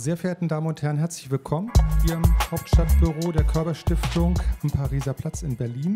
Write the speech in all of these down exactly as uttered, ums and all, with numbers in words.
Sehr verehrten Damen und Herren, herzlich willkommen hier im Hauptstadtbüro der Körber-Stiftung am Pariser Platz in Berlin.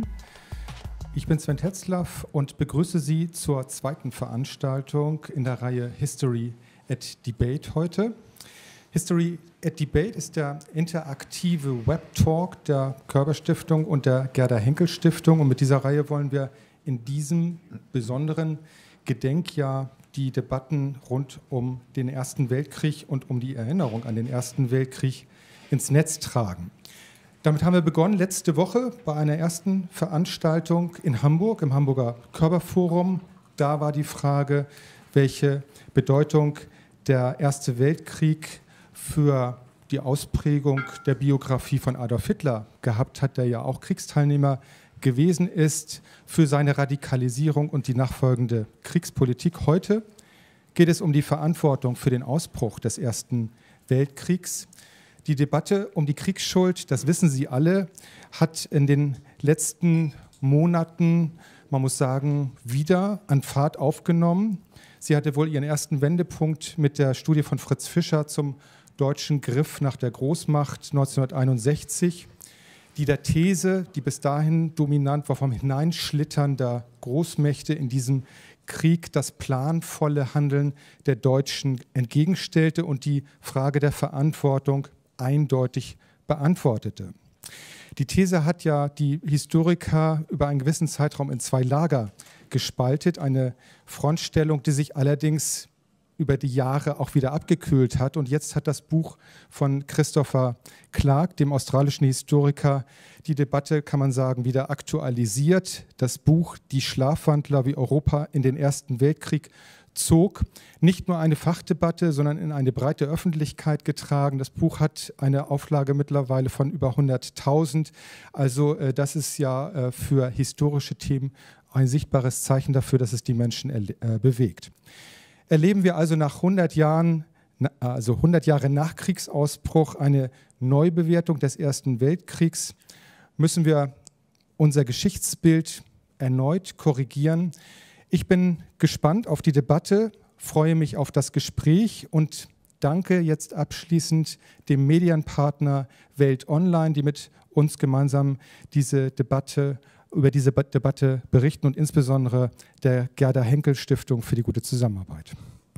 Ich bin Sven Tetzlaff und begrüße Sie zur zweiten Veranstaltung in der Reihe History at Debate heute. History at Debate ist der interaktive Webtalk der Körber-Stiftung und der Gerda-Henkel-Stiftung. Und mit dieser Reihe wollen wir in diesem besonderen Gedenkjahr die Debatten rund um den Ersten Weltkrieg und um die Erinnerung an den Ersten Weltkrieg ins Netz tragen. Damit haben wir begonnen letzte Woche bei einer ersten Veranstaltung in Hamburg, im Hamburger Körberforum. Da war die Frage, welche Bedeutung der Erste Weltkrieg für die Ausprägung der Biografie von Adolf Hitler gehabt hat, der ja auch Kriegsteilnehmer gewesen ist, für seine Radikalisierung und die nachfolgende Kriegspolitik. Heute geht es um die Verantwortung für den Ausbruch des Ersten Weltkriegs. Die Debatte um die Kriegsschuld, das wissen Sie alle, hat in den letzten Monaten, man muss sagen, wieder an Fahrt aufgenommen. Sie hatte wohl ihren ersten Wendepunkt mit der Studie von Fritz Fischer zum deutschen Griff nach der Großmacht neunzehnhunderteinundsechzig, die der These, die bis dahin dominant war, vom Hineinschlittern der Großmächte in diesem Krieg das planvolle Handeln der Deutschen entgegenstellte und die Frage der Verantwortung eindeutig beantwortete. Die These hat ja die Historiker über einen gewissen Zeitraum in zwei Lager gespaltet, eine Frontstellung, die sich allerdings über die Jahre auch wieder abgekühlt hat. Und jetzt hat das Buch von Christopher Clark, dem australischen Historiker, die Debatte, kann man sagen, wieder aktualisiert. Das Buch Die Schlafwandler, wie Europa in den Ersten Weltkrieg zog nicht nur eine Fachdebatte, sondern in eine breite Öffentlichkeit getragen. Das Buch hat eine Auflage mittlerweile von über hunderttausend. Also äh, das ist ja äh, für historische Themen ein sichtbares Zeichen dafür, dass es die Menschen äh, bewegt. Erleben wir also nach hundert Jahren, also hundert Jahre nach Kriegsausbruch, eine Neubewertung des Ersten Weltkriegs, müssen wir unser Geschichtsbild erneut korrigieren. Ich bin gespannt auf die Debatte, freue mich auf das Gespräch und danke jetzt abschließend dem Medienpartner Welt Online, die mit uns gemeinsam diese Debatte über diese Debatte berichten und insbesondere der Gerda-Henkel-Stiftung für die gute Zusammenarbeit.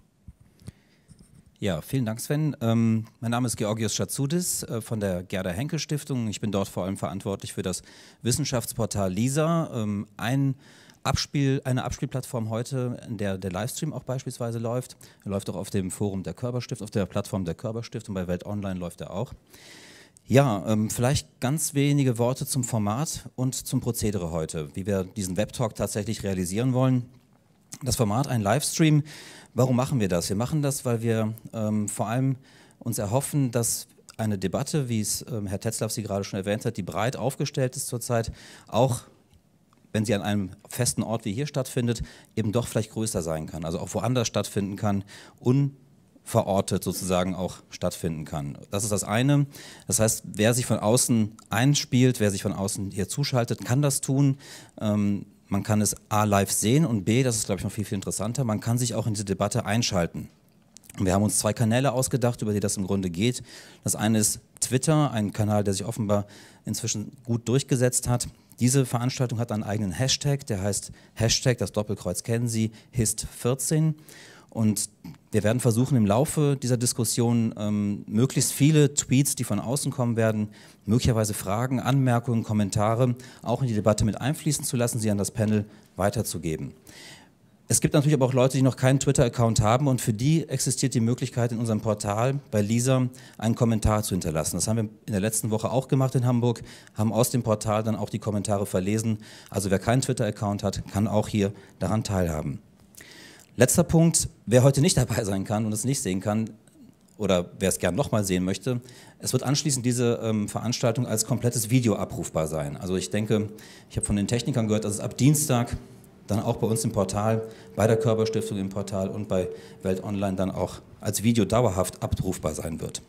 Ja, vielen Dank, Sven. Ähm, mein Name ist Georgios Schatzoudis äh, von der Gerda-Henkel-Stiftung. Ich bin dort vor allem verantwortlich für das Wissenschaftsportal LISA, ähm, ein Abspiel, eine Abspielplattform heute, in der der Livestream auch beispielsweise läuft. Er läuft auch auf dem Forum der Körber-Stiftung, auf der Plattform der Körber-Stiftung, bei Welt Online läuft er auch. Ja, ähm, vielleicht ganz wenige Worte zum Format und zum Prozedere heute, wie wir diesen Webtalk tatsächlich realisieren wollen. Das Format, ein Livestream, warum machen wir das? Wir machen das, weil wir ähm, vor allem uns erhoffen, dass eine Debatte, wie es ähm, Herr Tetzlaff sie gerade schon erwähnt hat, die breit aufgestellt ist zurzeit, auch wenn sie an einem festen Ort wie hier stattfindet, eben doch vielleicht größer sein kann, also auch woanders stattfinden kann, un verortet sozusagen auch stattfinden kann. Das ist das eine. Das heißt, wer sich von außen einspielt, wer sich von außen hier zuschaltet, kann das tun. Ähm, man kann es A live sehen und B, das ist glaube ich noch viel, viel interessanter, man kann sich auch in diese Debatte einschalten. Und wir haben uns zwei Kanäle ausgedacht, über die das im Grunde geht. Das eine ist Twitter, ein Kanal, der sich offenbar inzwischen gut durchgesetzt hat. Diese Veranstaltung hat einen eigenen Hashtag, der heißt Hashtag, das Doppelkreuz kennen Sie, Hist vierzehn. Und wir werden versuchen, im Laufe dieser Diskussion ähm, möglichst viele Tweets, die von außen kommen werden, möglicherweise Fragen, Anmerkungen, Kommentare auch in die Debatte mit einfließen zu lassen, sie an das Panel weiterzugeben. Es gibt natürlich aber auch Leute, die noch keinen Twitter-Account haben und für die existiert die Möglichkeit, in unserem Portal bei LISA einen Kommentar zu hinterlassen. Das haben wir in der letzten Woche auch gemacht in Hamburg, haben aus dem Portal dann auch die Kommentare verlesen. Also wer keinen Twitter-Account hat, kann auch hier daran teilhaben. Letzter Punkt, wer heute nicht dabei sein kann und es nicht sehen kann oder wer es gern nochmal sehen möchte, es wird anschließend diese ähm, Veranstaltung als komplettes Video abrufbar sein. Also ich denke, ich habe von den Technikern gehört, dass es ab Dienstag dann auch bei uns im Portal, bei der Körber-Stiftung im Portal und bei Welt Online dann auch als Video dauerhaft abrufbar sein wird.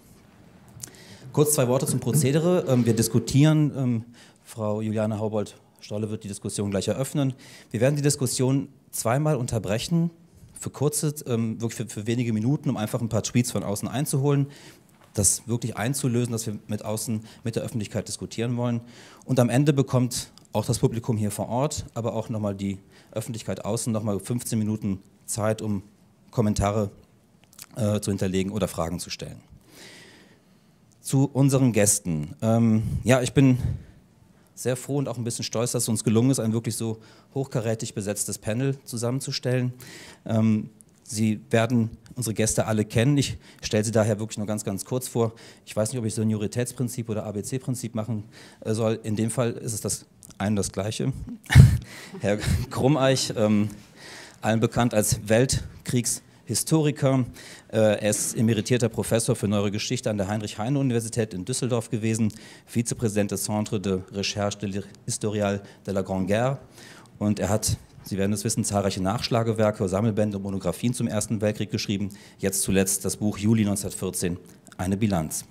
Kurz zwei Worte zum Prozedere. Ähm, wir diskutieren, ähm, Frau Juliane Haubold-Stolle wird die Diskussion gleich eröffnen. Wir werden die Diskussion zweimal unterbrechen, für kurze, ähm, wirklich für, für wenige Minuten, um einfach ein paar Tweets von außen einzuholen. das wirklich einzulösen, dass wir mit außen, mit der Öffentlichkeit diskutieren wollen. Und am Ende bekommt auch das Publikum hier vor Ort, aber auch nochmal die Öffentlichkeit außen nochmal fünfzehn Minuten Zeit, um Kommentare äh, zu hinterlegen oder Fragen zu stellen. Zu unseren Gästen. Ähm, ja, ich bin sehr froh und auch ein bisschen stolz, dass es uns gelungen ist, ein wirklich so hochkarätig besetztes Panel zusammenzustellen. Ähm, Sie werden unsere Gäste alle kennen. Ich stelle sie daher wirklich nur ganz, ganz kurz vor. Ich weiß nicht, ob ich Senioritätsprinzip oder A B C-Prinzip machen soll. In dem Fall ist es das eine das Gleiche. Herr Krummeich, ähm, allen bekannt als Weltkriegshistoriker. Äh, er ist emeritierter Professor für Neuere Geschichte an der Heinrich-Heine-Universität in Düsseldorf gewesen, Vizepräsident des Centre de Recherche de l'Historiale de la Grande Guerre. Und er hat, Sie werden es wissen, zahlreiche Nachschlagewerke, Sammelbände und Monographien zum Ersten Weltkrieg geschrieben. Jetzt zuletzt das Buch Juli neunzehnhundertvierzehn, eine Bilanz.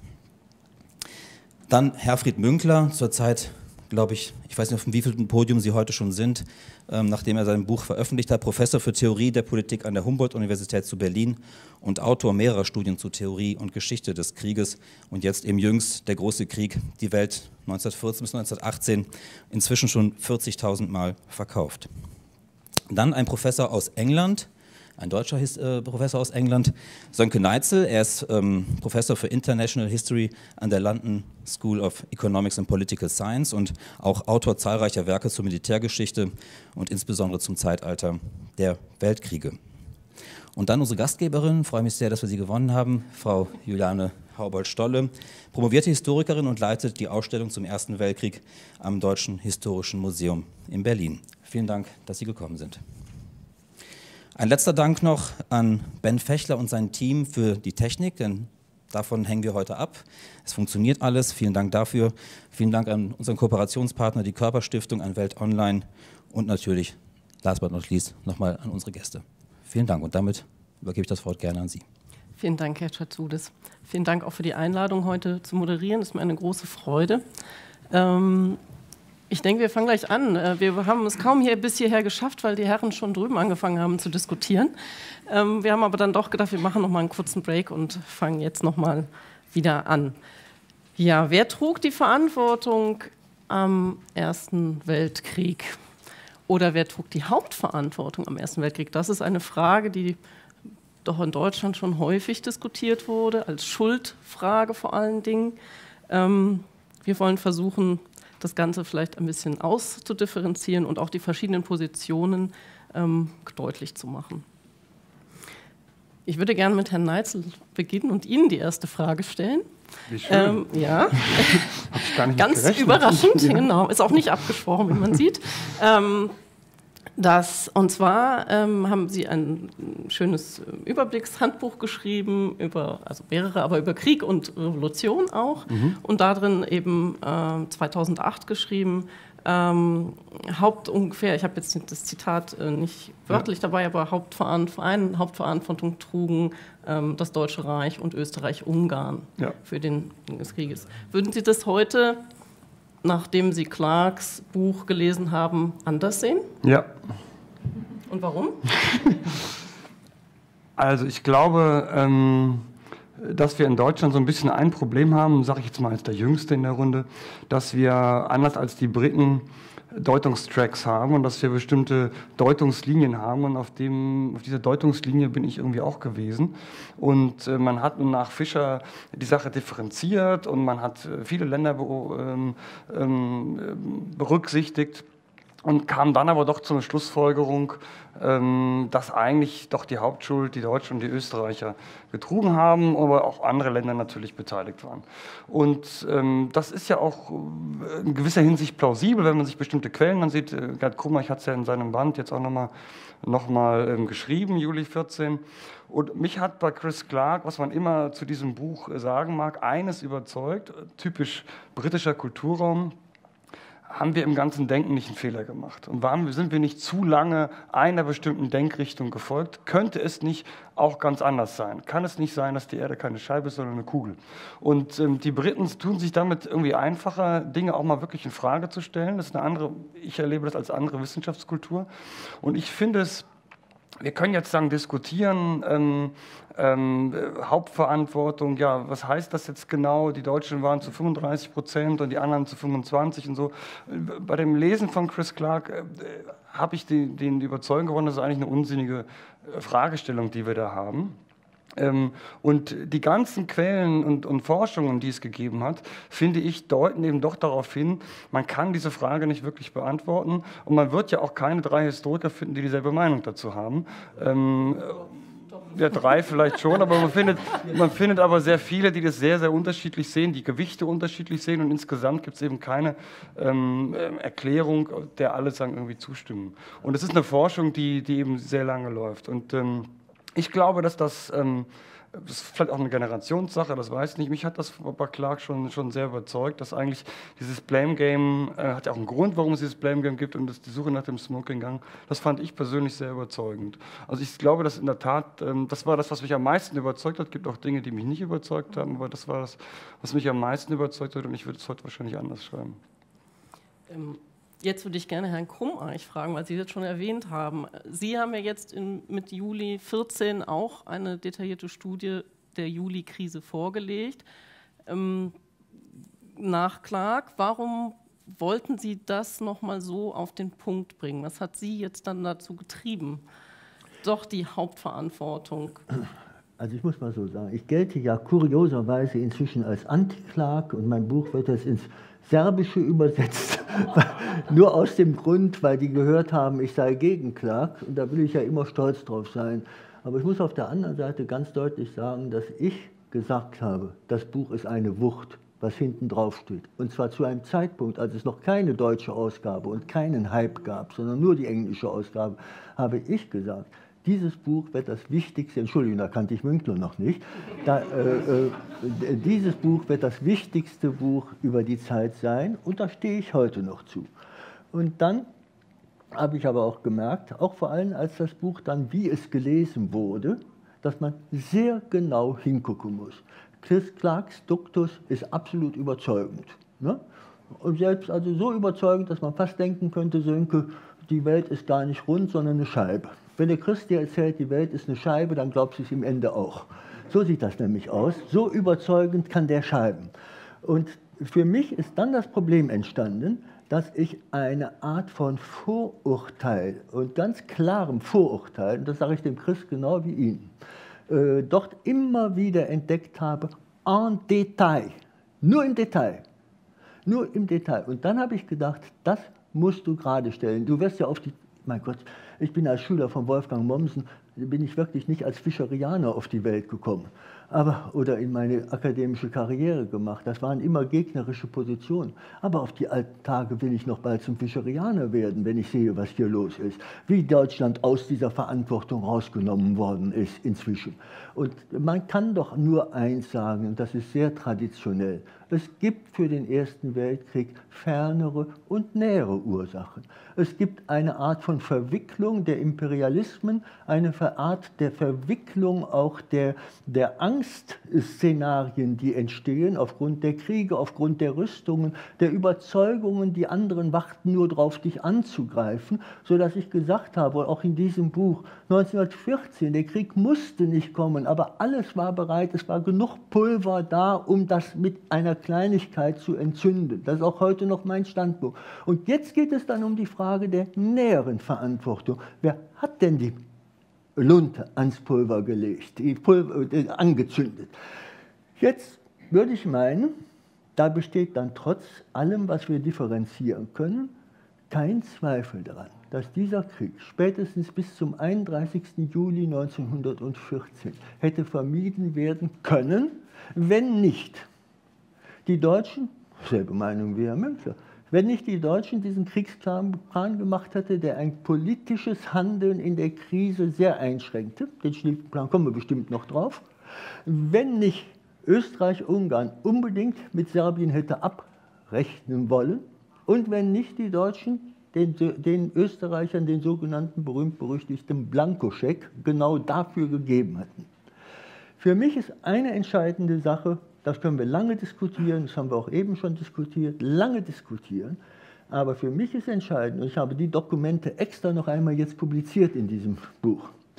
Dann Herfried Münkler, zurzeit, glaube ich, ich weiß nicht, auf dem wievielten Podium Sie heute schon sind, ähm, nachdem er sein Buch veröffentlicht hat, Professor für Theorie der Politik an der Humboldt-Universität zu Berlin und Autor mehrerer Studien zu Theorie und Geschichte des Krieges und jetzt eben jüngst der große Krieg, die Welt neunzehnhundertvierzehn bis neunzehnhundertachtzehn, inzwischen schon vierzigtausend Mal verkauft. Dann ein Professor aus England, ein deutscher His äh, Professor aus England, Sönke Neitzel. Er ist ähm, Professor für International History an der London School of Economics and Political Science und auch Autor zahlreicher Werke zur Militärgeschichte und insbesondere zum Zeitalter der Weltkriege. Und dann unsere Gastgeberin, freue mich sehr, dass wir sie gewonnen haben, Frau Juliane Haubold-Stolle, promovierte Historikerin und leitet die Ausstellung zum Ersten Weltkrieg am Deutschen Historischen Museum in Berlin. Vielen Dank, dass Sie gekommen sind. Ein letzter Dank noch an Ben Fechler und sein Team für die Technik, denn davon hängen wir heute ab. Es funktioniert alles, vielen Dank dafür. Vielen Dank an unseren Kooperationspartner, die Körperstiftung, an Welt Online und natürlich, last but not least, nochmal an unsere Gäste. Vielen Dank und damit übergebe ich das Wort gerne an Sie. Vielen Dank, Herr Chatzoudes. Vielen Dank auch für die Einladung, heute zu moderieren. Das ist mir eine große Freude. Ähm, ich denke, wir fangen gleich an. Wir haben es kaum hier bis hierher geschafft, weil die Herren schon drüben angefangen haben zu diskutieren. Ähm, wir haben aber dann doch gedacht, wir machen noch mal einen kurzen Break und fangen jetzt noch mal wieder an. Ja, wer trug die Verantwortung am Ersten Weltkrieg? Oder wer trug die Hauptverantwortung am Ersten Weltkrieg? Das ist eine Frage, die doch in Deutschland schon häufig diskutiert wurde, als Schuldfrage vor allen Dingen. Ähm, wir wollen versuchen, das Ganze vielleicht ein bisschen auszudifferenzieren und auch die verschiedenen Positionen ähm, deutlich zu machen. Ich würde gerne mit Herrn Neitzel beginnen und Ihnen die erste Frage stellen. Wie schön. Ähm, ja, Hab ich gar nicht ganz gerechnet. überraschend, Ja. genau, ist auch nicht abgesprochen, wie man sieht. Ähm, Das, und zwar ähm, haben Sie ein schönes Überblickshandbuch geschrieben, über, also mehrere, aber über Krieg und Revolution auch. Mhm. Und darin eben äh, zweitausendacht geschrieben, ähm, Haupt ungefähr, ich habe jetzt das Zitat äh, nicht wörtlich ja. dabei, aber Hauptverein, Hauptverantwortung trugen ähm, das Deutsche Reich und Österreich-Ungarn ja. für den des Krieges. Würden Sie das heute, nachdem Sie Clarks Buch gelesen haben, anders sehen? Ja. Und warum? Also ich glaube, ähm, dass wir in Deutschland so ein bisschen ein Problem haben, sage ich jetzt mal als der Jüngste in der Runde, dass wir anders als die Briten Deutungstracks haben und dass wir bestimmte Deutungslinien haben und auf, dem, auf dieser Deutungslinie bin ich irgendwie auch gewesen. Und äh, man hat nach Fischer die Sache differenziert und man hat viele Länder be ähm, ähm, berücksichtigt und kam dann aber doch zu einer Schlussfolgerung, ähm, dass eigentlich doch die Hauptschuld die Deutschen und die Österreicher getragen haben, aber auch andere Länder natürlich beteiligt waren. Und ähm, das ist ja auch in gewisser Hinsicht plausibel, wenn man sich bestimmte Quellen ansieht. Gerd Krummeich hat es ja in seinem Band jetzt auch nochmal noch mal, ähm, geschrieben, Juli vierzehn. Und mich hat bei Chris Clark, was man immer zu diesem Buch sagen mag, eines überzeugt, typisch britischer Kulturraum, haben wir im ganzen Denken nicht einen Fehler gemacht. Und waren, sind wir nicht zu lange einer bestimmten Denkrichtung gefolgt? Könnte es nicht auch ganz anders sein? Kann es nicht sein, dass die Erde keine Scheibe ist, sondern eine Kugel? Und ähm, die Briten tun sich damit irgendwie einfacher, Dinge auch mal wirklich in Frage zu stellen. Das ist eine andere, ich erlebe das als andere Wissenschaftskultur. Und ich finde es wir können jetzt sagen, diskutieren, ähm, ähm, Hauptverantwortung, ja, was heißt das jetzt genau? Die Deutschen waren zu fünfunddreißig Prozent und die anderen zu fünfundzwanzig und so. Bei dem Lesen von Chris Clark äh, habe ich die, die Überzeugung gewonnen, das ist eigentlich eine unsinnige Fragestellung, die wir da haben. Ähm, und die ganzen Quellen und, und Forschungen, die es gegeben hat, finde ich, deuten eben doch darauf hin, man kann diese Frage nicht wirklich beantworten und man wird ja auch keine drei Historiker finden, die dieselbe Meinung dazu haben. Ähm, ja, drei vielleicht schon, aber man findet, man findet aber sehr viele, die das sehr, sehr unterschiedlich sehen, die Gewichte unterschiedlich sehen und insgesamt gibt es eben keine ähm, Erklärung, der alle sagen irgendwie zustimmen. Und es ist eine Forschung, die, die eben sehr lange läuft. Und ähm, ich glaube, dass das, ähm, das ist vielleicht auch eine Generationssache, das weiß ich nicht. Mich hat das bei Clark schon, schon sehr überzeugt, dass eigentlich dieses Blame Game, äh, hat ja auch einen Grund, warum es dieses Blame Game gibt und das, die Suche nach dem Smoking Gun, das fand ich persönlich sehr überzeugend. Also ich glaube, dass in der Tat, ähm, das war das, was mich am meisten überzeugt hat. Es gibt auch Dinge, die mich nicht überzeugt haben, aber das war das, was mich am meisten überzeugt hat und ich würde es heute wahrscheinlich anders schreiben. Ähm. Jetzt würde ich gerne Herrn Krumm eigentlich fragen, weil Sie das schon erwähnt haben. Sie haben ja jetzt in, mit Juli vierzehn auch eine detaillierte Studie der Juli-Krise vorgelegt. Ähm, nach Clark, warum wollten Sie das nochmal so auf den Punkt bringen? Was hat Sie jetzt dann dazu getrieben? Doch die Hauptverantwortung. Also ich muss mal so sagen, ich gelte ja kurioserweise inzwischen als Anti-Clark und mein Buch wird jetzt ins Serbische übersetzt, nur aus dem Grund, weil die gehört haben, ich sei gegen Clark und da will ich ja immer stolz drauf sein. Aber ich muss auf der anderen Seite ganz deutlich sagen, dass ich gesagt habe, das Buch ist eine Wucht, was hinten drauf steht. Und zwar zu einem Zeitpunkt, als es noch keine deutsche Ausgabe und keinen Hype gab, sondern nur die englische Ausgabe, habe ich gesagt, dieses Buch wird das wichtigste, Entschuldigung, da kannte ich Münkler noch nicht, da, äh, äh, dieses Buch wird das wichtigste Buch über die Zeit sein und da stehe ich heute noch zu. Und dann habe ich aber auch gemerkt, auch vor allem als das Buch dann, wie es gelesen wurde, dass man sehr genau hingucken muss. Chris Clarks Duktus ist absolut überzeugend. Ne? Und selbst also so überzeugend, dass man fast denken könnte, Sönke, die Welt ist gar nicht rund, sondern eine Scheibe. Wenn der Christ dir erzählt, die Welt ist eine Scheibe, dann glaubst du es im Ende auch. So sieht das nämlich aus. So überzeugend kann der schreiben. Und für mich ist dann das Problem entstanden, dass ich eine Art von Vorurteil und ganz klarem Vorurteil, und das sage ich dem Christ genau wie Ihnen, äh, dort immer wieder entdeckt habe, en Detail, nur im Detail, nur im Detail. Und dann habe ich gedacht, das musst du gerade stellen. Du wirst ja auf die, mein Gott, ich bin als Schüler von Wolfgang Mommsen, bin ich wirklich nicht als Fischerianer auf die Welt gekommen, aber, oder in meine akademische Karriere gemacht. Das waren immer gegnerische Positionen. Aber auf die alten Tage will ich noch bald zum Fischerianer werden, wenn ich sehe, was hier los ist. Wie Deutschland aus dieser Verantwortung rausgenommen worden ist inzwischen. Und man kann doch nur eins sagen, und das ist sehr traditionell. Es gibt für den Ersten Weltkrieg fernere und nähere Ursachen. Es gibt eine Art von Verwicklung der Imperialismen, eine Art der Verwicklung auch der, der Angstszenarien, die entstehen aufgrund der Kriege, aufgrund der Rüstungen, der Überzeugungen, die anderen warten nur darauf, dich anzugreifen, sodass ich gesagt habe, auch in diesem Buch, neunzehnhundertvierzehn, der Krieg musste nicht kommen, aber alles war bereit, es war genug Pulver da, um das mit einer Kleinigkeit zu entzünden. Das ist auch heute noch mein Standpunkt. Und jetzt geht es dann um die Frage der näheren Verantwortung. Wer hat denn die Lunte ans Pulver gelegt, die Pulver äh, angezündet? Jetzt würde ich meinen, da besteht dann trotz allem, was wir differenzieren können, kein Zweifel daran, dass dieser Krieg spätestens bis zum einunddreißigsten Juli neunzehnhundertvierzehn hätte vermieden werden können, wenn nicht die Deutschen, selbe Meinung wie Herr Münkler, wenn nicht die Deutschen diesen Kriegsplan gemacht hätten, der ein politisches Handeln in der Krise sehr einschränkte, den Schließplan kommen wir bestimmt noch drauf, wenn nicht Österreich-Ungarn unbedingt mit Serbien hätte abrechnen wollen und wenn nicht die Deutschen den, den Österreichern den sogenannten berühmt-berüchtigten Blankoscheck genau dafür gegeben hätten. Für mich ist eine entscheidende Sache, das können wir lange diskutieren, das haben wir auch eben schon diskutiert, lange diskutieren, aber für mich ist entscheidend, und ich habe die Dokumente extra noch einmal jetzt publiziert in diesem Buch,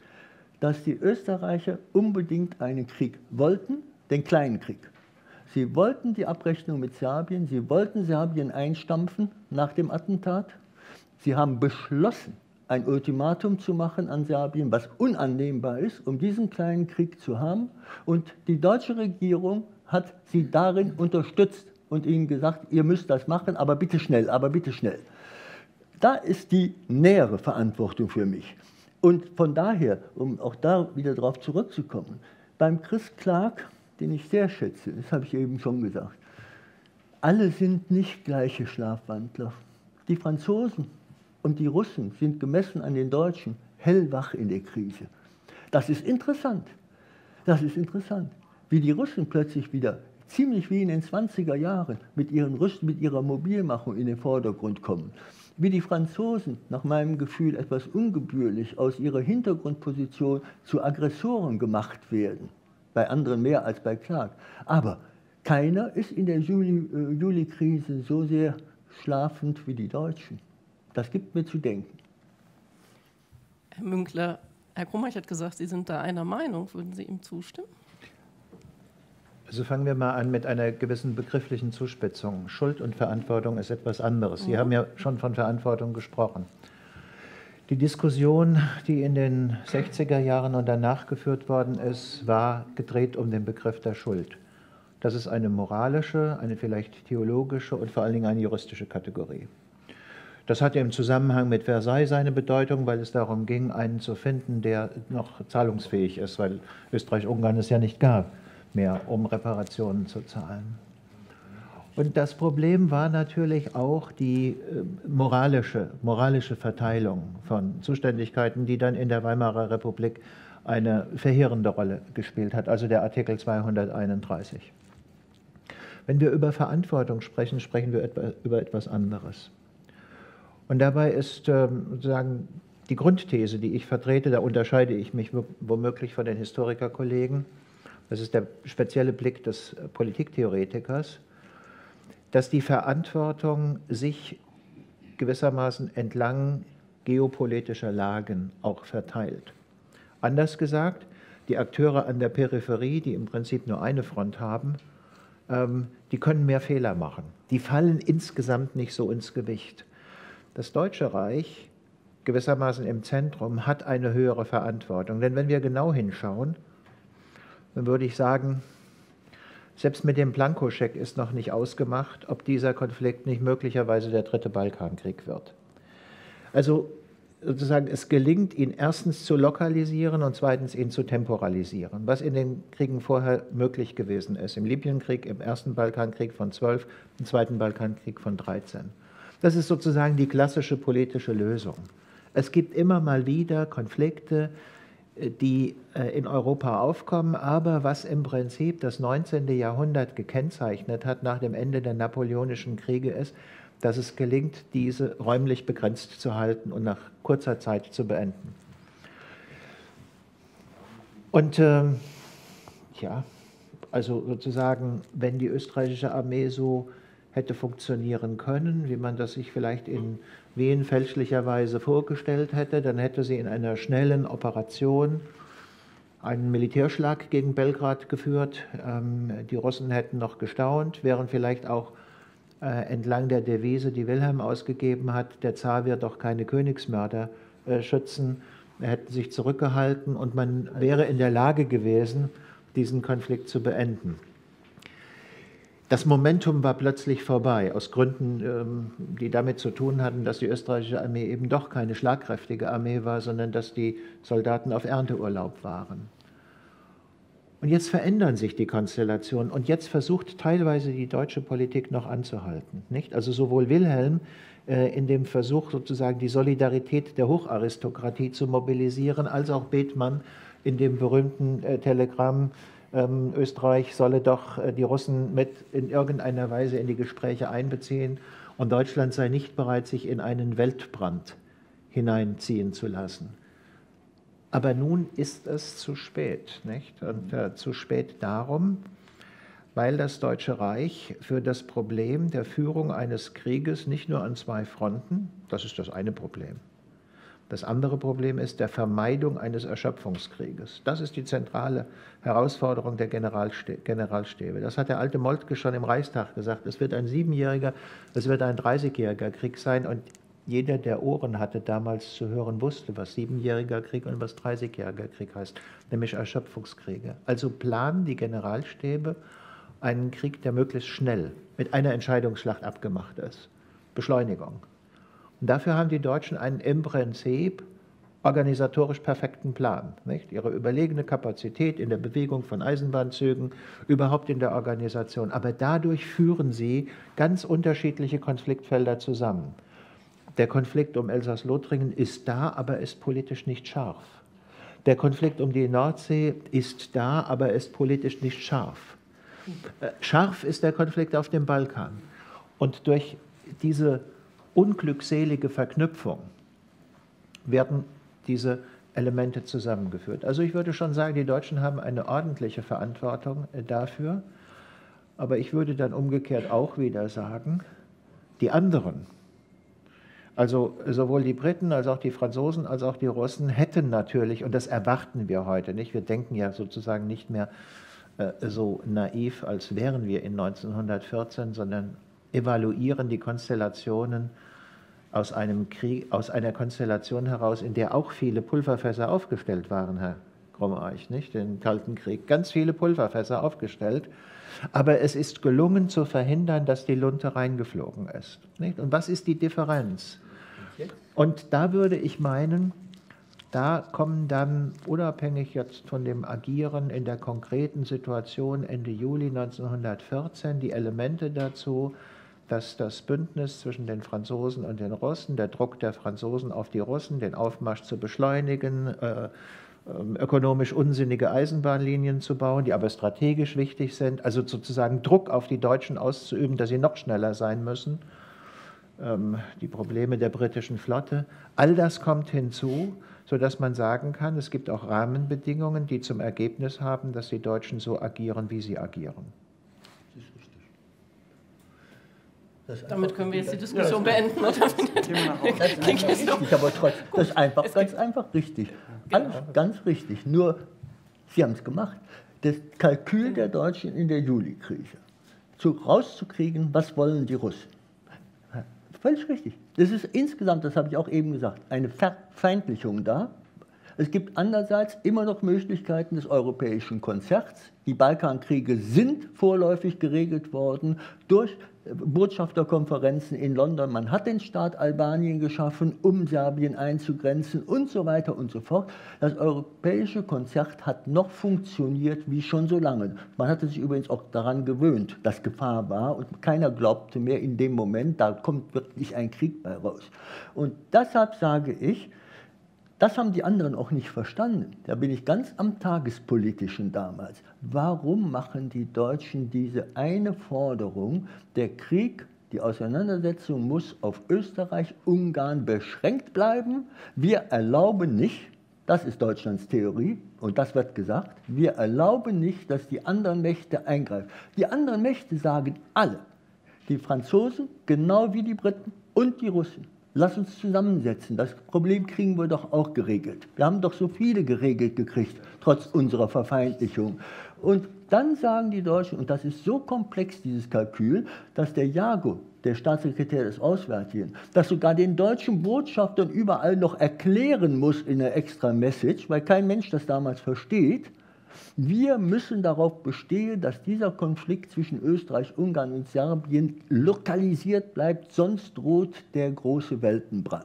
dass die Österreicher unbedingt einen Krieg wollten, den kleinen Krieg. Sie wollten die Abrechnung mit Serbien, sie wollten Serbien einstampfen nach dem Attentat. Sie haben beschlossen, ein Ultimatum zu machen an Serbien, was unannehmbar ist, um diesen kleinen Krieg zu haben. Und die deutsche Regierung hat sie darin unterstützt und ihnen gesagt, ihr müsst das machen, aber bitte schnell, aber bitte schnell. Da ist die nähere Verantwortung für mich. Und von daher, um auch da wieder darauf zurückzukommen, beim Chris Clark, den ich sehr schätze, das habe ich eben schon gesagt, alle sind nicht gleiche Schlafwandler. Die Franzosen und die Russen sind gemessen an den Deutschen hellwach in der Krise. Das ist interessant. Das ist interessant, wie die Russen plötzlich wieder ziemlich wie in den zwanziger Jahren mit, ihren Rüsten, mit ihrer Mobilmachung in den Vordergrund kommen. Wie die Franzosen, nach meinem Gefühl etwas ungebührlich, aus ihrer Hintergrundposition zu Aggressoren gemacht werden. Bei anderen mehr als bei Clark. Aber keiner ist in der Juli-Krise äh, so sehr schlafend wie die Deutschen. Das gibt mir zu denken. Herr Münkler, Herr Krumreich hat gesagt, Sie sind da einer Meinung. Würden Sie ihm zustimmen? Also fangen wir mal an mit einer gewissen begrifflichen Zuspitzung. Schuld und Verantwortung ist etwas anderes. Sie mhm. haben ja schon von Verantwortung gesprochen. Die Diskussion, die in den sechziger Jahren und danach geführt worden ist, war gedreht um den Begriff der Schuld. Das ist eine moralische, eine vielleicht theologische und vor allen Dingen eine juristische Kategorie. Das hatte im Zusammenhang mit Versailles seine Bedeutung, weil es darum ging, einen zu finden, der noch zahlungsfähig ist, weil Österreich-Ungarn es ja nicht gab mehr, um Reparationen zu zahlen. Und das Problem war natürlich auch die äh, moralische, moralische Verteilung von Zuständigkeiten, die dann in der Weimarer Republik eine verheerende Rolle gespielt hat, also der Artikel zweihunderteinunddreißig. Wenn wir über Verantwortung sprechen, sprechen wir etwa, über etwas anderes. Und dabei ist äh, sozusagen die Grundthese, die ich vertrete, da unterscheide ich mich womöglich von den Historikerkollegen, das ist der spezielle Blick des Politiktheoretikers, dass die Verantwortung sich gewissermaßen entlang geopolitischer Lagen auch verteilt. Anders gesagt, die Akteure an der Peripherie, die im Prinzip nur eine Front haben, ähm, die können mehr Fehler machen. Die fallen insgesamt nicht so ins Gewicht. Das Deutsche Reich, gewissermaßen im Zentrum, hat eine höhere Verantwortung. Denn wenn wir genau hinschauen, dann würde ich sagen, selbst mit dem Blankoscheck ist noch nicht ausgemacht, ob dieser Konflikt nicht möglicherweise der dritte Balkankrieg wird. Also sozusagen, es gelingt, ihn erstens zu lokalisieren und zweitens ihn zu temporalisieren, was in den Kriegen vorher möglich gewesen ist. Im Libyenkrieg, im ersten Balkankrieg von zwölf, im zweiten Balkankrieg von dreizehn. Das ist sozusagen die klassische politische Lösung. Es gibt immer mal wieder Konflikte, die in Europa aufkommen, aber was im Prinzip das neunzehnte Jahrhundert gekennzeichnet hat nach dem Ende der Napoleonischen Kriege ist, dass es gelingt, diese räumlich begrenzt zu halten und nach kurzer Zeit zu beenden. Und äh, ja, also sozusagen, wenn die österreichische Armee so hätte funktionieren können, wie man das sich vielleicht in Wien fälschlicherweise vorgestellt hätte, dann hätte sie in einer schnellen Operation einen Militärschlag gegen Belgrad geführt. Ähm, die Russen hätten noch gestaunt, wären vielleicht auch äh, entlang der Devise, die Wilhelm ausgegeben hat, der Zar wird doch keine Königsmörder äh, schützen, hätten sich zurückgehalten und man wäre in der Lage gewesen, diesen Konflikt zu beenden. Das Momentum war plötzlich vorbei, aus Gründen, die damit zu tun hatten, dass die österreichische Armee eben doch keine schlagkräftige Armee war, sondern dass die Soldaten auf Ernteurlaub waren. Und jetzt verändern sich die Konstellationen und jetzt versucht teilweise die deutsche Politik noch anzuhalten. Nicht? Also sowohl Wilhelm äh, in dem Versuch, sozusagen die Solidarität der Hocharistokratie zu mobilisieren, als auch Bethmann in dem berühmten äh, Telegramm, Ähm, Österreich solle doch äh, die Russen mit in irgendeiner Weise in die Gespräche einbeziehen und Deutschland sei nicht bereit, sich in einen Weltbrand hineinziehen zu lassen. Aber nun ist es zu spät, nicht? Und äh, zu spät darum, weil das Deutsche Reich für das Problem der Führung eines Krieges nicht nur an zwei Fronten, das ist das eine Problem, Das andere Problem ist der Vermeidung eines Erschöpfungskrieges. Das ist die zentrale Herausforderung der Generalstäbe. Das hat der alte Moltke schon im Reichstag gesagt. Es wird ein siebenjähriger, es wird ein dreißigjähriger Krieg sein. Und jeder, der Ohren hatte, damals zu hören, wusste, was siebenjähriger Krieg und was dreißigjähriger Krieg heißt, nämlich Erschöpfungskriege. Also planen die Generalstäbe einen Krieg, der möglichst schnell mit einer Entscheidungsschlacht abgemacht ist. Beschleunigung. Und dafür haben die Deutschen einen im Prinzip organisatorisch perfekten Plan. Nicht? Ihre überlegene Kapazität in der Bewegung von Eisenbahnzügen, überhaupt in der Organisation. Aber dadurch führen sie ganz unterschiedliche Konfliktfelder zusammen. Der Konflikt um Elsass-Lothringen ist da, aber ist politisch nicht scharf. Der Konflikt um die Nordsee ist da, aber ist politisch nicht scharf. Scharf ist der Konflikt auf dem Balkan. Und durch diese unglückselige Verknüpfung werden diese Elemente zusammengeführt. Also ich würde schon sagen, die Deutschen haben eine ordentliche Verantwortung dafür, aber ich würde dann umgekehrt auch wieder sagen, die anderen, also sowohl die Briten als auch die Franzosen als auch die Russen hätten natürlich, und das erwarten wir heute nicht, wir denken ja sozusagen nicht mehr äh, so naiv, als wären wir in neunzehnhundertvierzehn, sondern evaluieren die Konstellationen aus einem Krieg, aus einer Konstellation heraus, in der auch viele Pulverfässer aufgestellt waren, Herr Krummereich, nicht? Den Kalten Krieg, ganz viele Pulverfässer aufgestellt, aber es ist gelungen zu verhindern, dass die Lunte reingeflogen ist, nicht? Und was ist die Differenz? Und da würde ich meinen, da kommen dann, unabhängig jetzt von dem Agieren in der konkreten Situation Ende Juli neunzehnhundertvierzehn, die Elemente dazu, dass das Bündnis zwischen den Franzosen und den Russen, der Druck der Franzosen auf die Russen, den Aufmarsch zu beschleunigen, äh, äh, ökonomisch unsinnige Eisenbahnlinien zu bauen, die aber strategisch wichtig sind, also sozusagen Druck auf die Deutschen auszuüben, dass sie noch schneller sein müssen, ähm, die Probleme der britischen Flotte, all das kommt hinzu, sodass man sagen kann, es gibt auch Rahmenbedingungen, die zum Ergebnis haben, dass die Deutschen so agieren, wie sie agieren. Damit können wir jetzt die Diskussion ja, beenden. Oder? Das ist einfach richtig, aber trotzdem, das ist einfach, ganz einfach richtig. Alles ganz richtig. Nur, Sie haben es gemacht. Das Kalkül der Deutschen in der Juli-Krise, zu, rauszukriegen, was wollen die Russen. Völlig richtig. Das ist insgesamt, das habe ich auch eben gesagt, eine Verfeindlichung da. Es gibt andererseits immer noch Möglichkeiten des europäischen Konzerts. Die Balkankriege sind vorläufig geregelt worden durch Botschafterkonferenzen in London. Man hat den Staat Albanien geschaffen, um Serbien einzugrenzen und so weiter und so fort. Das europäische Konzert hat noch funktioniert wie schon so lange. Man hatte sich übrigens auch daran gewöhnt, dass Gefahr war und keiner glaubte mehr in dem Moment, da kommt wirklich ein Krieg bei raus. Und deshalb sage ich, das haben die anderen auch nicht verstanden. Da bin ich ganz am Tagespolitischen damals. Warum machen die Deutschen diese eine Forderung, der Krieg, die Auseinandersetzung muss auf Österreich, Ungarn beschränkt bleiben? Wir erlauben nicht, das ist Deutschlands Theorie, und das wird gesagt, wir erlauben nicht, dass die anderen Mächte eingreifen. Die anderen Mächte sagen alle, die Franzosen genau wie die Briten und die Russen. Lass uns zusammensetzen. Das Problem kriegen wir doch auch geregelt. Wir haben doch so viele geregelt gekriegt, trotz unserer Verfeindlichung. Und dann sagen die Deutschen, und das ist so komplex, dieses Kalkül, dass der Jago, der Staatssekretär des Auswärtigen, das sogar den deutschen Botschaftern überall noch erklären muss in einer extra Message, weil kein Mensch das damals versteht. Wir müssen darauf bestehen, dass dieser Konflikt zwischen Österreich, Ungarn und Serbien lokalisiert bleibt, sonst droht der große Weltenbrand.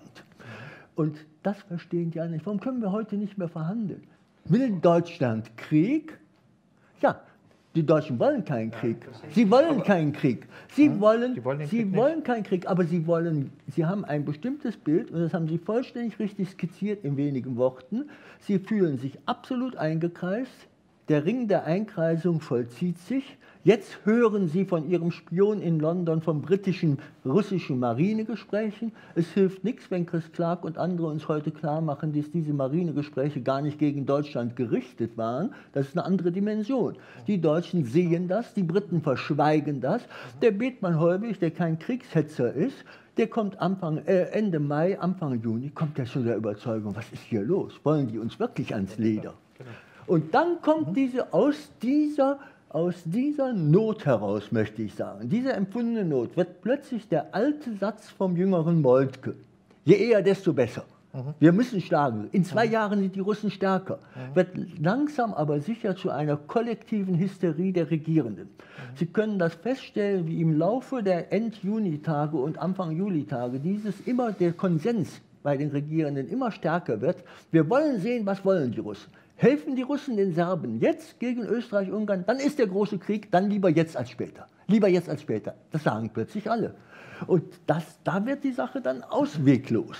Und das verstehen die anderen nicht. Warum können wir heute nicht mehr verhandeln? Will Deutschland Krieg? Ja, die Deutschen wollen keinen Krieg. Sie wollen keinen Krieg. Sie wollen, wollen, sie wollen keinen Krieg, aber sie wollen, sie haben ein bestimmtes Bild und das haben sie vollständig richtig skizziert in wenigen Worten. Sie fühlen sich absolut eingekreist. Der Ring der Einkreisung vollzieht sich. Jetzt hören Sie von Ihrem Spion in London von britischen, russischen Marinegesprächen. Es hilft nichts, wenn Chris Clark und andere uns heute klar machen, dass diese Marinegespräche gar nicht gegen Deutschland gerichtet waren. Das ist eine andere Dimension. Die Deutschen sehen das, die Briten verschweigen das. Der Bethmann Hollweg, der kein Kriegshetzer ist, Der kommt Anfang, äh, Ende Mai, Anfang Juni, kommt der schon der Überzeugung, was ist hier los? Wollen die uns wirklich ans Leder? Und dann kommt diese aus dieser, aus dieser Not heraus, möchte ich sagen, diese empfundene Not, wird plötzlich der alte Satz vom jüngeren Moltke. Je eher, desto besser. Wir müssen schlagen. In zwei Jahren sind die Russen stärker. Wird langsam aber sicher zu einer kollektiven Hysterie der Regierenden. Sie können das feststellen, wie im Laufe der End-Juni-Tage und Anfang-Juli-Tage dieses immer der Konsens bei den Regierenden immer stärker wird. Wir wollen sehen, was wollen die Russen. Helfen die Russen den Serben jetzt gegen Österreich-Ungarn, dann ist der große Krieg, dann lieber jetzt als später. Lieber jetzt als später. Das sagen plötzlich alle. Und das, da wird die Sache dann ausweglos.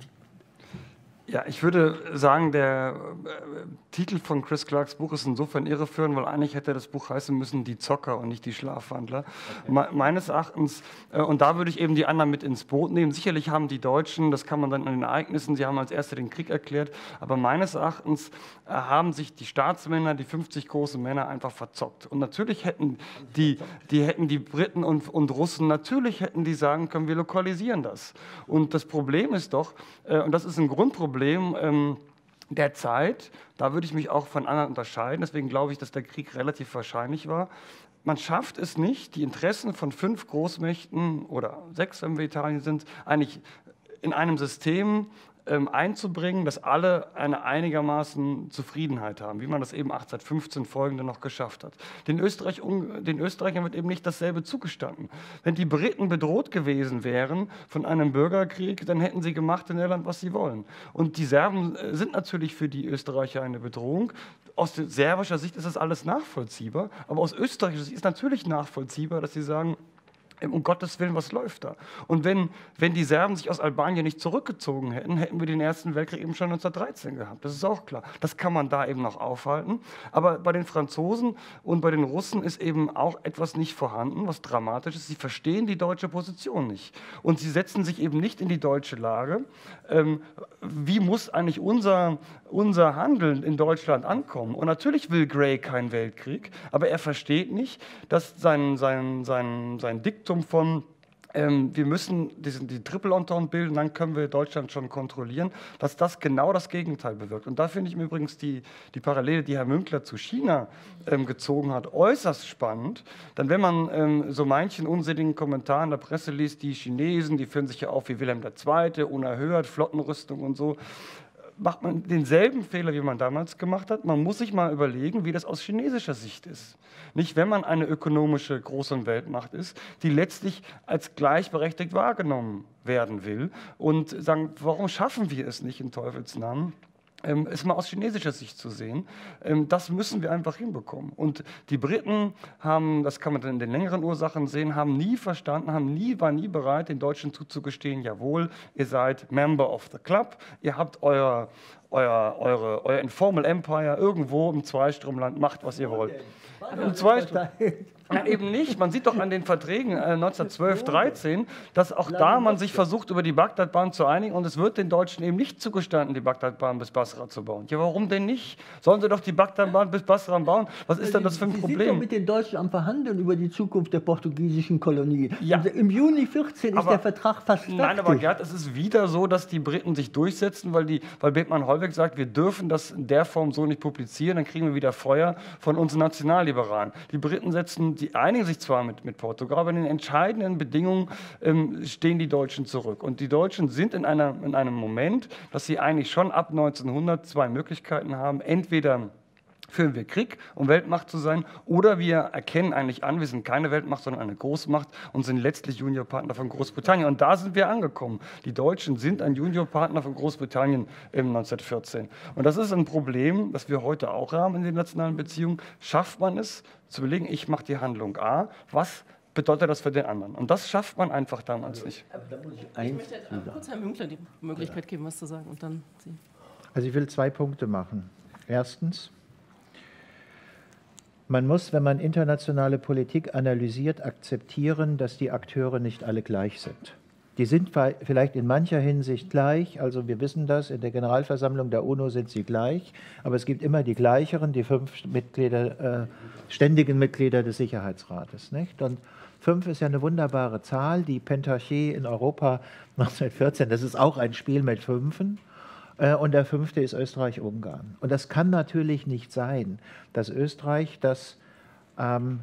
Ja, ich würde sagen, der äh, Titel von Chris Clarks Buch ist insofern irreführend, weil eigentlich hätte das Buch heißen müssen, die Zocker und nicht die Schlafwandler. Okay. Me meines Erachtens, äh, und da würde ich eben die anderen mit ins Boot nehmen. Sicherlich haben die Deutschen, das kann man dann an den Ereignissen, sie haben als Erste den Krieg erklärt, aber meines Erachtens äh, haben sich die Staatsmänner, die fünfzig großen Männer einfach verzockt. Und natürlich hätten die, die, hätten die Briten und, und Russen, natürlich hätten die sagen können, wir lokalisieren das. Und das Problem ist doch, äh, und das ist ein Grundproblem, Ähm, der Zeit, da würde ich mich auch von anderen unterscheiden, deswegen glaube ich, dass der Krieg relativ wahrscheinlich war. Man schafft es nicht, die Interessen von fünf Großmächten oder sechs, wenn wir Italien sind, eigentlich in einem System ähm, einzubringen, dass alle eine einigermaßen Zufriedenheit haben, wie man das eben achtzehnhundertfünfzehn folgende noch geschafft hat. Den, Österreich, den Österreichern wird eben nicht dasselbe zugestanden. Wenn die Briten bedroht gewesen wären von einem Bürgerkrieg, dann hätten sie gemacht in Irland, was sie wollen. Und die Serben sind natürlich für die Österreicher eine Bedrohung. Aus serbischer Sicht ist das alles nachvollziehbar, aber aus österreichischer Sicht ist natürlich nachvollziehbar, dass sie sagen, um Gottes Willen, was läuft da? Und wenn, wenn die Serben sich aus Albanien nicht zurückgezogen hätten, hätten wir den Ersten Weltkrieg eben schon neunzehnhundertdreizehn gehabt. Das ist auch klar. Das kann man da eben noch aufhalten. Aber bei den Franzosen und bei den Russen ist eben auch etwas nicht vorhanden, was dramatisch ist. Sie verstehen die deutsche Position nicht. Und sie setzen sich eben nicht in die deutsche Lage. Ähm, wie muss eigentlich unser, unser Handeln in Deutschland ankommen? Und natürlich will Grey keinen Weltkrieg, aber er versteht nicht, dass sein, sein, sein, sein Diktum von, ähm, wir müssen diesen, die Triple-Entente bilden, dann können wir Deutschland schon kontrollieren, dass das genau das Gegenteil bewirkt. Und da finde ich mir übrigens die, die Parallele, die Herr Münkler zu China ähm, gezogen hat, äußerst spannend. Denn wenn man ähm, so manchen unsinnigen Kommentar in der Presse liest, die Chinesen, die führen sich ja auf wie Wilhelm der Zweite, unerhört, Flottenrüstung und so, macht man denselben Fehler, wie man damals gemacht hat. Man muss sich mal überlegen, wie das aus chinesischer Sicht ist. Nicht, wenn man eine ökonomische Groß- und Weltmacht ist, die letztlich als gleichberechtigt wahrgenommen werden will und sagen, warum schaffen wir es nicht in Teufels Namen? Ähm, ist mal aus chinesischer Sicht zu sehen. Ähm, das müssen wir einfach hinbekommen. Und die Briten haben, das kann man dann in den längeren Ursachen sehen, haben nie verstanden, haben nie, waren nie bereit, den Deutschen zuzugestehen, jawohl, ihr seid Member of the Club, ihr habt euer, euer, eure, euer Informal Empire irgendwo im Zweistromland, macht, was ihr wollt. Im Zweistrom Ja, eben nicht. Man sieht doch an den Verträgen äh, neunzehnhundertzwölf, dreizehn, dass auch da man sich versucht, über die Bagdadbahn zu einigen und es wird den Deutschen eben nicht zugestanden, die Bagdadbahn bis Basra zu bauen. Ja, warum denn nicht? Sollen sie doch die Bagdadbahn bis Basra bauen? Was ist denn das für ein Sie Problem? sind doch mit den Deutschen am Verhandeln über die Zukunft der portugiesischen Kolonie. Ja. Also im Juni vierzehn ist Aber- der Vertrag fast fertig. Nein, aber Gerd, es ist wieder so, dass die Briten sich durchsetzen, weil, die, weil Bethmann-Hollweg sagt, wir dürfen das in der Form so nicht publizieren, dann kriegen wir wieder Feuer von uns Nationalliberalen. Die Briten setzen, die einigen sich zwar mit, mit Portugal, aber in den entscheidenden Bedingungen ähm, stehen die Deutschen zurück. Und die Deutschen sind in, einer, in einem Moment, dass sie eigentlich schon ab neunzehnhundert zwei Möglichkeiten haben, entweder führen wir Krieg, um Weltmacht zu sein, oder wir erkennen eigentlich an, wir sind keine Weltmacht, sondern eine Großmacht und sind letztlich Juniorpartner von Großbritannien. Und da sind wir angekommen. Die Deutschen sind ein Juniorpartner von Großbritannien im neunzehnhundertvierzehn. Und das ist ein Problem, das wir heute auch haben in den nationalen Beziehungen. Schafft man es, zu überlegen, ich mache die Handlung A, was bedeutet das für den anderen? Und das schafft man einfach damals nicht. Ich möchte jetzt kurz Herrn Münkler die Möglichkeit geben, was zu sagen. Und dann Sie. Also ich will zwei Punkte machen. Erstens, man muss, wenn man internationale Politik analysiert, akzeptieren, dass die Akteure nicht alle gleich sind. Die sind vielleicht in mancher Hinsicht gleich, also wir wissen das, in der Generalversammlung der UNO sind sie gleich, aber es gibt immer die gleicheren, die fünf Mitglieder, äh, ständigen Mitglieder des Sicherheitsrates. Nicht? Und Fünf ist ja eine wunderbare Zahl. Die Pentarchie in Europa neunzehnhundertvierzehn, das ist auch ein Spiel mit Fünfen. Und der fünfte ist Österreich-Ungarn. Und das kann natürlich nicht sein, dass Österreich, das ähm,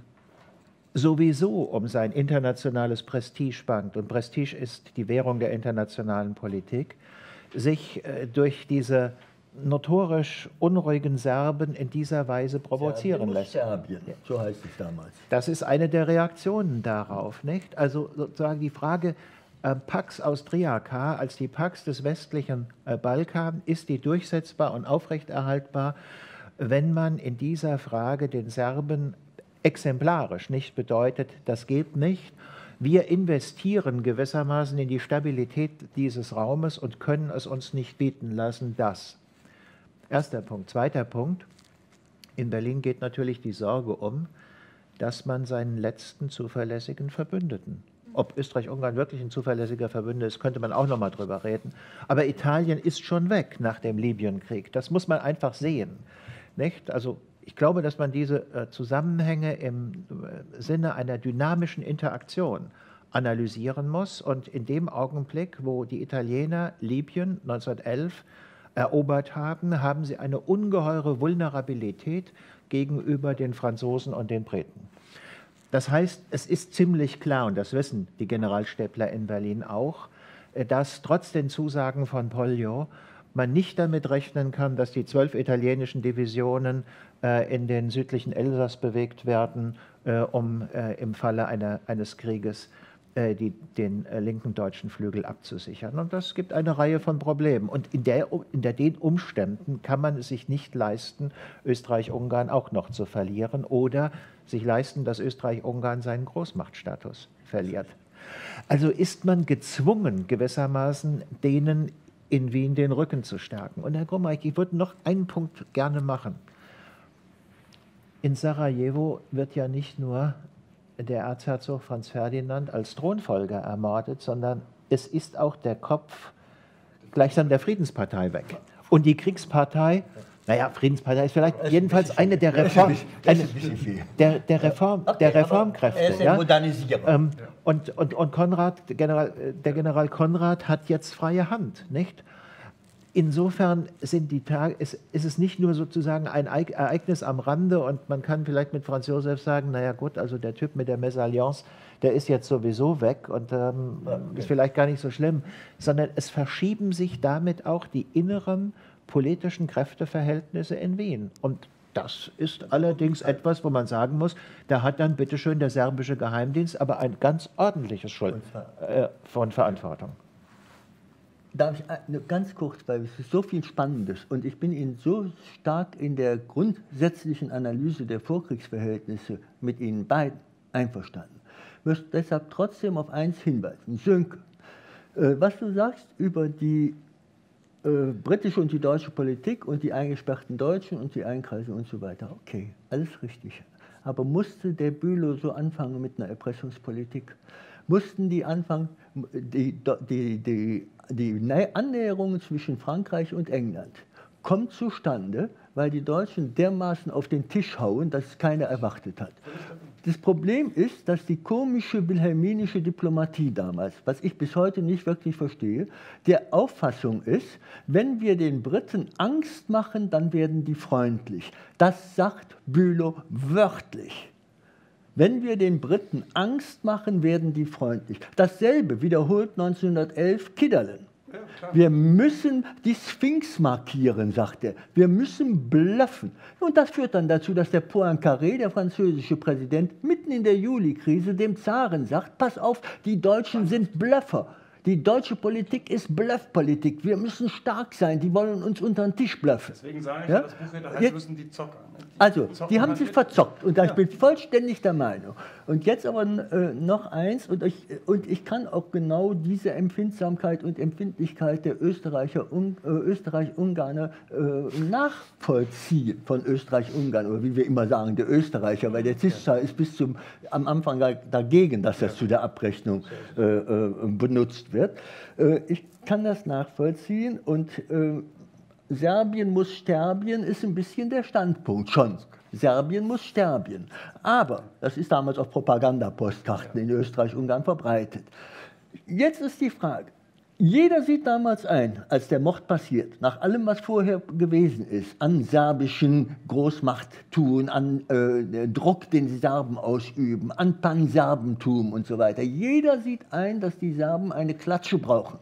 sowieso um sein internationales Prestige bangt, und Prestige ist die Währung der internationalen Politik, sich äh, durch diese notorisch unruhigen Serben in dieser Weise provozieren lässt. Serbien, so heißt es damals. Das ist eine der Reaktionen darauf, nicht? Also sozusagen die Frage, äh, Pax Austriaca als die Pax des westlichen äh, Balkan, ist die durchsetzbar und aufrechterhaltbar, wenn man in dieser Frage den Serben exemplarisch nicht bedeutet, das geht nicht. Wir investieren gewissermaßen in die Stabilität dieses Raumes und können es uns nicht bieten lassen, das. Erster Punkt. Zweiter Punkt. In Berlin geht natürlich die Sorge um, dass man seinen letzten zuverlässigen Verbündeten, ob Österreich-Ungarn wirklich ein zuverlässiger Verbündeter ist, könnte man auch noch mal drüber reden. Aber Italien ist schon weg nach dem Libyenkrieg. Das muss man einfach sehen. Nicht? Also ich glaube, dass man diese äh, Zusammenhänge im äh, Sinne einer dynamischen Interaktion analysieren muss. Und in dem Augenblick, wo die Italiener Libyen neunzehnhundertelf erobert haben, haben sie eine ungeheure Vulnerabilität gegenüber den Franzosen und den Briten. Das heißt, es ist ziemlich klar, und das wissen die Generalstäbler in Berlin auch, dass trotz den Zusagen von Pollio man nicht damit rechnen kann, dass die zwölf italienischen Divisionen äh, in den südlichen Elsass bewegt werden, äh, um äh, im Falle einer, eines Krieges äh, die, den äh, linken deutschen Flügel abzusichern. Und das gibt eine Reihe von Problemen. Und in, der, in der, den Umständen kann man es sich nicht leisten, Österreich-Ungarn auch noch zu verlieren oder sich leisten, dass Österreich-Ungarn seinen Großmachtstatus verliert. Also ist man gezwungen, gewissermaßen denen in Wien den Rücken zu stärken. Und Herr Gromreich, ich würde noch einen Punkt gerne machen. In Sarajevo wird ja nicht nur der Erzherzog Franz Ferdinand als Thronfolger ermordet, sondern es ist auch der Kopf gleichsam der Friedenspartei weg. Und die Kriegspartei, naja, Friedenspartei ist vielleicht jedenfalls eine der, Reform, eine, der, der, Reform, der Reformkräfte. Er ist ein Modernisierer. Ähm, und, und, und Konrad, der General, der General Konrad hat jetzt freie Hand, nicht? Insofern sind die Tage, ist, ist es nicht nur sozusagen ein Ereignis am Rande und man kann vielleicht mit Franz Josef sagen, naja gut, also der Typ mit der Mesalliance, der ist jetzt sowieso weg und ähm, okay. ist vielleicht gar nicht so schlimm, sondern es verschieben sich damit auch die inneren politischen Kräfteverhältnisse in Wien. Und das ist allerdings etwas, wo man sagen muss, da hat dann bitteschön der serbische Geheimdienst aber ein ganz ordentliches Schuld äh, von Verantwortung. Darf ich ganz kurz, weil es ist so viel Spannendes und ich bin Ihnen so stark in der grundsätzlichen Analyse der Vorkriegsverhältnisse mit Ihnen beiden einverstanden. Ich möchte deshalb trotzdem auf eins hinweisen. Sönke, äh, was du sagst über die äh, britische und die deutsche Politik und die eingesperrten Deutschen und die Einkreise und so weiter, okay, alles richtig. Aber musste der Bülow so anfangen mit einer Erpressungspolitik? Mussten die anfangen, die, die, die, die Annäherung zwischen Frankreich und England kommt zustande, weil die Deutschen dermaßen auf den Tisch hauen, dass es keiner erwartet hat. Das Problem ist, dass die komische wilhelminische Diplomatie damals, was ich bis heute nicht wirklich verstehe, der Auffassung ist, wenn wir den Briten Angst machen, dann werden die freundlich. Das sagt Bülow wörtlich. Wenn wir den Briten Angst machen, werden die freundlich. Dasselbe wiederholt neunzehnhundertelf Kiderlen. Ja, wir müssen die Sphinx markieren, sagt er. Wir müssen bluffen. Und das führt dann dazu, dass der Poincaré, der französische Präsident, mitten in der Juli-Krise dem Zaren sagt, pass auf, die Deutschen sind Bluffer. Die deutsche Politik ist Bluffpolitik. Wir müssen stark sein. Die wollen uns unter den Tisch bluffen. Deswegen sage ich, ja? das Buch da heißt, müssen die Zocker. Ne? Die also, Zocker die haben sich verzockt. Und da ja. bin ich vollständig der Meinung. Und jetzt aber äh, noch eins. Und ich, und ich kann auch genau diese Empfindsamkeit und Empfindlichkeit der Österreicher, un, äh, Österreich-Ungarner äh, nachvollziehen. Von Österreich-Ungarn. Oder wie wir immer sagen, der Österreicher. Weil der Zischzer ist bis zum, am Anfang dagegen, dass das zu der Abrechnung äh, äh, benutzt wird. Wird. Ich kann das nachvollziehen und Serbien muss sterben, ist ein bisschen der Standpunkt schon. Serbien muss sterben. Aber, das ist damals auf Propagandapostkarten in Österreich-Ungarn verbreitet. Jetzt ist die Frage, jeder sieht damals ein, als der Mord passiert, nach allem, was vorher gewesen ist, an serbischen Großmachttun, an äh, Druck, den die Serben ausüben, an Panserbentum und so weiter. Jeder sieht ein, dass die Serben eine Klatsche brauchen.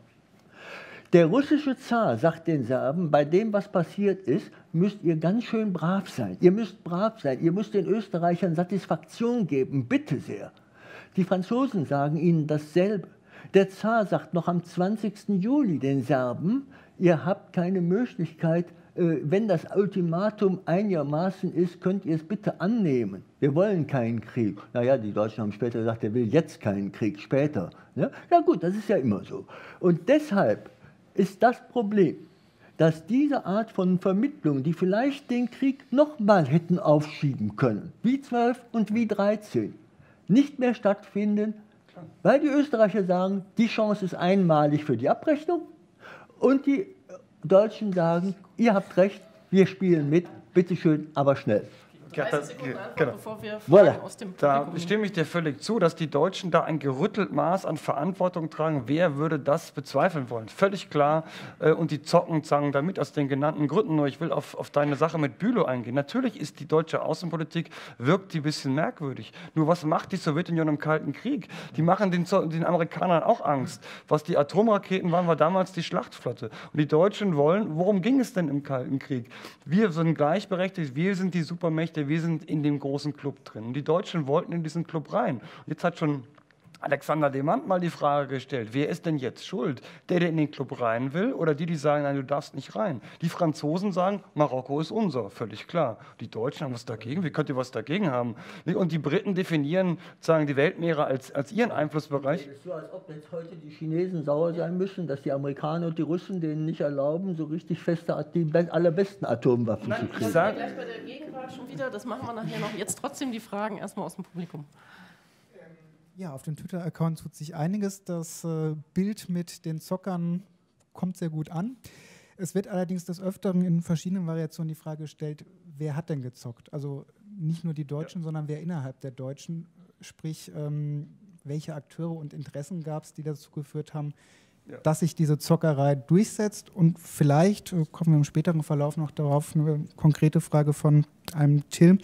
Der russische Zar sagt den Serben, bei dem, was passiert ist, müsst ihr ganz schön brav sein. Ihr müsst brav sein, ihr müsst den Österreichern Satisfaktion geben, bitte sehr. Die Franzosen sagen ihnen dasselbe. Der Zar sagt noch am zwanzigsten Juli den Serben, ihr habt keine Möglichkeit, äh, wenn das Ultimatum einigermaßen ist, könnt ihr es bitte annehmen. Wir wollen keinen Krieg. Naja, die Deutschen haben später gesagt, der will jetzt keinen Krieg, später. Ja, ja gut, das ist ja immer so. Und deshalb ist das Problem, dass diese Art von Vermittlung, die vielleicht den Krieg nochmal hätten aufschieben können, wie zwölf und wie dreizehn, nicht mehr stattfinden, weil die Österreicher sagen, die Chance ist einmalig für die Abrechnung und die Deutschen sagen, ihr habt recht, wir spielen mit, bitteschön, aber schnell. dreißig Sekunden Antwort, genau. bevor wir Voilà. aus dem Da Publikum- stimme ich dir völlig zu, dass die Deutschen da ein gerüttelt Maß an Verantwortung tragen. Wer würde das bezweifeln wollen? Völlig klar. Äh, Und die zocken, sagen damit aus den genannten Gründen. Nur ich will auf, auf deine Sache mit Bülow eingehen. Natürlich ist die deutsche Außenpolitik, wirkt die ein bisschen merkwürdig. Nur was macht die Sowjetunion im Kalten Krieg? Die machen den, Zo- den Amerikanern auch Angst. Was die Atomraketen waren, war damals die Schlachtflotte. Und die Deutschen wollen, worum ging es denn im Kalten Krieg? Wir sind gleichberechtigt, wir sind die Supermächte, wir sind in dem großen Club drin. Und die Deutschen wollten in diesen Club rein. Jetzt hat schon Alexander Demand mal die Frage gestellt, wer ist denn jetzt schuld? Der, der in den Club rein will oder die, die sagen, nein, du darfst nicht rein? Die Franzosen sagen, Marokko ist unser, völlig klar. Die Deutschen haben was dagegen, wie könnt ihr was dagegen haben? Und die Briten definieren, sagen die Weltmeere als, als ihren Einflussbereich. Es ist so, als ob jetzt heute die Chinesen sauer sein müssen, dass die Amerikaner und die Russen denen nicht erlauben, so richtig feste, die be- allerbesten Atomwaffen Nein, zu ich kriegen. Wir sag- sind gleich bei der Gegenwart schon wieder, das machen wir nachher noch. Jetzt trotzdem die Fragen erstmal aus dem Publikum. Ja, auf dem Twitter-Account tut sich einiges. Das äh, Bild mit den Zockern kommt sehr gut an. Es wird allerdings des Öfteren in verschiedenen Variationen die Frage gestellt, wer hat denn gezockt? Also nicht nur die Deutschen, ja. sondern wer innerhalb der Deutschen, sprich, ähm, welche Akteure und Interessen gab es, die dazu geführt haben, ja. dass sich diese Zockerei durchsetzt. Und vielleicht äh, kommen wir im späteren Verlauf noch darauf, eine konkrete Frage von einem Till.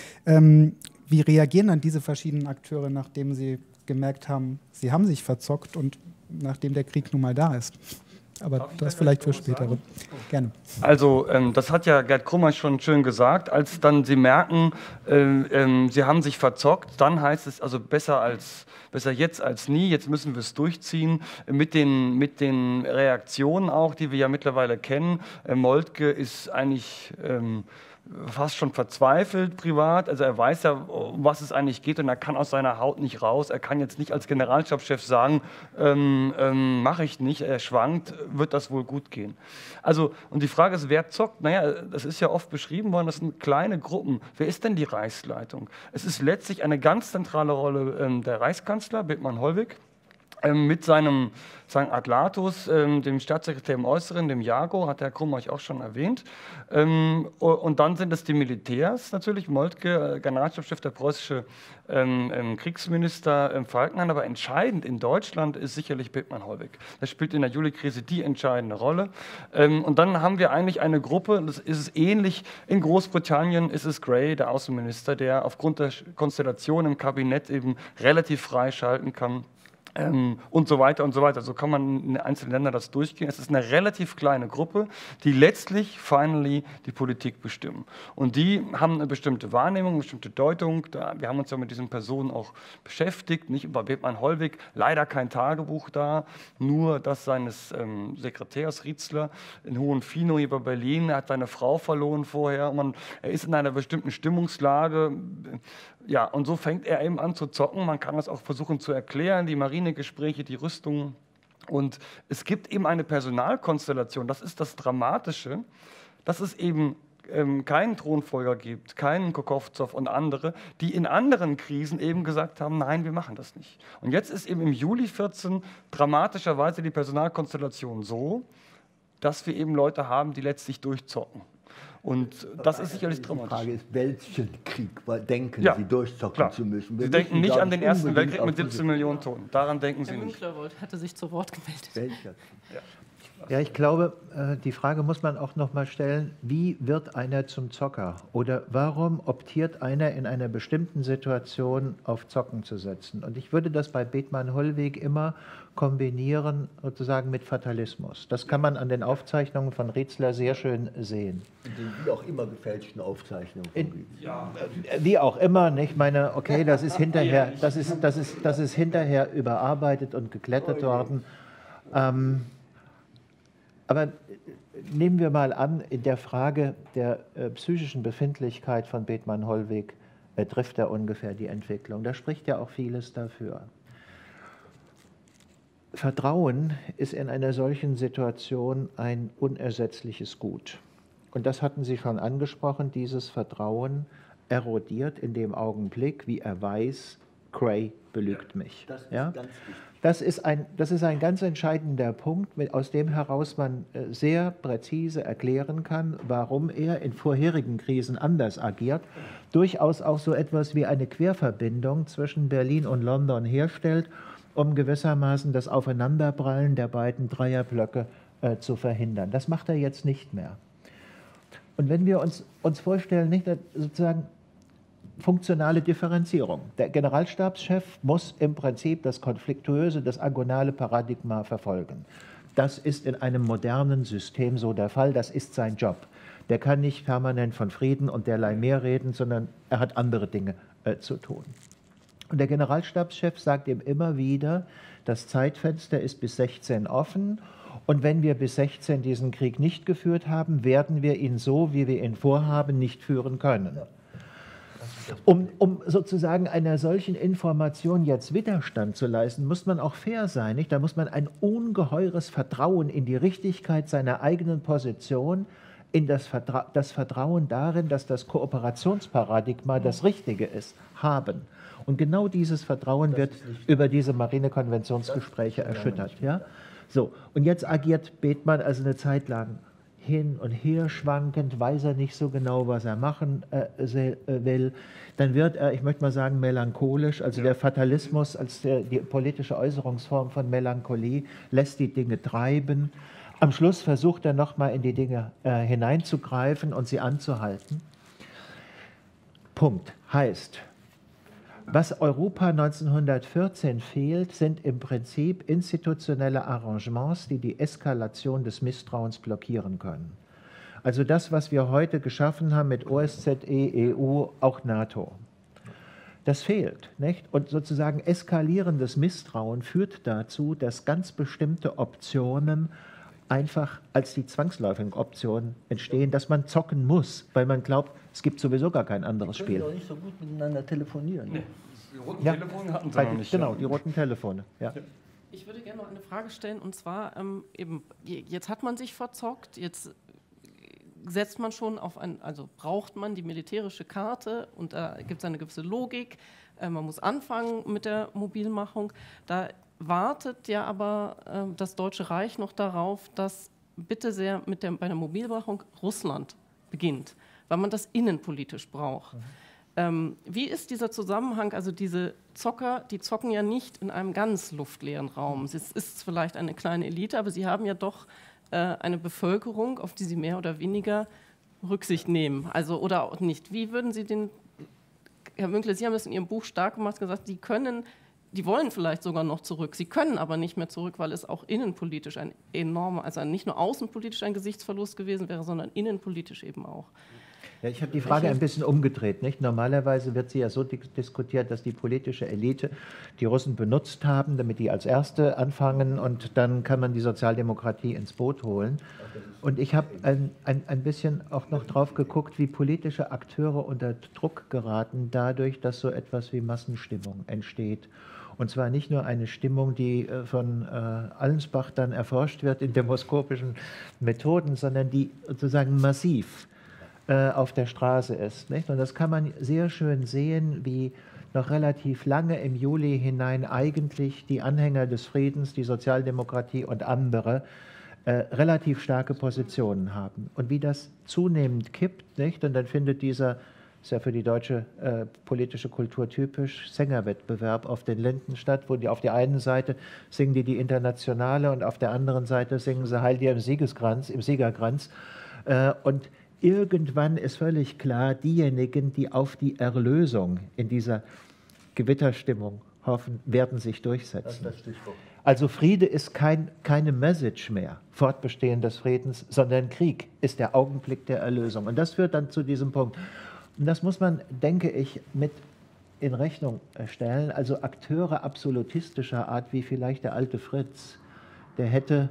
Ähm, Wie reagieren dann diese verschiedenen Akteure, nachdem sie gemerkt haben, sie haben sich verzockt und nachdem der Krieg nun mal da ist? Aber das vielleicht für spätere. Gerne. Also ähm, das hat ja Gerd Krummer schon schön gesagt, als dann sie merken, ähm, ähm, sie haben sich verzockt, dann heißt es also besser, als, besser jetzt als nie, jetzt müssen wir es durchziehen, mit den, mit den Reaktionen auch, die wir ja mittlerweile kennen. Äh, Moltke ist eigentlich... Ähm, fast schon verzweifelt privat, also er weiß ja, um was es eigentlich geht und er kann aus seiner Haut nicht raus, er kann jetzt nicht als Generalstabschef sagen, ähm, ähm, mache ich nicht, er schwankt, wird das wohl gut gehen. Also, und die Frage ist, wer zockt? Naja, das ist ja oft beschrieben worden, das sind kleine Gruppen. Wer ist denn die Reichsleitung? Es ist letztlich eine ganz zentrale Rolle ähm, der Reichskanzler, Bethmann-Hollweg, mit seinem Sankt Aglatus, ähm, dem Staatssekretär im Äußeren, dem Jago, hat Herr Krumm euch auch schon erwähnt. Ähm, und dann sind es die Militärs natürlich, Moltke, Generalstabschef, der preußische ähm, ähm, Kriegsminister ähm, Falkenhayn, aber entscheidend in Deutschland ist sicherlich Bethmann-Hollweg. Das spielt in der Juli-Krise die entscheidende Rolle. Ähm, und dann haben wir eigentlich eine Gruppe, das ist es ähnlich, in Großbritannien ist es Grey, der Außenminister, der aufgrund der Konstellation im Kabinett eben relativ frei schalten kann. Ähm, und so weiter und so weiter. So kann man in einzelnen Ländern das durchgehen. Es ist eine relativ kleine Gruppe, die letztlich, finally, die Politik bestimmen. Und die haben eine bestimmte Wahrnehmung, eine bestimmte Deutung. Da, wir haben uns ja mit diesen Personen auch beschäftigt, nicht über Bethmann-Hollweg, leider kein Tagebuch da, nur das seines ähm, Sekretärs Rietzler in Hohenfinow hier bei Berlin. Er hat seine Frau verloren vorher. Und man, er ist in einer bestimmten Stimmungslage. Ja, und so fängt er eben an zu zocken. Man kann das auch versuchen zu erklären, die Marinegespräche, die Rüstungen. Und es gibt eben eine Personalkonstellation, das ist das Dramatische, dass es eben ähm, keinen Thronfolger gibt, keinen Kokowzow und andere, die in anderen Krisen eben gesagt haben, nein, wir machen das nicht. Und jetzt ist eben im Juli vierzehn dramatischerweise die Personalkonstellation so, dass wir eben Leute haben, die letztlich durchzocken. Und das ist sicherlich Die dramatisch. Frage ist, welchen Krieg denken Ja, Sie durchzocken klar. zu müssen? Wir Sie denken müssen, nicht glaub an den ich, Ersten unbedingt Weltkrieg mit auf diese- siebzehn Millionen Toten. Daran denken Sie Herr nicht. Münkler hatte sich zu Wort gemeldet. Welcher? Ja, ich glaube, äh, die Frage muss man auch noch mal stellen, wie wird einer zum Zocker? Oder warum optiert einer in einer bestimmten Situation auf Zocken zu setzen? Und ich würde das bei Bethmann-Hollweg immer kombinieren, sozusagen mit Fatalismus. Das kann man an den Aufzeichnungen von Rietzler sehr schön sehen. In den wie auch immer gefälschten Aufzeichnungen. von In, Rietzler. Wie auch immer, nicht? Ich meine, okay, das ist hinterher, das ist, das ist, das ist hinterher überarbeitet und geklettet worden. Ähm, aber nehmen wir mal an, in der Frage der äh, psychischen Befindlichkeit von Bethmann-Hollweg äh, trifft er ungefähr die Entwicklung. Da spricht ja auch vieles dafür. Vertrauen ist in einer solchen Situation ein unersetzliches Gut. Und das hatten Sie schon angesprochen, dieses Vertrauen erodiert in dem Augenblick, wie er weiß, Cray belügt mich. Das ist ja? ganz wichtig. Das ist, ein, das ist ein ganz entscheidender Punkt, mit, aus dem heraus man äh, sehr präzise erklären kann, warum er in vorherigen Krisen anders agiert, durchaus auch so etwas wie eine Querverbindung zwischen Berlin und London herstellt, um gewissermaßen das Aufeinanderprallen der beiden Dreierblöcke äh, zu verhindern. Das macht er jetzt nicht mehr. Und wenn wir uns, uns vorstellen, nicht sozusagen funktionale Differenzierung. Der Generalstabschef muss im Prinzip das konfliktuöse, das agonale Paradigma verfolgen. Das ist in einem modernen System so der Fall, das ist sein Job. Der kann nicht permanent von Frieden und derlei mehr reden, sondern er hat andere Dinge äh, zu tun. Und der Generalstabschef sagt ihm immer wieder, das Zeitfenster ist bis sechzehn offen und wenn wir bis sechzehn diesen Krieg nicht geführt haben, werden wir ihn so, wie wir ihn vorhaben, nicht führen können. Um, um sozusagen einer solchen Information jetzt Widerstand zu leisten, muss man auch fair sein. Nicht? Da muss man ein ungeheures Vertrauen in die Richtigkeit seiner eigenen Position, in das, Vertra das Vertrauen darin, dass das Kooperationsparadigma das Richtige ist, haben. Und genau dieses Vertrauen wird über diese Marinekonventionsgespräche erschüttert. Ja? So, und jetzt agiert Bethmann also eine Zeit lang hin und her schwankend, weiß er nicht so genau, was er machen äh, will. Dann wird er, ich möchte mal sagen, melancholisch. Also der Fatalismus als der, die politische Äußerungsform von Melancholie lässt die Dinge treiben. Am Schluss versucht er nochmal in die Dinge äh, hineinzugreifen und sie anzuhalten. Punkt. Heißt, was Europa neunzehnhundertvierzehn fehlt, sind im Prinzip institutionelle Arrangements, die die Eskalation des Misstrauens blockieren können. Also das, was wir heute geschaffen haben mit O S Z E, E U, auch NATO. Das fehlt, nicht? Und sozusagen eskalierendes Misstrauen führt dazu, dass ganz bestimmte Optionen einfach als die zwangsläufigen Optionen entstehen, dass man zocken muss, weil man glaubt, es gibt sowieso gar kein anderes Spiel. Wir können doch nicht so gut miteinander telefonieren. Nee, die roten Ja. Telefone hatten sie Bei, noch nicht. genau, ja. die roten Telefone. Ja. Ich würde gerne noch eine Frage stellen, und zwar ähm, eben, jetzt hat man sich verzockt, jetzt setzt man schon auf ein, also braucht man die militärische Karte und da gibt es eine gewisse Logik, äh, man muss anfangen mit der Mobilmachung. Da wartet ja aber äh, das Deutsche Reich noch darauf, dass bitte sehr mit der, bei der Mobilmachung Russland beginnt, weil man das innenpolitisch braucht. Mhm. Ähm, wie ist dieser Zusammenhang, also diese Zocker, die zocken ja nicht in einem ganz luftleeren Raum. Es ist vielleicht eine kleine Elite, aber sie haben ja doch äh, eine Bevölkerung, auf die sie mehr oder weniger Rücksicht nehmen, also oder auch nicht. Wie würden Sie den, Herr Münkler, Sie haben es in Ihrem Buch stark gemacht, gesagt, die können, die wollen vielleicht sogar noch zurück, sie können aber nicht mehr zurück, weil es auch innenpolitisch ein enormer, also nicht nur außenpolitisch ein Gesichtsverlust gewesen wäre, sondern innenpolitisch eben auch. Ja, ich habe die Frage ein bisschen umgedreht. Nicht? Normalerweise wird sie ja so diskutiert, dass die politische Elite die Russen benutzt haben, damit die als Erste anfangen und dann kann man die Sozialdemokratie ins Boot holen. Und ich habe ein, ein, ein bisschen auch noch drauf geguckt, wie politische Akteure unter Druck geraten, dadurch, dass so etwas wie Massenstimmung entsteht. Und zwar nicht nur eine Stimmung, die von äh, Allensbach dann erforscht wird in demoskopischen Methoden, sondern die sozusagen massiv auf der Straße ist. Nicht? Und das kann man sehr schön sehen, wie noch relativ lange im Juli hinein eigentlich die Anhänger des Friedens, die Sozialdemokratie und andere äh, relativ starke Positionen haben. Und wie das zunehmend kippt, nicht? Und dann findet dieser, ist ja für die deutsche äh, politische Kultur typisch, Sängerwettbewerb auf den Linden statt, wo die auf der einen Seite singen die die Internationale und auf der anderen Seite singen sie Heil dir im Siegeskranz, im Siegerkranz. Äh, und irgendwann ist völlig klar, diejenigen, die auf die Erlösung in dieser Gewitterstimmung hoffen, werden sich durchsetzen. Das ist das Stichwort. Also Friede ist kein, keine Message mehr, Fortbestehen des Friedens, sondern Krieg ist der Augenblick der Erlösung. Und das führt dann zu diesem Punkt. Und das muss man, denke ich, mit in Rechnung stellen. Also Akteure absolutistischer Art, wie vielleicht der alte Fritz, der hätte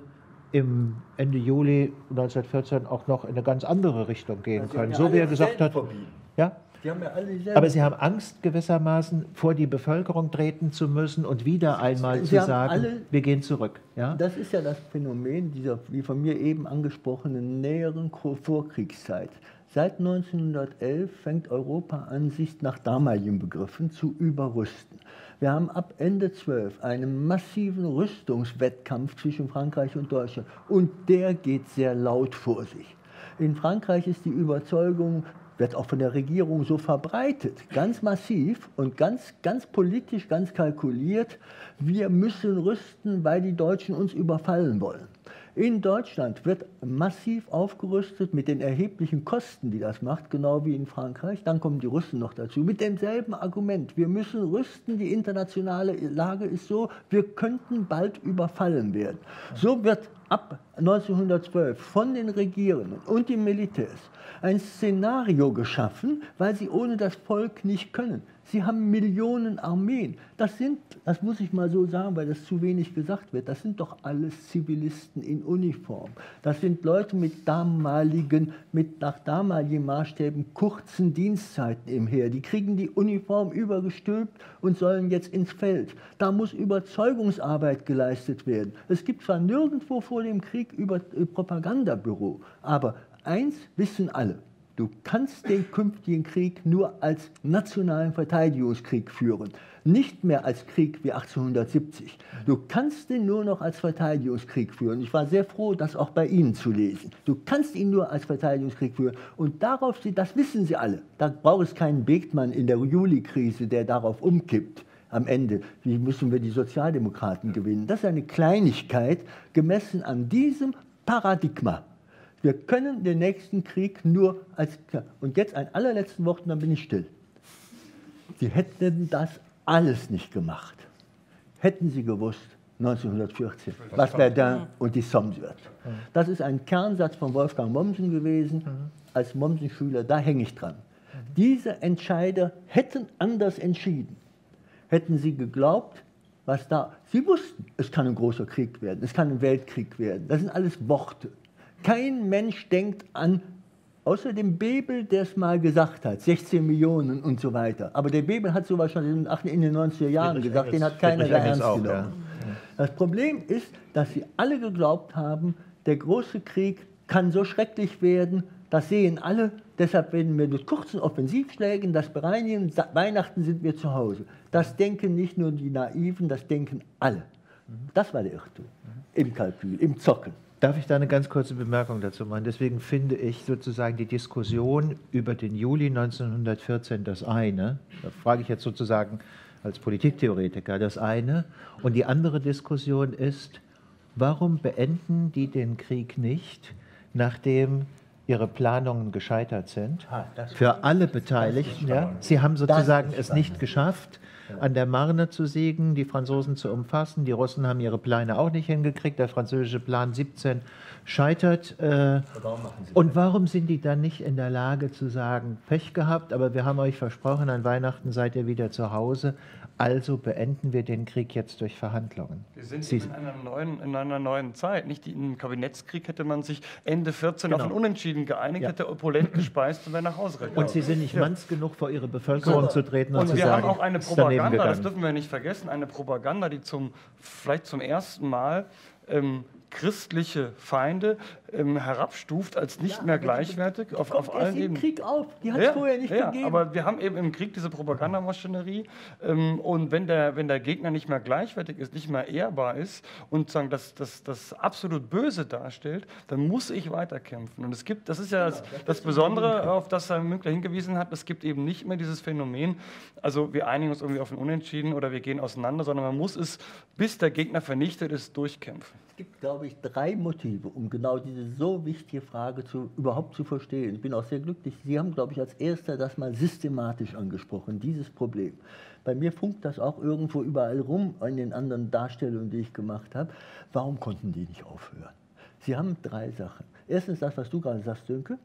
im Ende Juli neunzehnhundertvierzehn auch noch in eine ganz andere Richtung gehen also können. So wie er gesagt hat, ja? Die haben ja alle aber sie haben Angst gewissermaßen, vor die Bevölkerung treten zu müssen und wieder einmal sie zu sagen, alle, wir gehen zurück. Ja? Das ist ja das Phänomen dieser, wie von mir eben angesprochenen, näheren Vorkriegszeit. Seit neunzehnhundertelf fängt Europa an, sich nach damaligen Begriffen zu überrüsten. Wir haben ab Ende zwölf einen massiven Rüstungswettkampf zwischen Frankreich und Deutschland. Und der geht sehr laut vor sich. In Frankreich ist die Überzeugung, wird auch von der Regierung so verbreitet, ganz massiv und ganz, ganz politisch, ganz kalkuliert, wir müssen rüsten, weil die Deutschen uns überfallen wollen. In Deutschland wird massiv aufgerüstet mit den erheblichen Kosten, die das macht, genau wie in Frankreich. Dann kommen die Russen noch dazu, mit demselben Argument. Wir müssen rüsten, die internationale Lage ist so, wir könnten bald überfallen werden. So wird ab neunzehnhundertzwölf von den Regierenden und den Militärs ein Szenario geschaffen, weil sie ohne das Volk nicht können. Sie haben Millionen Armeen. Das sind, das muss ich mal so sagen, weil das zu wenig gesagt wird, das sind doch alles Zivilisten in Uniform. Das sind Leute mit damaligen, mit nach damaligen Maßstäben kurzen Dienstzeiten im Heer. Die kriegen die Uniform übergestülpt und sollen jetzt ins Feld. Da muss Überzeugungsarbeit geleistet werden. Es gibt zwar nirgendwo vor dem Krieg über äh, Propagandabüro, aber eins wissen alle. Du kannst den künftigen Krieg nur als nationalen Verteidigungskrieg führen, nicht mehr als Krieg wie achtzehnhundertsiebzig. Du kannst ihn nur noch als Verteidigungskrieg führen. Ich war sehr froh, das auch bei Ihnen zu lesen. Du kannst ihn nur als Verteidigungskrieg führen. Und darauf, das wissen Sie alle. Da braucht es keinen Bethmann in der Juli-Krise, der darauf umkippt. Am Ende, wie müssen wir die Sozialdemokraten gewinnen? Das ist eine Kleinigkeit, gemessen an diesem Paradigma. Wir können den nächsten Krieg nur als... Und jetzt ein allerletzten Wort, und dann bin ich still. Sie hätten das alles nicht gemacht. Hätten Sie gewusst, neunzehnhundertvierzehn, was Verdun und die Somme wird. Das ist ein Kernsatz von Wolfgang Mommsen gewesen. Als Mommsen-Schüler, da hänge ich dran. Diese Entscheider hätten anders entschieden. Hätten sie geglaubt, was da... Sie wussten, es kann ein großer Krieg werden, es kann ein Weltkrieg werden. Das sind alles Worte. Kein Mensch denkt an, außer dem Bebel, der es mal gesagt hat, sechzehn Millionen und so weiter. Aber der Bebel hat sowas schon in den neunziger Jahren gesagt, den hat keiner da ernst genommen. Ja. Das Problem ist, dass sie alle geglaubt haben, der große Krieg kann so schrecklich werden, das sehen alle, deshalb werden wir mit kurzen Offensivschlägen das bereinigen, Weihnachten sind wir zu Hause. Das denken nicht nur die Naiven, das denken alle. Das war der Irrtum im Kalkül, im Zocken. Darf ich da eine ganz kurze Bemerkung dazu machen? Deswegen finde ich sozusagen die Diskussion über den Juli neunzehnhundertvierzehn das eine, da frage ich jetzt sozusagen als Politiktheoretiker das eine, und die andere Diskussion ist, warum beenden die den Krieg nicht, nachdem ihre Planungen gescheitert sind? Für alle Beteiligten. Ja? Sie haben sozusagen es nicht geschafft, an der Marne zu siegen, die Franzosen zu umfassen. Die Russen haben ihre Pläne auch nicht hingekriegt. Der französische Plan siebzehn scheitert. Äh, und warum sind die dann nicht in der Lage zu sagen, Pech gehabt, aber wir haben euch versprochen, an Weihnachten seid ihr wieder zu Hause. Also beenden wir den Krieg jetzt durch Verhandlungen. Wir sind Sie in, einer neuen, in einer neuen Zeit. Nicht im Kabinettskrieg hätte man sich Ende vierzehn genau. auf ein Unentschieden geeinigt, ja. hätte opulent gespeist und wäre nach Hause gegangen. Und Sie sind nicht ja. manns genug, vor Ihre Bevölkerung so. zu treten und, und zu wir sagen, haben auch eine Propaganda, das dürfen wir nicht vergessen, eine Propaganda, die zum, vielleicht zum ersten Mal ähm, christliche Feinde ähm, herabstuft als nicht Ja, mehr aber die- gleichwertig die auf, kommt auf erst allen im Ebenen. Krieg auf. Die hat es Ja, vorher nicht ja, gegeben. aber wir haben eben im Krieg diese Propagandamaschinerie ähm, und wenn der, wenn der Gegner nicht mehr gleichwertig ist, nicht mehr ehrbar ist und sagen, das, das, das absolut Böse darstellt, dann muss ich weiterkämpfen. Und es gibt, das ist ja das, das Besondere, auf das Herr Münkler hingewiesen hat, es gibt eben nicht mehr dieses Phänomen, also wir einigen uns irgendwie auf ein Unentschieden oder wir gehen auseinander, sondern man muss es, bis der Gegner vernichtet ist, durchkämpfen. Es gibt, glaube ich, drei Motive, um genau diese so wichtige Frage zu, überhaupt zu verstehen. Ich bin auch sehr glücklich. Sie haben, glaube ich, als Erster das mal systematisch angesprochen, dieses Problem. Bei mir funkt das auch irgendwo überall rum, in den anderen Darstellungen, die ich gemacht habe. Warum konnten die nicht aufhören? Sie haben drei Sachen. Erstens das, was du gerade sagst, Sönke.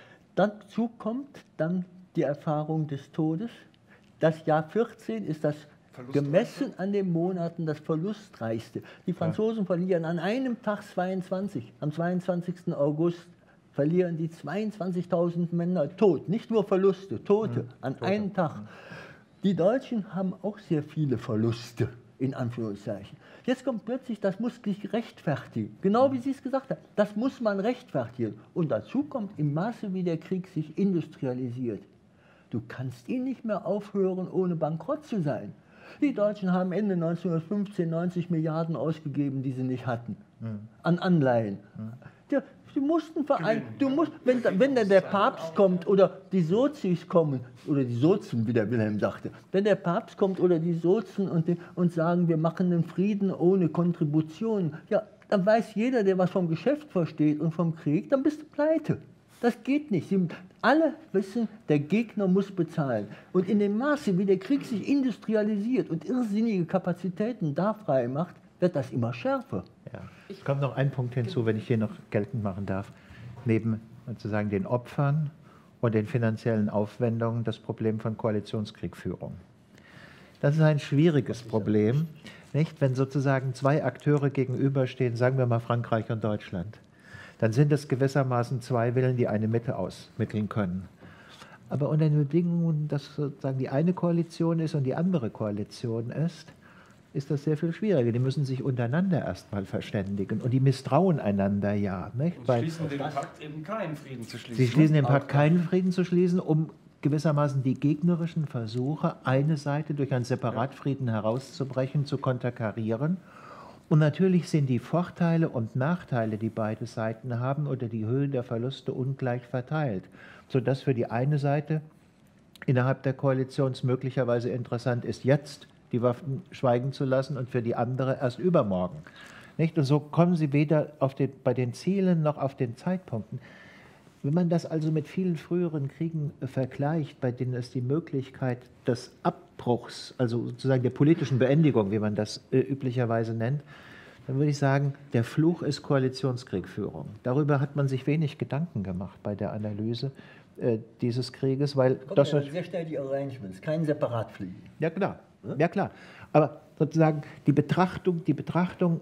Dazu kommt dann die Erfahrung des Todes. Das Jahr vierzehn ist das gemessen an den Monaten das verlustreichste. Die Franzosen verlieren an einem Tag zweiundzwanzig. Am zweiundzwanzigsten August verlieren die zweiundzwanzigtausend Männer tot. Nicht nur Verluste, Tote an einem Tag. Die Deutschen haben auch sehr viele Verluste, in Anführungszeichen. Jetzt kommt plötzlich, das muss sich rechtfertigen. Genau wie Sie es gesagt haben, das muss man rechtfertigen. Und dazu kommt, im Maße, wie der Krieg sich industrialisiert, du kannst ihn nicht mehr aufhören, ohne bankrott zu sein. Die Deutschen haben Ende neunzehnhundertfünfzehn neunzig Milliarden ausgegeben, die sie nicht hatten, mhm. an Anleihen. Mhm. Die, die mussten verein, du musst, wenn, wenn dann der Papst kommt oder die Sozis kommen, oder die Sozen, wie der Wilhelm sagte, wenn der Papst kommt oder die Sozen und, die, und sagen, wir machen den Frieden ohne Kontribution, ja, dann weiß jeder, der was vom Geschäft versteht und vom Krieg, dann bist du pleite. Das geht nicht. Sie, alle wissen, der Gegner muss bezahlen. Und in dem Maße, wie der Krieg sich industrialisiert und irrsinnige Kapazitäten da frei macht, wird das immer schärfer. Ja. Es kommt noch ein Punkt hinzu, wenn ich hier noch geltend machen darf. Neben sozusagen den Opfern und den finanziellen Aufwendungen das Problem von Koalitionskriegführung. Das ist ein schwieriges Problem, nicht? Wenn sozusagen zwei Akteure gegenüberstehen, sagen wir mal Frankreich und Deutschland. Dann sind es gewissermaßen zwei Willen, die eine Mitte ausmitteln können. Aber unter den Bedingungen, dass sozusagen die eine Koalition ist und die andere Koalition ist, ist das sehr viel schwieriger. Die müssen sich untereinander erstmal verständigen und die misstrauen einander ja. Nicht? Und Weil schließen den Pakt eben keinen Frieden zu schließen. sie schließen den Pakt, keinen Frieden zu schließen, um gewissermaßen die gegnerischen Versuche, eine Seite durch einen Separatfrieden herauszubrechen, zu konterkarieren. Und natürlich sind die Vorteile und Nachteile, die beide Seiten haben, oder die Höhen der Verluste ungleich verteilt, sodass für die eine Seite innerhalb der Koalition es möglicherweise interessant ist, jetzt die Waffen schweigen zu lassen und für die andere erst übermorgen. Nicht? Und so kommen sie weder auf den, bei den Zielen noch auf den Zeitpunkten. Wenn man das also mit vielen früheren Kriegen äh, vergleicht, bei denen es die Möglichkeit des Abbruchs, also sozusagen der politischen Beendigung, wie man das äh, üblicherweise nennt, dann würde ich sagen, der Fluch ist Koalitionskriegführung. Darüber hat man sich wenig Gedanken gemacht bei der Analyse äh, dieses Krieges, weil Kommt das ja sehr schnell die Arrangements, kein Separatfliegen. ja klar, ja klar. Aber sozusagen die Betrachtung, die Betrachtung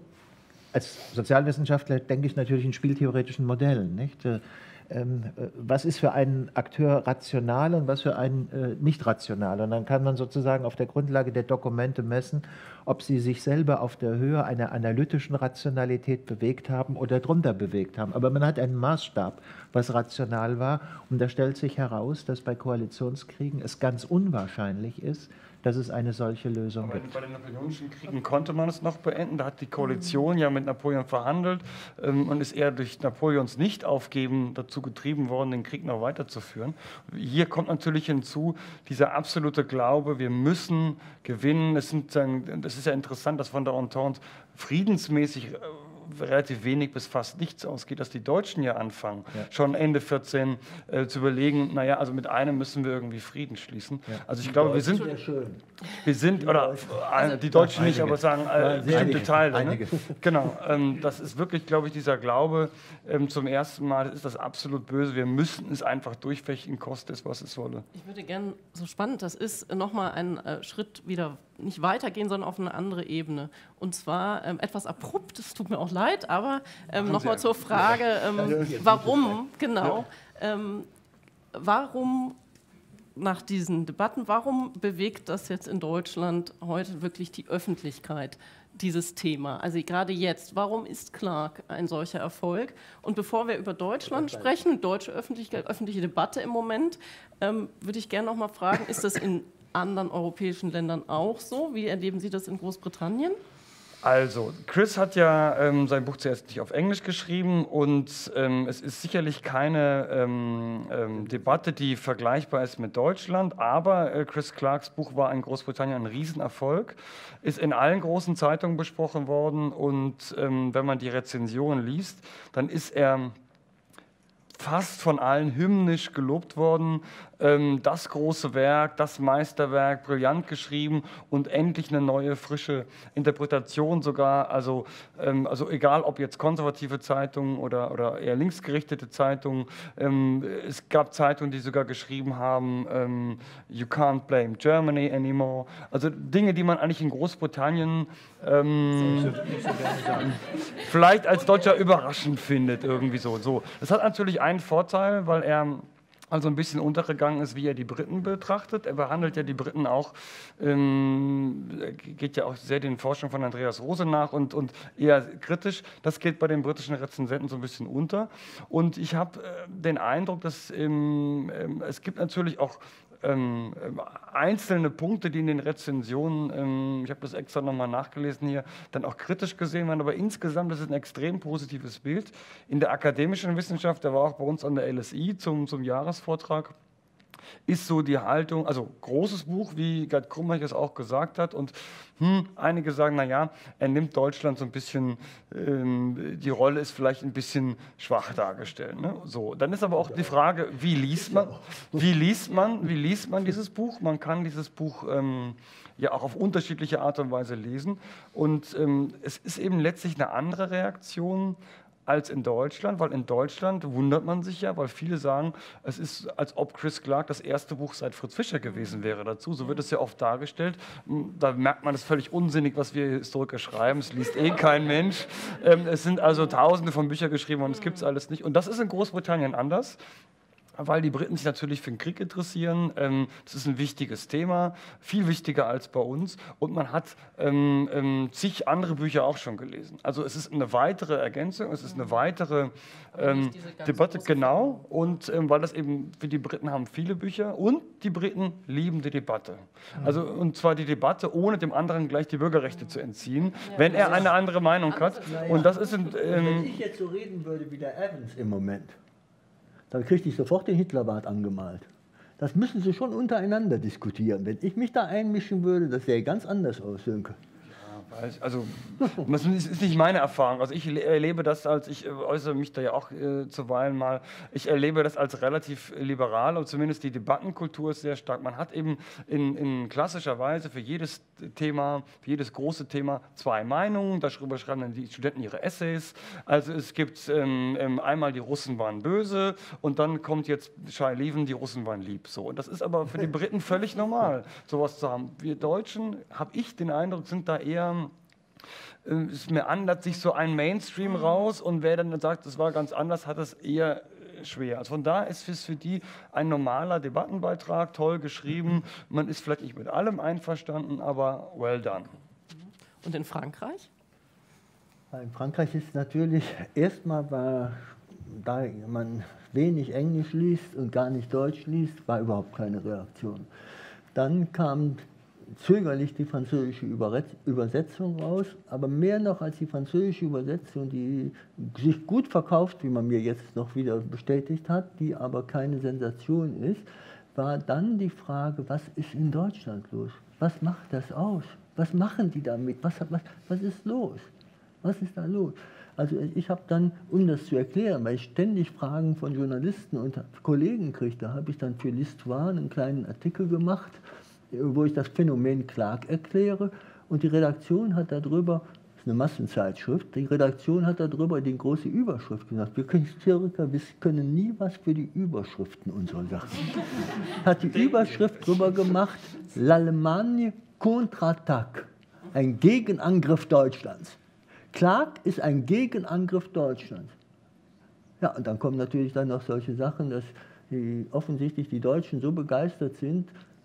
als Sozialwissenschaftler denke ich natürlich in spieltheoretischen Modellen, nicht? Ähm, was ist für einen Akteur rational und was für einen äh, nicht rational. Und dann kann man sozusagen auf der Grundlage der Dokumente messen, ob sie sich selber auf der Höhe einer analytischen Rationalität bewegt haben oder drunter bewegt haben. Aber man hat einen Maßstab, was rational war. Und da stellt sich heraus, dass bei Koalitionskriegen es ganz unwahrscheinlich ist, dass es eine solche Lösung Aber gibt. bei den Napoleonischen Kriegen konnte man es noch beenden. Da hat die Koalition ja mit Napoleon verhandelt ähm, und ist eher durch Napoleons Nicht-Aufgeben dazu getrieben worden, den Krieg noch weiterzuführen. Hier kommt natürlich hinzu dieser absolute Glaube, wir müssen gewinnen. Es sind, das ist ja interessant, dass von der Entente friedensmäßig äh, relativ wenig bis fast nichts ausgeht, dass die Deutschen ja anfangen, ja. schon Ende vierzehn äh, zu überlegen, naja, also mit einem müssen wir irgendwie Frieden schließen. Ja. Also ich die glaube, wir sind, wir sind, oder also, die Deutschen nicht, aber sagen äh, bestimmte Teile. Ne? Genau, ähm, das ist wirklich, glaube ich, dieser Glaube ähm, zum ersten Mal, ist das absolut böse, wir müssen es einfach durchfechten, koste es, was es wolle. Ich würde gerne, so spannend das ist, nochmal einen äh, Schritt wieder nicht weitergehen, sondern auf eine andere Ebene. Und zwar ähm, etwas abrupt, es tut mir auch leid, aber ähm, nochmal zur Frage, ähm, warum, genau, ähm, warum nach diesen Debatten, warum bewegt das jetzt in Deutschland heute wirklich die Öffentlichkeit, dieses Thema? Also gerade jetzt, warum ist Clark ein solcher Erfolg? Und bevor wir über Deutschland sprechen, deutsche Öffentlichkeit, öffentliche Debatte im Moment, ähm, würde ich gerne noch mal fragen, ist das in anderen europäischen Ländern auch so? Wie erleben Sie das in Großbritannien? Also, Chris hat ja ähm, sein Buch zuerst nicht auf Englisch geschrieben und ähm, es ist sicherlich keine ähm, ähm, Debatte, die vergleichbar ist mit Deutschland, aber äh, Chris Clarks Buch war in Großbritannien ein Riesenerfolg, ist in allen großen Zeitungen besprochen worden und ähm, wenn man die Rezensionen liest, dann ist er fast von allen hymnisch gelobt worden. Das große Werk, das Meisterwerk, brillant geschrieben und endlich eine neue, frische Interpretation sogar. Also, ähm, also egal, ob jetzt konservative Zeitungen oder, oder eher linksgerichtete Zeitungen. Ähm, es gab Zeitungen, die sogar geschrieben haben, ähm, you can't blame Germany anymore. Also Dinge, die man eigentlich in Großbritannien ähm, vielleicht als Deutscher überraschend findet, irgendwie so. so. Das hat natürlich einen Vorteil, weil er also ein bisschen untergegangen ist, wie er die Briten betrachtet. Er behandelt ja die Briten auch, ähm, geht ja auch sehr den Forschungen von Andreas Rose nach und, und eher kritisch. Das geht bei den britischen Rezensenten so ein bisschen unter. Und ich habe äh, den Eindruck, dass ähm, ähm, es gibt natürlich auch Ähm, einzelne Punkte, die in den Rezensionen, ähm, ich habe das extra nochmal nachgelesen hier, dann auch kritisch gesehen werden, aber insgesamt ist es ein extrem positives Bild. In der akademischen Wissenschaft, der war auch bei uns an der L S I zum, zum Jahresvortrag, ist so die Haltung, also großes Buch, wie Gerd Krummeich es auch gesagt hat und hm, einige sagen, naja, er nimmt Deutschland so ein bisschen, ähm, die Rolle ist vielleicht ein bisschen schwach dargestellt. Ne? So, dann ist aber auch die Frage, wie liest man, wie liest man, wie liest man dieses Buch? Man kann dieses Buch ähm, ja auch auf unterschiedliche Art und Weise lesen und ähm, es ist eben letztlich eine andere Reaktion als in Deutschland, weil in Deutschland wundert man sich ja, weil viele sagen, es ist, als ob Chris Clark das erste Buch seit Fritz Fischer gewesen wäre dazu. So wird es ja oft dargestellt. Da merkt man, es ist völlig unsinnig, was wir Historiker schreiben. Es liest eh kein Mensch. Es sind also Tausende von Büchern geschrieben und es gibt es alles nicht. Und das ist in Großbritannien anders, weil die Briten sich natürlich für den Krieg interessieren. Ähm, das ist ein wichtiges Thema, viel wichtiger als bei uns. Und man hat ähm, ähm, zig andere Bücher auch schon gelesen. Also es ist eine weitere Ergänzung, es ist eine weitere ähm, Debatte, genau. Und ähm, weil das eben, für die Briten haben viele Bücher und die Briten lieben die Debatte. Also und zwar die Debatte, ohne dem anderen gleich die Bürgerrechte zu entziehen, ja, wenn er eine andere Meinung hat. Ja, ja. Und das ist ein, ähm, wenn ich jetzt so reden würde wie der Evans im Moment, dann kriegte ich sofort den Hitlerbart angemalt. Das müssen Sie schon untereinander diskutieren. Wenn ich mich da einmischen würde, das sähe ganz anders aus, Sönke. Also, das ist nicht meine Erfahrung. Also ich erlebe das als, ich äußere mich da ja auch äh, zuweilen mal, ich erlebe das als relativ liberal und zumindest die Debattenkultur ist sehr stark. Man hat eben in, in klassischer Weise für jedes Thema, für jedes große Thema zwei Meinungen. Darüber schreiben dann die Studenten ihre Essays. Also es gibt ähm, einmal die Russen waren böse und dann kommt jetzt Shai Leven, die Russen waren lieb. So. Und das ist aber für die Briten völlig normal, sowas zu haben. Wir Deutschen, habe ich den Eindruck, sind da eher es meandert sich so ein Mainstream raus und wer dann sagt, das war ganz anders, hat es eher schwer. Also von da ist es für die ein normaler Debattenbeitrag, toll geschrieben. Man ist vielleicht nicht mit allem einverstanden, aber well done. Und in Frankreich? In Frankreich ist natürlich erstmal, war, da man wenig Englisch liest und gar nicht Deutsch liest, war überhaupt keine Reaktion. Dann kam zögerlich die französische Übersetzung raus, aber mehr noch als die französische Übersetzung, die sich gut verkauft, wie man mir jetzt noch wieder bestätigt hat, die aber keine Sensation ist, war dann die Frage, was ist in Deutschland los? Was macht das aus? Was machen die damit? Was, was, was ist los? Was ist da los? Also ich habe dann, um das zu erklären, weil ich ständig Fragen von Journalisten und Kollegen kriegte, habe ich dann für L'Histoire einen kleinen Artikel gemacht, wo ich das Phänomen Clark erkläre. Und die Redaktion hat darüber, das ist eine Massenzeitschrift, die Redaktion hat darüber die große Überschrift gesagt. Wir Historiker, wir können nie was für die Überschriften unserer Sachen. Hat die Überschrift drüber gemacht, L'Allemagne contre-attaque, ein Gegenangriff Deutschlands. Clark ist ein Gegenangriff Deutschlands. Ja, und dann kommen natürlich dann noch solche Sachen, dass die offensichtlich die Deutschen so begeistert sind,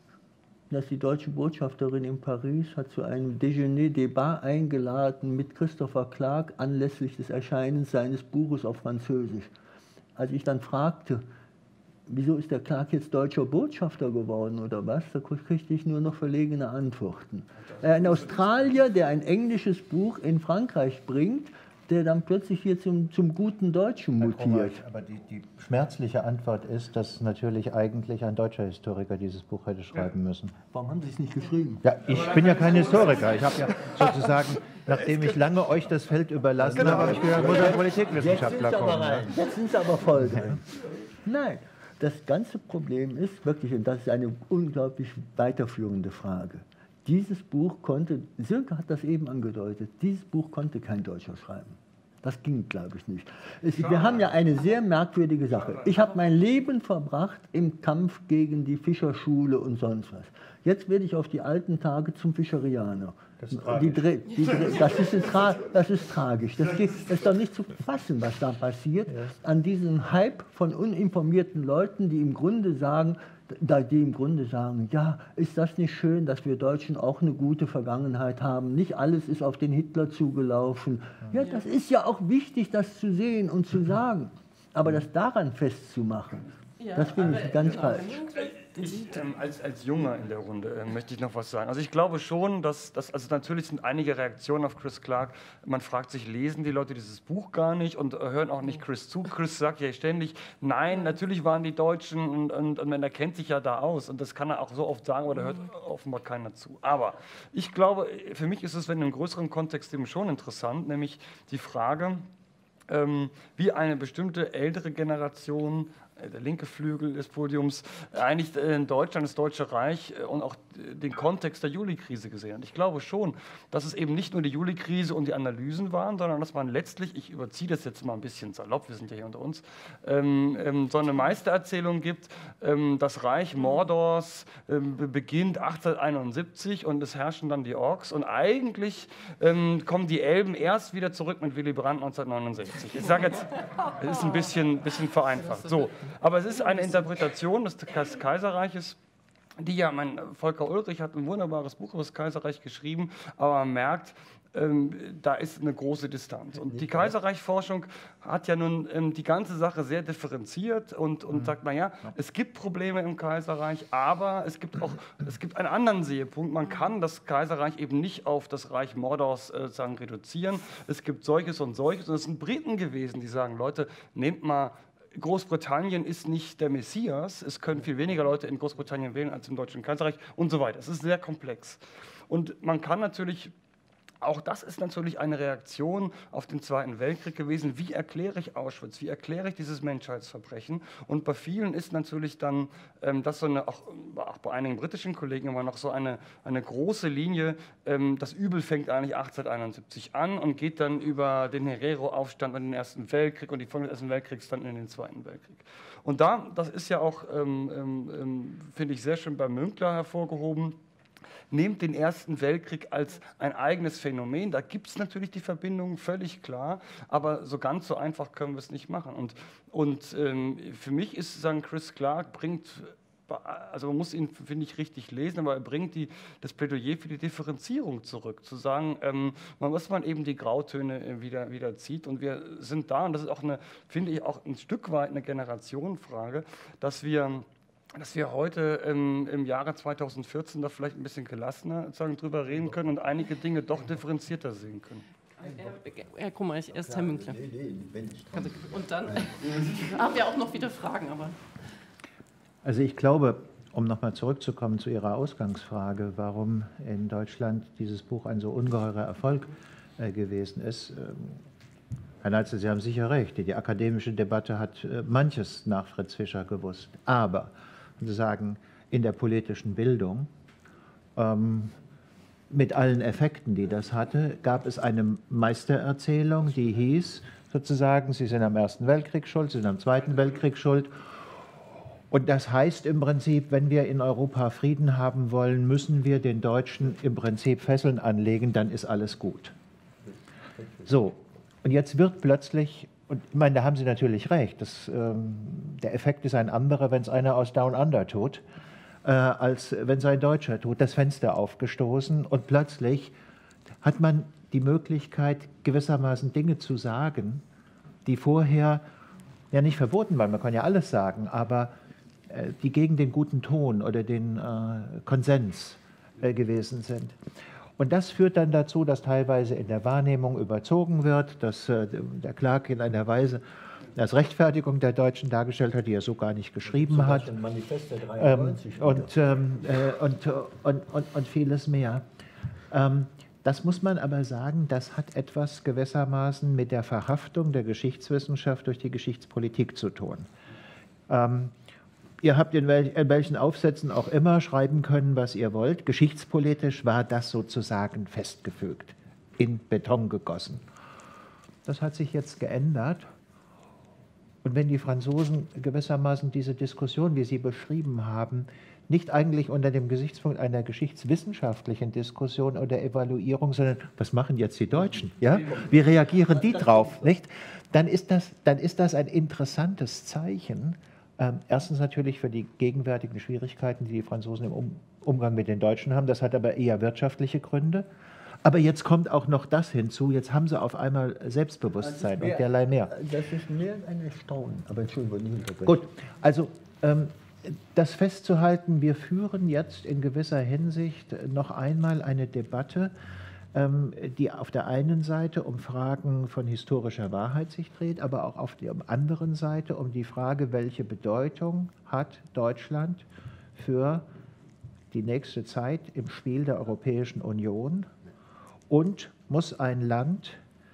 dass die deutsche Botschafterin in Paris hat zu einem Déjeuner-Débat eingeladen mit Christopher Clark anlässlich des Erscheinens seines Buches auf Französisch. Als ich dann fragte, wieso ist der Clark jetzt deutscher Botschafter geworden oder was, da kriegte ich nur noch verlegene Antworten. Ein Australier, der ein englisches Buch in Frankreich bringt, der dann plötzlich hier zum, zum guten Deutschen mutiert. Aber die, die schmerzliche Antwort ist, dass natürlich eigentlich ein deutscher Historiker dieses Buch hätte schreiben müssen. Warum haben Sie es nicht geschrieben? Ja, ich bin ja kein Historiker. Ich habe ja sozusagen, nachdem ich lange euch das Feld überlassen habe, habe ich gesagt, muss ein Politikwissenschaftler kommen. Jetzt, Jetzt sind es aber Folge. Nein, das ganze Problem ist wirklich, und das ist eine unglaublich weiterführende Frage, dieses Buch konnte, Sönke hat das eben angedeutet, dieses Buch konnte kein Deutscher schreiben. Das ging, glaube ich, nicht. Es, wir haben ja eine sehr merkwürdige Sache. Ich habe mein Leben verbracht im Kampf gegen die Fischerschule und sonst was. Jetzt werde ich auf die alten Tage zum Fischerianer. Das ist tragisch. Die, die, die, das, ist tra das ist tragisch. Das, geht, das ist doch nicht zu fassen, was da passiert. Ja. An diesem Hype von uninformierten Leuten, die im Grunde sagen, die im Grunde sagen, ja, ist das nicht schön, dass wir Deutschen auch eine gute Vergangenheit haben? Nicht alles ist auf den Hitler zugelaufen. Ja, das ist ja auch wichtig, das zu sehen und zu sagen. Aber das daran festzumachen, ja, das finde ich ganz genau falsch. Ich, ähm, als, als Junger in der Runde äh, möchte ich noch was sagen. Also ich glaube schon, dass, dass also natürlich sind einige Reaktionen auf Chris Clark. Man fragt sich, lesen die Leute dieses Buch gar nicht und äh, hören auch nicht Chris zu. Chris sagt ja ständig, nein, natürlich waren die Deutschen und, und, und man erkennt sich ja da aus. Und das kann er auch so oft sagen, aber da hört offenbar keiner zu. Aber ich glaube, für mich ist es in einem größeren Kontext eben schon interessant, nämlich die Frage, ähm, wie eine bestimmte ältere Generation, der linke Flügel des Podiums, eigentlich in Deutschland, das Deutsche Reich und auch den Kontext der Juli-Krise gesehen hat. Ich glaube schon, dass es eben nicht nur die Juli-Krise und die Analysen waren, sondern dass man letztlich, ich überziehe das jetzt mal ein bisschen salopp, wir sind ja hier unter uns, ähm, ähm, so eine Meistererzählung gibt, ähm, das Reich Mordors ähm, beginnt achtzehnhunderteinundsiebzig und es herrschen dann die Orks und eigentlich ähm, kommen die Elben erst wieder zurück mit Willy Brandt neunzehnhundertneunundsechzig. Ich sage jetzt, es ist ein bisschen, bisschen vereinfacht. So. Aber es ist eine Interpretation des Kaiserreiches, die ja, mein Volker Ulrich hat ein wunderbares Buch über das Kaiserreich geschrieben, aber man merkt, ähm, da ist eine große Distanz. Und die Kaiserreichforschung hat ja nun ähm, die ganze Sache sehr differenziert und, und mhm. sagt, naja, es gibt Probleme im Kaiserreich, aber es gibt auch es gibt einen anderen Sehepunkt. Man kann das Kaiserreich eben nicht auf das Reich Mordors äh, sagen, reduzieren. Es gibt solches und solches. Und es sind Briten gewesen, die sagen, Leute, nehmt mal, Großbritannien ist nicht der Messias, es können viel weniger Leute in Großbritannien wählen als im Deutschen Kaiserreich und so weiter. Es ist sehr komplex. Und man kann natürlich, auch das ist natürlich eine Reaktion auf den Zweiten Weltkrieg gewesen. Wie erkläre ich Auschwitz? Wie erkläre ich dieses Menschheitsverbrechen? Und bei vielen ist natürlich dann, ähm, das so eine, auch, auch bei einigen britischen Kollegen immer noch so eine, eine große Linie, ähm, das Übel fängt eigentlich achtzehnhunderteinundsiebzig an und geht dann über den Herero-Aufstand und den Ersten Weltkrieg und die Folgen des Ersten Weltkriegs dann in den Zweiten Weltkrieg. Und da, das ist ja auch, ähm, ähm, finde ich, sehr schön bei Münkler hervorgehoben, nehmt den Ersten Weltkrieg als ein eigenes Phänomen. Da gibt es natürlich die Verbindungen, völlig klar, aber so ganz so einfach können wir es nicht machen. Und, und ähm, für mich ist, sagen, Chris Clark bringt, also man muss ihn, finde ich, richtig lesen, aber er bringt die, das Plädoyer für die Differenzierung zurück, zu sagen, ähm, man muss man eben die Grautöne wieder, wieder zieht und wir sind da, und das ist auch eine, finde ich, auch ein Stück weit eine Generationenfrage, dass wir dass wir heute ähm, im Jahre zweitausendvierzehn da vielleicht ein bisschen gelassener sagen, drüber reden können und einige Dinge doch differenzierter sehen können. Herr Kummer, ich erst Herr Münkler. Und dann haben wir auch noch wieder Fragen. Aber also ich glaube, um nochmal zurückzukommen zu Ihrer Ausgangsfrage, warum in Deutschland dieses Buch ein so ungeheurer Erfolg äh, gewesen ist. Ähm, Herr Neitzel, Sie haben sicher recht, die akademische Debatte hat äh, manches nach Fritz Fischer gewusst, aber sozusagen in der politischen Bildung, ähm, mit allen Effekten, die das hatte, gab es eine Meistererzählung, die hieß sozusagen, Sie sind am Ersten Weltkrieg schuld, Sie sind am Zweiten Weltkrieg schuld. Und das heißt im Prinzip, wenn wir in Europa Frieden haben wollen, müssen wir den Deutschen im Prinzip Fesseln anlegen, dann ist alles gut. So, und jetzt wird plötzlich Und ich meine, da haben Sie natürlich recht. Das, ähm, der Effekt ist ein anderer, wenn es einer aus Down Under tut, äh, als wenn es ein Deutscher tut. Das Fenster aufgestoßen und plötzlich hat man die Möglichkeit, gewissermaßen Dinge zu sagen, die vorher ja nicht verboten waren. Man kann ja alles sagen, aber äh, die gegen den guten Ton oder den äh, Konsens äh, gewesen sind. Und das führt dann dazu, dass teilweise in der Wahrnehmung überzogen wird, dass äh, der Clark in einer Weise als Rechtfertigung der Deutschen dargestellt hat, die er so gar nicht geschrieben hat. Manifest der dreiundneunzig. Ähm, und, ähm, äh, und, und, und, und vieles mehr. Ähm, das muss man aber sagen, das hat etwas gewissermaßen mit der Verhaftung der Geschichtswissenschaft durch die Geschichtspolitik zu tun. Ähm, Ihr habt in, wel in welchen Aufsätzen auch immer schreiben können, was ihr wollt. Geschichtspolitisch war das sozusagen festgefügt, in Beton gegossen. Das hat sich jetzt geändert. Und wenn die Franzosen gewissermaßen diese Diskussion, wie Sie beschrieben haben, nicht eigentlich unter dem Gesichtspunkt einer geschichtswissenschaftlichen Diskussion oder Evaluierung, sondern was machen jetzt die Deutschen? Ja? Wie reagieren die drauf? Nicht? Dann ist das, dann ist das ein interessantes Zeichen. Ähm, erstens natürlich für die gegenwärtigen Schwierigkeiten, die die Franzosen im um Umgang mit den Deutschen haben. Das hat aber eher wirtschaftliche Gründe. Aber jetzt kommt auch noch das hinzu. Jetzt haben sie auf einmal Selbstbewusstsein mehr, und derlei mehr. Das ist mehr ein Erstaunen. Aber Entschuldigung, nicht unterbrechen. Gut, also ähm, das festzuhalten, wir führen jetzt in gewisser Hinsicht noch einmal eine Debatte, die auf der einen Seite um Fragen von historischer Wahrheit sich dreht, aber auch auf der anderen Seite um die Frage, welche Bedeutung hat Deutschland für die nächste Zeit im Spiel der Europäischen Union und muss ein Land,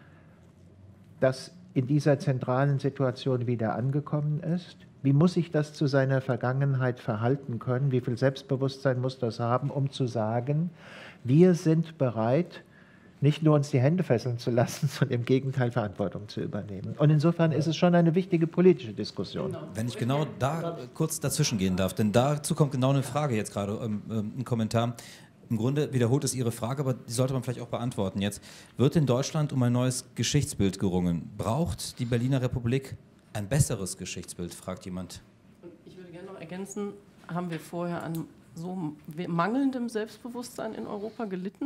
das in dieser zentralen Situation wieder angekommen ist, wie muss sich das zu seiner Vergangenheit verhalten können, wie viel Selbstbewusstsein muss das haben, um zu sagen, wir sind bereit, nicht nur uns die Hände fesseln zu lassen, sondern im Gegenteil Verantwortung zu übernehmen. Und insofern ist es schon eine wichtige politische Diskussion. Wenn ich genau da kurz dazwischen gehen darf, denn dazu kommt genau eine Frage jetzt gerade, ähm, ein Kommentar. Im Grunde wiederholt es Ihre Frage, aber die sollte man vielleicht auch beantworten jetzt. Wird in Deutschland um ein neues Geschichtsbild gerungen? Braucht die Berliner Republik ein besseres Geschichtsbild, fragt jemand. Ich würde gerne noch ergänzen, haben wir vorher an so mangelndem Selbstbewusstsein in Europa gelitten?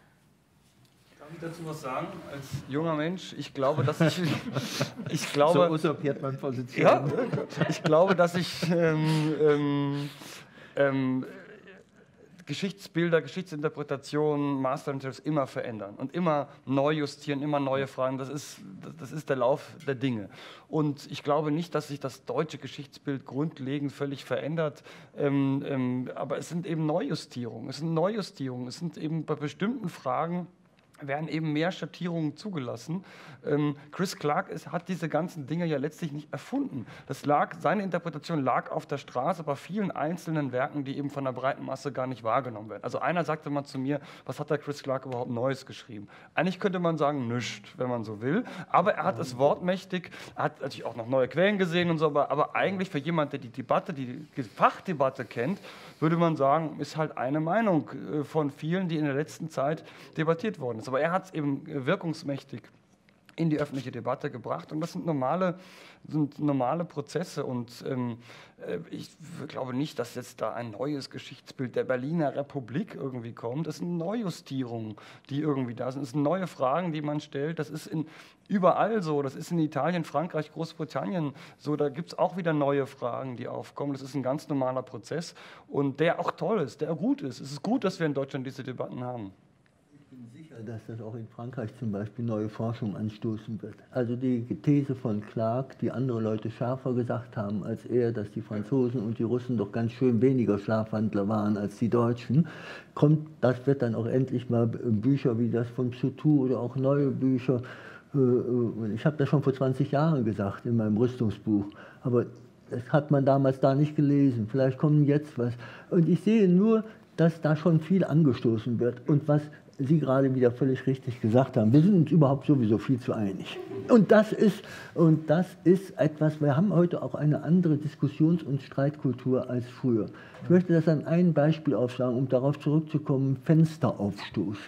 Darf ich dazu was sagen? Als junger Mensch, ich glaube, dass ich... ich glaube, so usurpiert man Position. Ja, ich glaube, dass ich ähm, ähm, ähm, Geschichtsbilder, Geschichtsinterpretationen, Master-Interests immer verändern und immer neu justieren, immer neue Fragen. Das ist, das ist der Lauf der Dinge. Und ich glaube nicht, dass sich das deutsche Geschichtsbild grundlegend völlig verändert, ähm, ähm, aber es sind eben Neujustierungen. Es sind Neujustierungen. Es sind eben bei bestimmten Fragen werden eben mehr Schattierungen zugelassen. Ähm, Chris Clark ist, hat diese ganzen Dinge ja letztlich nicht erfunden. Das lag, seine Interpretation lag auf der Straße bei vielen einzelnen Werken, die eben von der breiten Masse gar nicht wahrgenommen werden. Also einer sagte mal zu mir, was hat der Chris Clark überhaupt Neues geschrieben? Eigentlich könnte man sagen, nichts, wenn man so will. Aber er hat es wortmächtig, er hat natürlich auch noch neue Quellen gesehen und so, aber, aber eigentlich für jemanden, der die Debatte, die Fachdebatte kennt, würde man sagen, ist halt eine Meinung von vielen, die in der letzten Zeit debattiert worden ist. Aber er hat es eben wirkungsmächtig in die öffentliche Debatte gebracht. Und das sind normale, sind normale Prozesse. Und ähm, ich glaube nicht, dass jetzt da ein neues Geschichtsbild der Berliner Republik irgendwie kommt. Das sind Neujustierungen, die irgendwie da sind. Das sind neue Fragen, die man stellt. Das ist in, überall so. Das ist in Italien, Frankreich, Großbritannien so. Da gibt es auch wieder neue Fragen, die aufkommen. Das ist ein ganz normaler Prozess und der auch toll ist, der gut ist. Es ist gut, dass wir in Deutschland diese Debatten haben. Dass das auch in Frankreich zum Beispiel neue Forschung anstoßen wird. Also die These von Clark, die andere Leute schärfer gesagt haben als er, dass die Franzosen und die Russen doch ganz schön weniger Schlafwandler waren als die Deutschen, kommt, das wird dann auch endlich mal Bücher wie das von Soutou oder auch neue Bücher. Ich habe das schon vor zwanzig Jahren gesagt in meinem Rüstungsbuch, aber das hat man damals da nicht gelesen. Vielleicht kommt jetzt was. Und ich sehe nur, dass da schon viel angestoßen wird und was Sie gerade wieder völlig richtig gesagt haben. Wir sind uns überhaupt sowieso viel zu einig. Und das ist, und das ist etwas, wir haben heute auch eine andere Diskussions- und Streitkultur als früher. Ich möchte das an einem Beispiel aufschlagen, um darauf zurückzukommen, Fenster aufstoßen.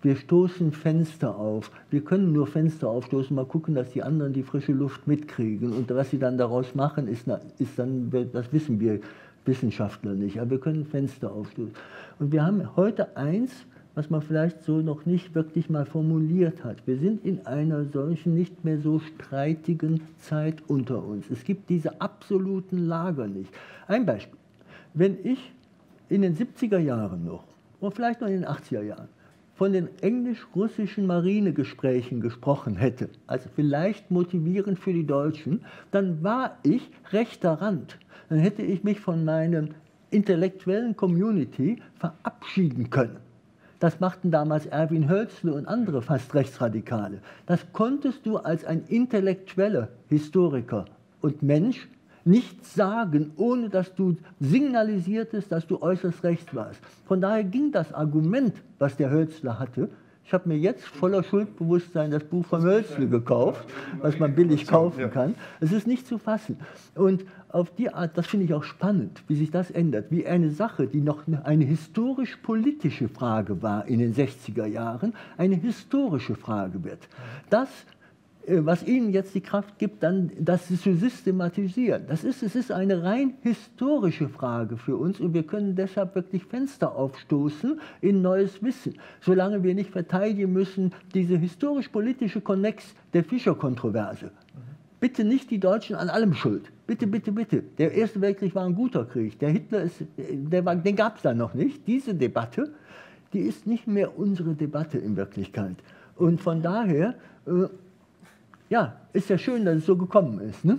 Wir stoßen Fenster auf. Wir können nur Fenster aufstoßen, mal gucken, dass die anderen die frische Luft mitkriegen. Und was sie dann daraus machen, ist, ist dann, das wissen wir Wissenschaftler nicht. Aber wir können Fenster aufstoßen. Und wir haben heute eins, was man vielleicht so noch nicht wirklich mal formuliert hat. Wir sind in einer solchen nicht mehr so streitigen Zeit unter uns. Es gibt diese absoluten Lager nicht. Ein Beispiel. Wenn ich in den siebziger Jahren noch, oder vielleicht noch in den achtziger Jahren, von den englisch-russischen Marinegesprächen gesprochen hätte, also vielleicht motivierend für die Deutschen, dann war ich rechter Rand. Dann hätte ich mich von meiner intellektuellen Community verabschieden können. Das machten damals Erwin Hölzle und andere fast Rechtsradikale. Das konntest du als ein intellektueller Historiker und Mensch nicht sagen, ohne dass du signalisiertest, dass du äußerst rechts warst. Von daher ging das Argument, was der Hölzle hatte. Ich habe mir jetzt voller Schuldbewusstsein das Buch von Hölzle gekauft, was man billig kaufen kann. Es ist nicht zu fassen. Und auf die Art, das finde ich auch spannend, wie sich das ändert, wie eine Sache, die noch eine historisch-politische Frage war in den sechziger Jahren, eine historische Frage wird. Das, was Ihnen jetzt die Kraft gibt, dann das zu systematisieren. Das ist, es ist eine rein historische Frage für uns und wir können deshalb wirklich Fenster aufstoßen in neues Wissen, solange wir nicht verteidigen müssen, diese historisch-politische Konnex der Fischer-Kontroverse. Bitte nicht die Deutschen an allem schuld. Bitte, bitte, bitte. Der Erste Weltkrieg war ein guter Krieg. Der Hitler ist, der war, den gab es da noch nicht. Diese Debatte, die ist nicht mehr unsere Debatte in Wirklichkeit. Und von daher, äh, ja, ist ja schön, dass es so gekommen ist. Ne?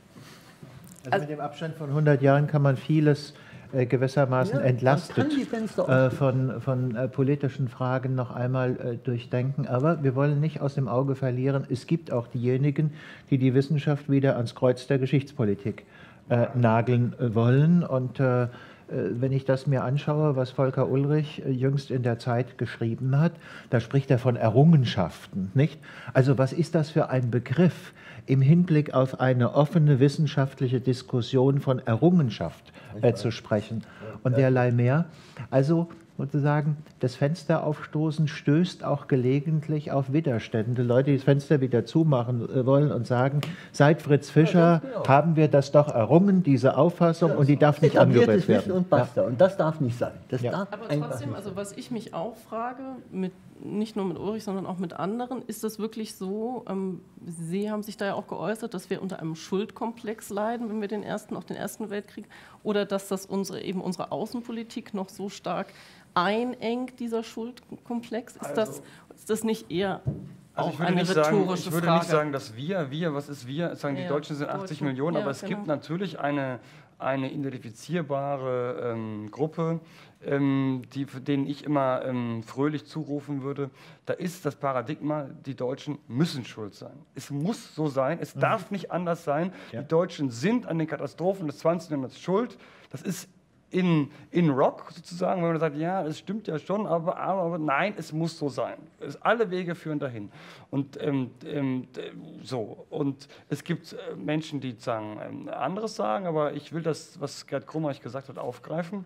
Ja. Also mit dem Abstand von hundert Jahren kann man vieles äh, gewissermaßen ja, entlastet äh, von, von äh, politischen Fragen noch einmal äh, durchdenken. Aber wir wollen nicht aus dem Auge verlieren, es gibt auch diejenigen, die die Wissenschaft wieder ans Kreuz der Geschichtspolitik äh, nageln äh, wollen. Und äh, wenn ich das mir anschaue, was Volker Ullrich jüngst in der Zeit geschrieben hat, da spricht er von Errungenschaften, nicht? Also was ist das für ein Begriff im Hinblick auf eine offene wissenschaftliche Diskussion von Errungenschaft äh, zu sprechen und derlei mehr? Also sozusagen das Fenster aufstoßen stößt auch gelegentlich auf Widerstände. Leute, die das Fenster wieder zumachen äh, wollen und sagen, seit Fritz Fischer ja, genau. haben wir das doch errungen, diese Auffassung, ja, und die darf nicht angerührt werden. Und basta. Ja. Und das darf nicht sein. Das ja. darf Aber trotzdem, also was ich mich auch frage, mit, nicht nur mit Ulrich, sondern auch mit anderen, ist das wirklich so, ähm, Sie haben sich da ja auch geäußert, dass wir unter einem Schuldkomplex leiden, wenn wir den ersten, auch den Ersten Weltkrieg, oder dass das unsere, eben unsere Außenpolitik noch so stark einengt, dieser Schuldkomplex? Ist, also, das, ist das nicht eher also auch eine rhetorische sagen, ich würde Frage? nicht sagen, dass wir, wir, was ist wir? Sagen, die ja, Deutschen sind achtzig Deutschen. Millionen, ja, aber es genau. gibt natürlich eine, eine identifizierbare ähm, Gruppe, ähm, die, denen ich immer ähm, fröhlich zurufen würde. Da ist das Paradigma, die Deutschen müssen schuld sein. Es muss so sein, es mhm. darf nicht anders sein. Ja. Die Deutschen sind an den Katastrophen des zwanzigsten Jahrhunderts schuld. Das ist In, in Rock sozusagen, wenn man sagt, ja, es stimmt ja schon, aber, aber, aber nein, es muss so sein. Es, alle Wege führen dahin. Und, ähm, ähm, so. Und es gibt Menschen, die sagen, ähm, anderes sagen, aber ich will das, was Gerd Krumreich gesagt hat, aufgreifen.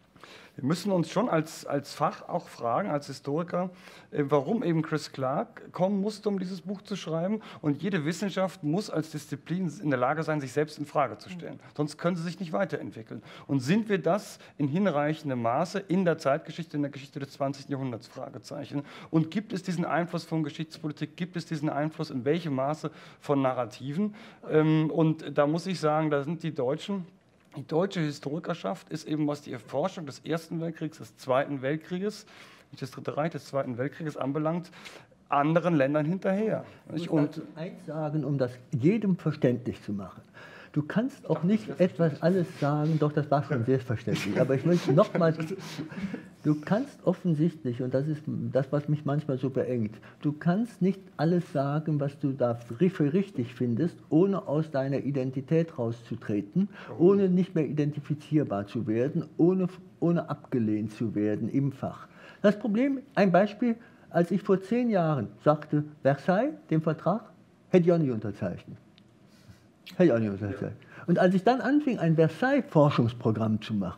Wir müssen uns schon als, als Fach auch fragen, als Historiker, äh, warum eben Chris Clark kommen musste, um dieses Buch zu schreiben. Und jede Wissenschaft muss als Disziplin in der Lage sein, sich selbst in Frage zu stellen. Mhm. Sonst können sie sich nicht weiterentwickeln. Und sind wir das in hinreichendem Maße in der Zeitgeschichte, in der Geschichte des zwanzigsten Jahrhunderts? Fragezeichen. Und gibt es diesen Einfluss von Geschichtspolitik? Gibt es diesen Einfluss in welchem Maße von Narrativen? Ähm, und da muss ich sagen, da sind die Deutschen. Die deutsche Historikerschaft ist eben, was die Erforschung des Ersten Weltkriegs, des Zweiten Weltkrieges, nicht des Dritten Reich, des Zweiten Weltkrieges anbelangt, anderen Ländern hinterher. Ich muss dazu eins sagen, um das jedem verständlich zu machen. Du kannst auch nicht etwas alles sagen, doch das war schon selbstverständlich, aber ich möchte nochmals, du kannst offensichtlich, und das ist das, was mich manchmal so beengt, du kannst nicht alles sagen, was du da für richtig findest, ohne aus deiner Identität rauszutreten, ohne nicht mehr identifizierbar zu werden, ohne, ohne abgelehnt zu werden im Fach. Das Problem, ein Beispiel, als ich vor zehn Jahren sagte, Versailles, den Vertrag, hätte ich auch nicht unterzeichnet. Hätte ich auch nicht unterzeichnet. Und als ich dann anfing, ein Versailles-Forschungsprogramm zu machen,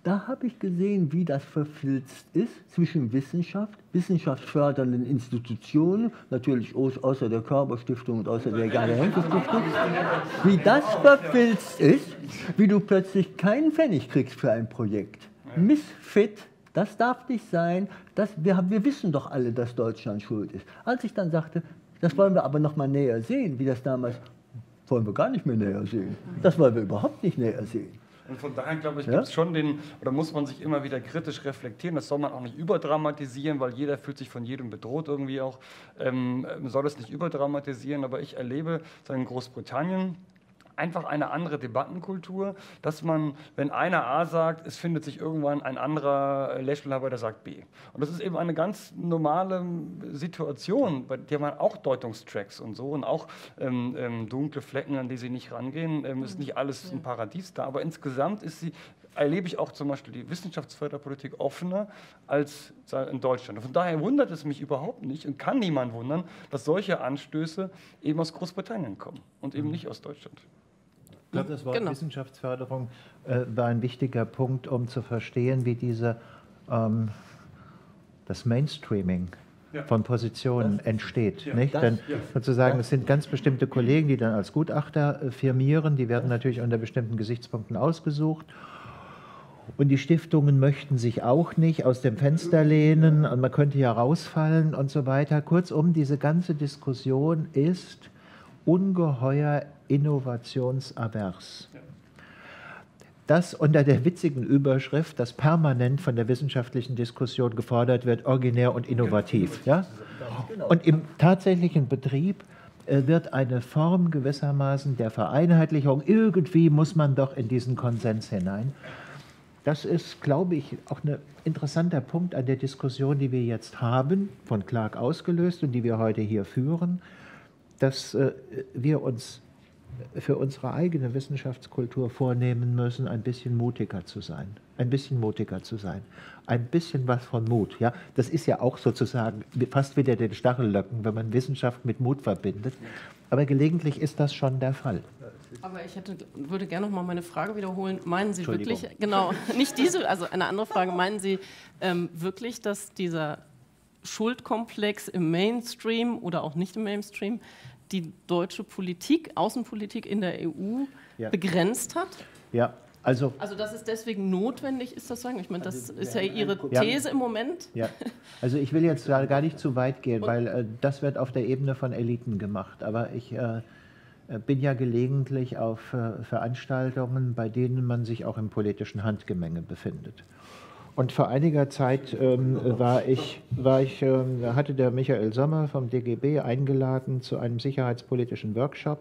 Da habe ich gesehen, wie das verfilzt ist zwischen Wissenschaft, wissenschaftsfördernden Institutionen, natürlich außer der Körber-Stiftung und außer der Gerda-Henkel-Stiftung, wie das verfilzt ist, wie du plötzlich keinen Pfennig kriegst für ein Projekt. Misfit, das darf nicht sein, das, wir, haben, wir wissen doch alle, dass Deutschland schuld ist. Als ich dann sagte, das wollen wir aber noch mal näher sehen, wie das damals, wollen wir gar nicht mehr näher sehen. Das wollen wir überhaupt nicht näher sehen. Und von daher, glaube ich, Ja? gibt es schon den, oder muss man sich immer wieder kritisch reflektieren. Das soll man auch nicht überdramatisieren, weil jeder fühlt sich von jedem bedroht irgendwie auch. Ähm, man soll es nicht überdramatisieren, aber ich erlebe in Großbritannien einfach eine andere Debattenkultur, dass man, wenn einer A sagt, es findet sich irgendwann ein anderer Lehrstuhlhaber, der sagt B. Und das ist eben eine ganz normale Situation, bei der man auch Deutungstracks und so und auch ähm, ähm, dunkle Flecken, an die sie nicht rangehen, ähm, ist nicht alles ein Paradies da, aber insgesamt ist sie, erlebe ich auch zum Beispiel die Wissenschaftsförderpolitik offener als in Deutschland. Und von daher wundert es mich überhaupt nicht und kann niemand wundern, dass solche Anstöße eben aus Großbritannien kommen und eben nicht aus Deutschland. Ich glaube, das Wort Genau. Wissenschaftsförderung äh, war ein wichtiger Punkt, um zu verstehen, wie diese, ähm, das Mainstreaming Ja. von Positionen Das- entsteht. ja. Nicht? Das- Denn ja. sozusagen, es sind ganz bestimmte Kollegen, die dann als Gutachter äh, firmieren, die werden natürlich unter bestimmten Gesichtspunkten ausgesucht. Und die Stiftungen möchten sich auch nicht aus dem Fenster lehnen und man könnte ja rausfallen und so weiter. Kurzum, diese ganze Diskussion ist ungeheuer innovationsavers. Das unter der witzigen Überschrift, dass permanent von der wissenschaftlichen Diskussion gefordert wird, originär und innovativ. Ja? Und im tatsächlichen Betrieb äh, wird eine Form gewissermaßen der Vereinheitlichung, irgendwie muss man doch in diesen Konsens hinein. Das ist, glaube ich, auch ein interessanter Punkt an der Diskussion, die wir jetzt haben, von Clark ausgelöst und die wir heute hier führen, dass äh, wir uns für unsere eigene Wissenschaftskultur vornehmen müssen, ein bisschen mutiger zu sein. Ein bisschen mutiger zu sein. Ein bisschen was von Mut. Ja? Das ist ja auch sozusagen fast wieder den Stachellöcken, wenn man Wissenschaft mit Mut verbindet. Aber gelegentlich ist das schon der Fall. Aber ich hätte, würde gerne noch mal meine Frage wiederholen. Meinen Sie Entschuldigung. wirklich, genau, nicht diese, also eine andere Frage, meinen Sie ähm, wirklich, dass dieser Schuldkomplex im Mainstream oder auch nicht im Mainstream die deutsche Politik, Außenpolitik in der E U Ja. begrenzt hat? Ja, also Also dass es deswegen notwendig ist, das sagen? Ich meine, das ist ja Ihre Ja. These im Moment. Ja, also ich will jetzt gar gar nicht zu weit gehen, weil äh, das wird auf der Ebene von Eliten gemacht. Aber ich äh, bin ja gelegentlich auf äh, Veranstaltungen, bei denen man sich auch im politischen Handgemenge befindet. Und vor einiger Zeit ähm, war ich, war ich ähm, da hatte der Michael Sommer vom D G B eingeladen zu einem sicherheitspolitischen Workshop.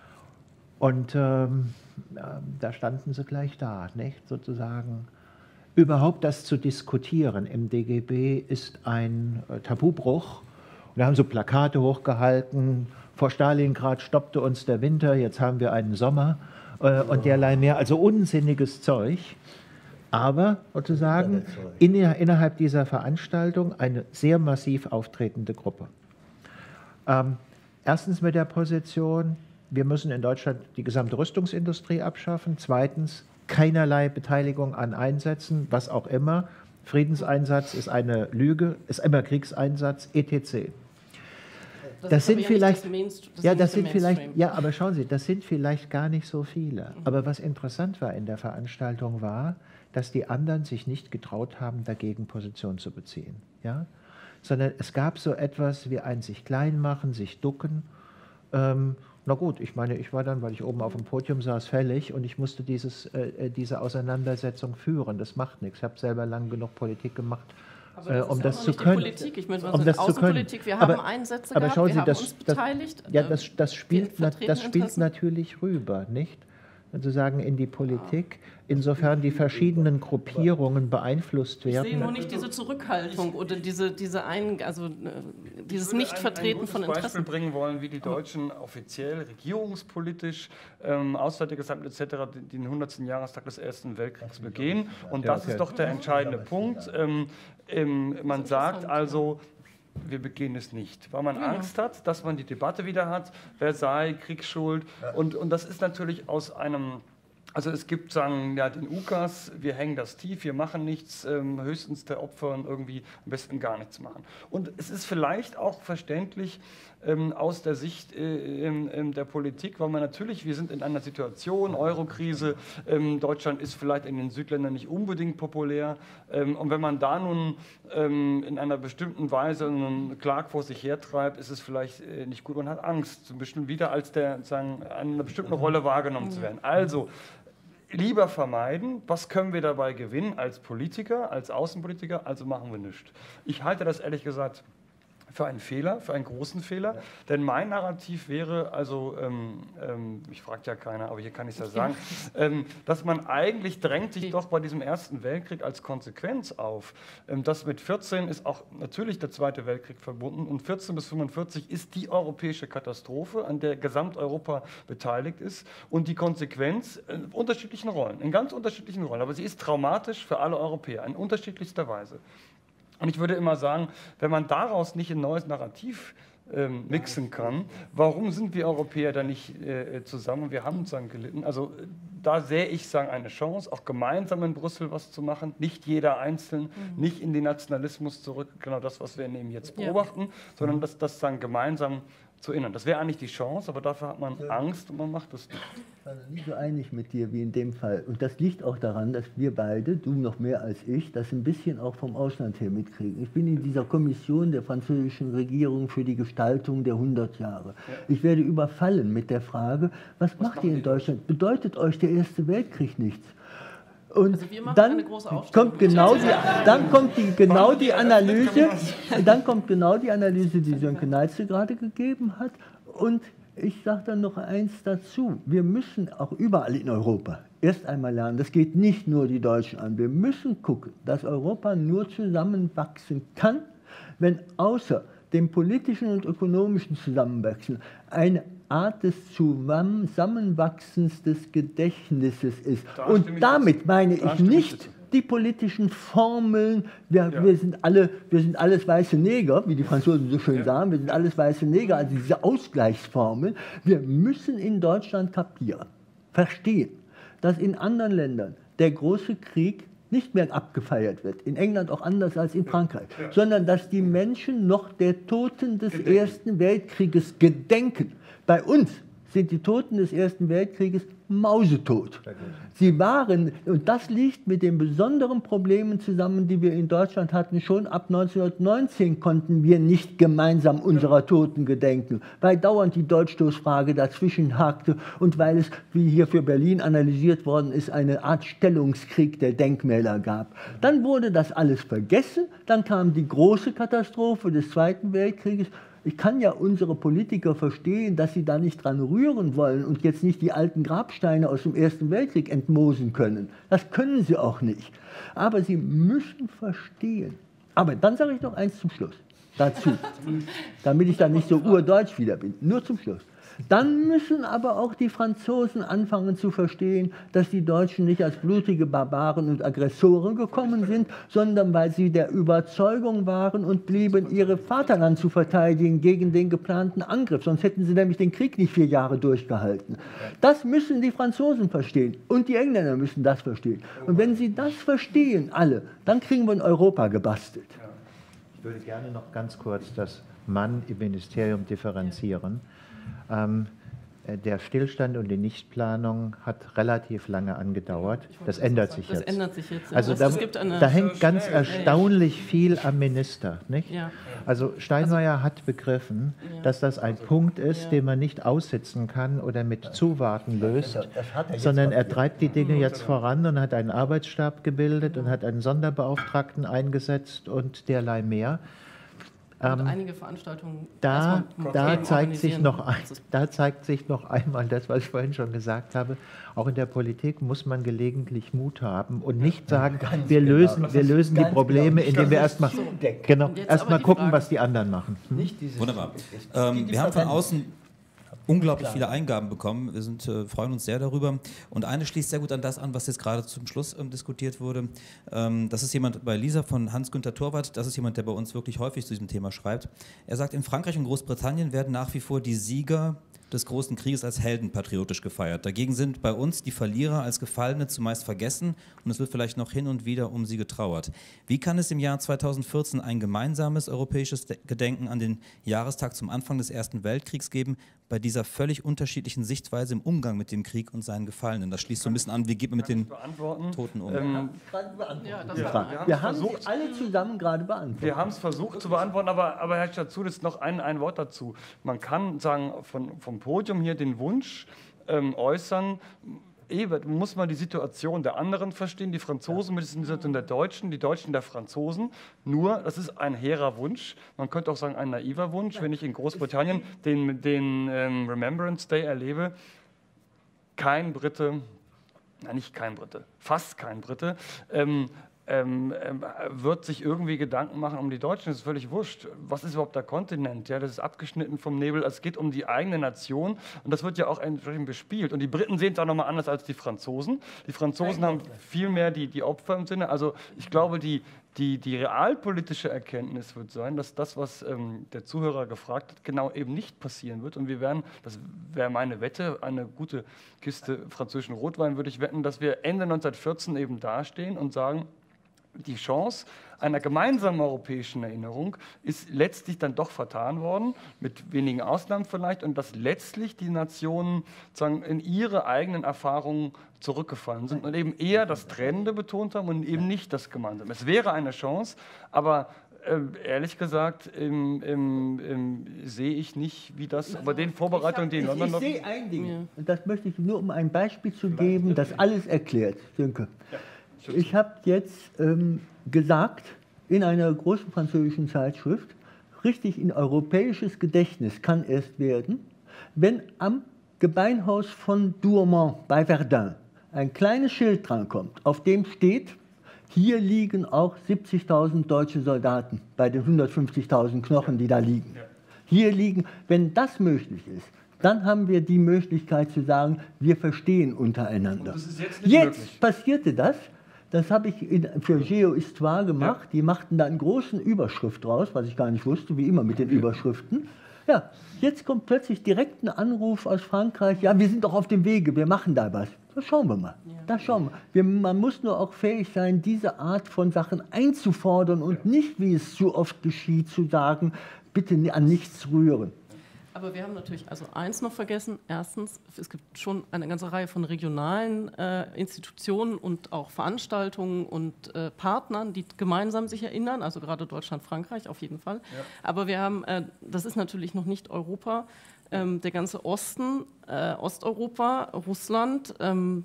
Und ähm, äh, da standen sie gleich da, nicht? Sozusagen. Überhaupt das zu diskutieren im D G B ist ein äh, Tabubruch. Und da haben so Plakate hochgehalten, vor Stalingrad stoppte uns der Winter, jetzt haben wir einen Sommer äh, und derlei mehr, also unsinniges Zeug. Aber sozusagen in, innerhalb dieser Veranstaltung eine sehr massiv auftretende Gruppe. Ähm, erstens mit der Position, wir müssen in Deutschland die gesamte Rüstungsindustrie abschaffen. Zweitens, keinerlei Beteiligung an Einsätzen, was auch immer. Friedenseinsatz ist eine Lüge, ist immer Kriegseinsatz, et cetera. Das, Das ist sind aber vielleicht- ja, nicht das Mainst- das Ja, ist das nicht sind der vielleicht, Mainstream. ja, aber schauen Sie, das sind vielleicht gar nicht so viele. Aber was interessant war in der Veranstaltung war, dass die anderen sich nicht getraut haben, dagegen Position zu beziehen. Ja? Sondern es gab so etwas wie ein sich klein machen, sich ducken. Ähm, na gut, ich meine, ich war dann, weil ich oben auf dem Podium saß, fällig und ich musste dieses, äh, diese Auseinandersetzung führen. Das macht nichts. Ich habe selber lang genug Politik gemacht, Aber äh, das um ist ja das auch zu nicht die können. Politik. Ich meine, wir Um sind das zu können. Außenpolitik, wir haben Aber- Einsätze aber gehabt, schauen wir Sie, haben das- uns das- beteiligt. Ja, äh, das, das, wir spielt, nat- vertreten das spielt Interessen. natürlich rüber, nicht? Sozusagen in die Politik, insofern die verschiedenen Gruppierungen beeinflusst Ich werden. sehe nur nicht diese Zurückhaltung oder diese, diese ein, also äh, dieses Ich würde Nichtvertreten ein, von ein gutes Interessen. Beispiel bringen wollen, wie die Deutschen offiziell, regierungspolitisch, ähm, Auswärtiges Amt et cetera den den hundertsten Jahrestag des Ersten Weltkriegs begehen. Und das ist doch der entscheidende Punkt. Ähm, ähm, man sagt also, wir begehen es nicht, weil man Angst hat, dass man die Debatte wieder hat, Versailles, Kriegsschuld. Und, und das ist natürlich aus einem Also es gibt, sagen, ja, den U K A S, wir hängen das tief, wir machen nichts, ähm, höchstens der Opfer und irgendwie am besten gar nichts machen. Und es ist vielleicht auch verständlich ähm, aus der Sicht äh, ähm, der Politik, weil man natürlich, wir sind in einer Situation, Eurokrise, ähm, Deutschland ist vielleicht in den Südländern nicht unbedingt populär ähm, und wenn man da nun ähm, in einer bestimmten Weise einen Klag vor sich hertreibt, ist es vielleicht äh, nicht gut, man hat Angst, zum Beispiel wieder als der, sagen, an einer bestimmten Rolle wahrgenommen zu werden. Also, lieber vermeiden, was können wir dabei gewinnen als Politiker, als Außenpolitiker, also machen wir nichts. Ich halte das ehrlich gesagt für einen Fehler, für einen großen Fehler, ja. Denn mein Narrativ wäre, also, ähm, ähm, ich frage ja keiner, aber hier kann ich es ja sagen, ähm, dass man eigentlich drängt sich doch bei diesem Ersten Weltkrieg als Konsequenz auf. Ähm, das mit vierzehn ist auch natürlich der Zweite Weltkrieg verbunden und vierzehn bis fünfundvierzig ist die europäische Katastrophe, an der Gesamteuropa beteiligt ist und die Konsequenz in unterschiedlichen Rollen, in ganz unterschiedlichen Rollen, aber sie ist traumatisch für alle Europäer, in unterschiedlichster Weise. Und ich würde immer sagen, wenn man daraus nicht ein neues Narrativ ähm, mixen kann, warum sind wir Europäer da nicht äh, zusammen? Wir haben uns dann gelitten. Also da sehe ich sagen, eine Chance, auch gemeinsam in Brüssel was zu machen, nicht jeder einzeln, mhm. nicht in den Nationalismus zurück, genau das, was wir eben jetzt beobachten, ja. sondern das, das dann gemeinsam zu erinnern. Das wäre eigentlich die Chance, aber dafür hat man ja. Angst und man macht es nicht. Ich war noch nie so einig mit dir wie in dem Fall. Und das liegt auch daran, dass wir beide, du noch mehr als ich, das ein bisschen auch vom Ausland her mitkriegen. Ich bin in dieser Kommission der französischen Regierung für die Gestaltung der hundert Jahre. Ja. Ich werde überfallen mit der Frage, was, was macht ihr in Deutschland? Bedeutet euch der Erste Weltkrieg nichts? Und also dann kommt genau die, dann kommt die, genau die Analyse, dann kommt genau die Analyse, die Sönke Neitzel gerade gegeben hat. Und ich sage dann noch eins dazu: Wir müssen auch überall in Europa erst einmal lernen, das geht nicht nur die Deutschen an. Wir müssen gucken, dass Europa nur zusammenwachsen kann, wenn außer dem politischen und ökonomischen Zusammenwachsen eine Art des Zusammenwachsens des Gedächtnisses ist. Da und damit meine ich nicht die politischen Formeln, wir, ja. wir, sind alle, wir sind alles weiße Neger, wie die Franzosen so schön ja. sagen, wir sind alles weiße Neger, also diese Ausgleichsformeln. Wir müssen in Deutschland kapieren, verstehen, dass in anderen Ländern der große Krieg nicht mehr abgefeiert wird, in England auch anders als in Frankreich, ja. sondern dass die Menschen noch der Toten des gedenken. Ersten Weltkrieges gedenken. Bei uns sind die Toten des Ersten Weltkrieges mausetot. Sie waren, und das liegt mit den besonderen Problemen zusammen, die wir in Deutschland hatten, schon ab neunzehnhundertneunzehn konnten wir nicht gemeinsam unserer Toten gedenken, weil dauernd die Deutschstoßfrage dazwischen hakte und weil es, wie hier für Berlin analysiert worden ist, eine Art Stellungskrieg der Denkmäler gab. Dann wurde das alles vergessen, dann kam die große Katastrophe des Zweiten Weltkrieges. Ich kann ja unsere Politiker verstehen, dass sie da nicht dran rühren wollen und jetzt nicht die alten Grabsteine aus dem Ersten Weltkrieg entmosen können. Das können sie auch nicht. Aber sie müssen verstehen. Aber dann sage ich noch eins zum Schluss dazu, damit ich da nicht so urdeutsch wieder bin. Nur zum Schluss. Dann müssen aber auch die Franzosen anfangen zu verstehen, dass die Deutschen nicht als blutige Barbaren und Aggressoren gekommen sind, sondern weil sie der Überzeugung waren und blieben, ihr Vaterland zu verteidigen gegen den geplanten Angriff. Sonst hätten sie nämlich den Krieg nicht vier Jahre durchgehalten. Das müssen die Franzosen verstehen und die Engländer müssen das verstehen. Und wenn sie das verstehen, alle, dann kriegen wir in Europa gebastelt. Ich würde gerne noch ganz kurz das Mann im Ministerium differenzieren. Ähm, der Stillstand und die Nichtplanung hat relativ lange angedauert. Das ändert sich jetzt. Das ändert sich jetzt. Also da, da hängt ganz erstaunlich viel am Minister. Nicht? Ja. Also Steinmeier also, hat begriffen, ja. dass das ein Punkt ist, ja. den man nicht aussitzen kann oder mit Zuwarten löst, er sondern er treibt die Dinge jetzt voran und hat einen Arbeitsstab gebildet und hat einen Sonderbeauftragten eingesetzt und derlei mehr. Und ähm, einige Veranstaltungen. Da, da, zeigt sich noch ein, da zeigt sich noch einmal das, was ich vorhin schon gesagt habe. Auch in der Politik muss man gelegentlich Mut haben und nicht sagen, ganz wir genau. lösen, wir lösen die Probleme, genau. indem wir erstmal so genau, erst gucken, Frage, was die anderen machen. Hm? Wunderbar. Ähm, wir haben von außen unglaublich viele Eingaben bekommen. Wir sind, äh, freuen uns sehr darüber. Und eine schließt sehr gut an das an, was jetzt gerade zum Schluss ähm, diskutiert wurde. Ähm, das ist jemand bei Lisa von Hans-Günther Torwart. Das ist jemand, der bei uns wirklich häufig zu diesem Thema schreibt. Er sagt, in Frankreich und Großbritannien werden nach wie vor die Sieger des Großen Krieges als Helden patriotisch gefeiert. Dagegen sind bei uns die Verlierer als Gefallene zumeist vergessen und es wird vielleicht noch hin und wieder um sie getrauert. Wie kann es im Jahr zweitausendvierzehn ein gemeinsames europäisches Gedenken an den Jahrestag zum Anfang des Ersten Weltkriegs geben, bei dieser völlig unterschiedlichen Sichtweise im Umgang mit dem Krieg und seinen Gefallenen? Das schließt so ein bisschen an, wie geht man mit den Toten um? Ähm, ja, das ja. Wir, wir haben sie alle zusammen gerade beantwortet. Wir haben es versucht zu beantworten, aber, aber Herr Chatzoulis, noch ein, ein Wort dazu. Man kann sagen, von, vom Podium hier den Wunsch ähm, äußern, Ebert, muss man die Situation der anderen verstehen, die Franzosen mit der Situation der Deutschen, die Deutschen der Franzosen. Nur, das ist ein hehrer Wunsch, man könnte auch sagen ein naiver Wunsch, wenn ich in Großbritannien den, den ähm, Remembrance Day erlebe, kein Brite, nein, nicht kein Brite, fast kein Brite, ähm, Ähm, ähm, wird sich irgendwie Gedanken machen um die Deutschen, das ist völlig wurscht. Was ist überhaupt der Kontinent? Ja, das ist abgeschnitten vom Nebel, es geht um die eigene Nation und das wird ja auch entsprechend bespielt. Und die Briten sehen es auch nochmal anders als die Franzosen. Die Franzosen haben viel mehr die, die Opfer im Sinne. Also ich glaube, die, die, die realpolitische Erkenntnis wird sein, dass das, was ähm, der Zuhörer gefragt hat, genau eben nicht passieren wird. Und wir werden, das wäre meine Wette, eine gute Kiste französischen Rotwein würde ich wetten, dass wir Ende neunzehnhundertvierzehn eben dastehen und sagen, die Chance einer gemeinsamen europäischen Erinnerung ist letztlich dann doch vertan worden, mit wenigen Ausnahmen vielleicht, und dass letztlich die Nationen sozusagen in ihre eigenen Erfahrungen zurückgefallen sind und eben eher das Trennende betont haben und eben nicht das Gemeinsame. Es wäre eine Chance, aber äh, ehrlich gesagt ähm, ähm, ähm, sehe ich nicht, wie das bei den Vorbereitungen, die in London noch... Ich sehe ein Ding, ja. Und das möchte ich nur, um ein Beispiel zu geben, das alles erklärt. Sönke. Ja. Ich habe jetzt ähm, gesagt, in einer großen französischen Zeitschrift, richtig in europäisches Gedächtnis kann erst werden, wenn am Gebeinhaus von Douaumont bei Verdun ein kleines Schild drankommt, auf dem steht, hier liegen auch siebzigtausend deutsche Soldaten bei den hundertfünfzigtausend Knochen, die da liegen. Hier liegen, wenn das möglich ist, dann haben wir die Möglichkeit zu sagen, wir verstehen untereinander. Das ist jetzt nicht jetzt möglich. Passierte das. Das habe ich in, für Geo-Histoire gemacht. Ja. Die machten da einen großen Überschrift draus, was ich gar nicht wusste, wie immer mit den Überschriften. Ja, jetzt kommt plötzlich direkt ein Anruf aus Frankreich. Ja, wir sind doch auf dem Wege, wir machen da was. Da schauen wir mal. Ja. Da schauen wir. wir. Man muss nur auch fähig sein, diese Art von Sachen einzufordern und ja. nicht, wie es zu oft geschieht, zu sagen, bitte an nichts rühren. Aber wir haben natürlich also eins noch vergessen. Erstens, es gibt schon eine ganze Reihe von regionalen äh, Institutionen und auch Veranstaltungen und äh, Partnern, die gemeinsam sich erinnern, also gerade Deutschland, Frankreich auf jeden Fall. Ja. Aber wir haben, äh, das ist natürlich noch nicht Europa, ähm, der ganze Osten, äh, Osteuropa, Russland, ähm,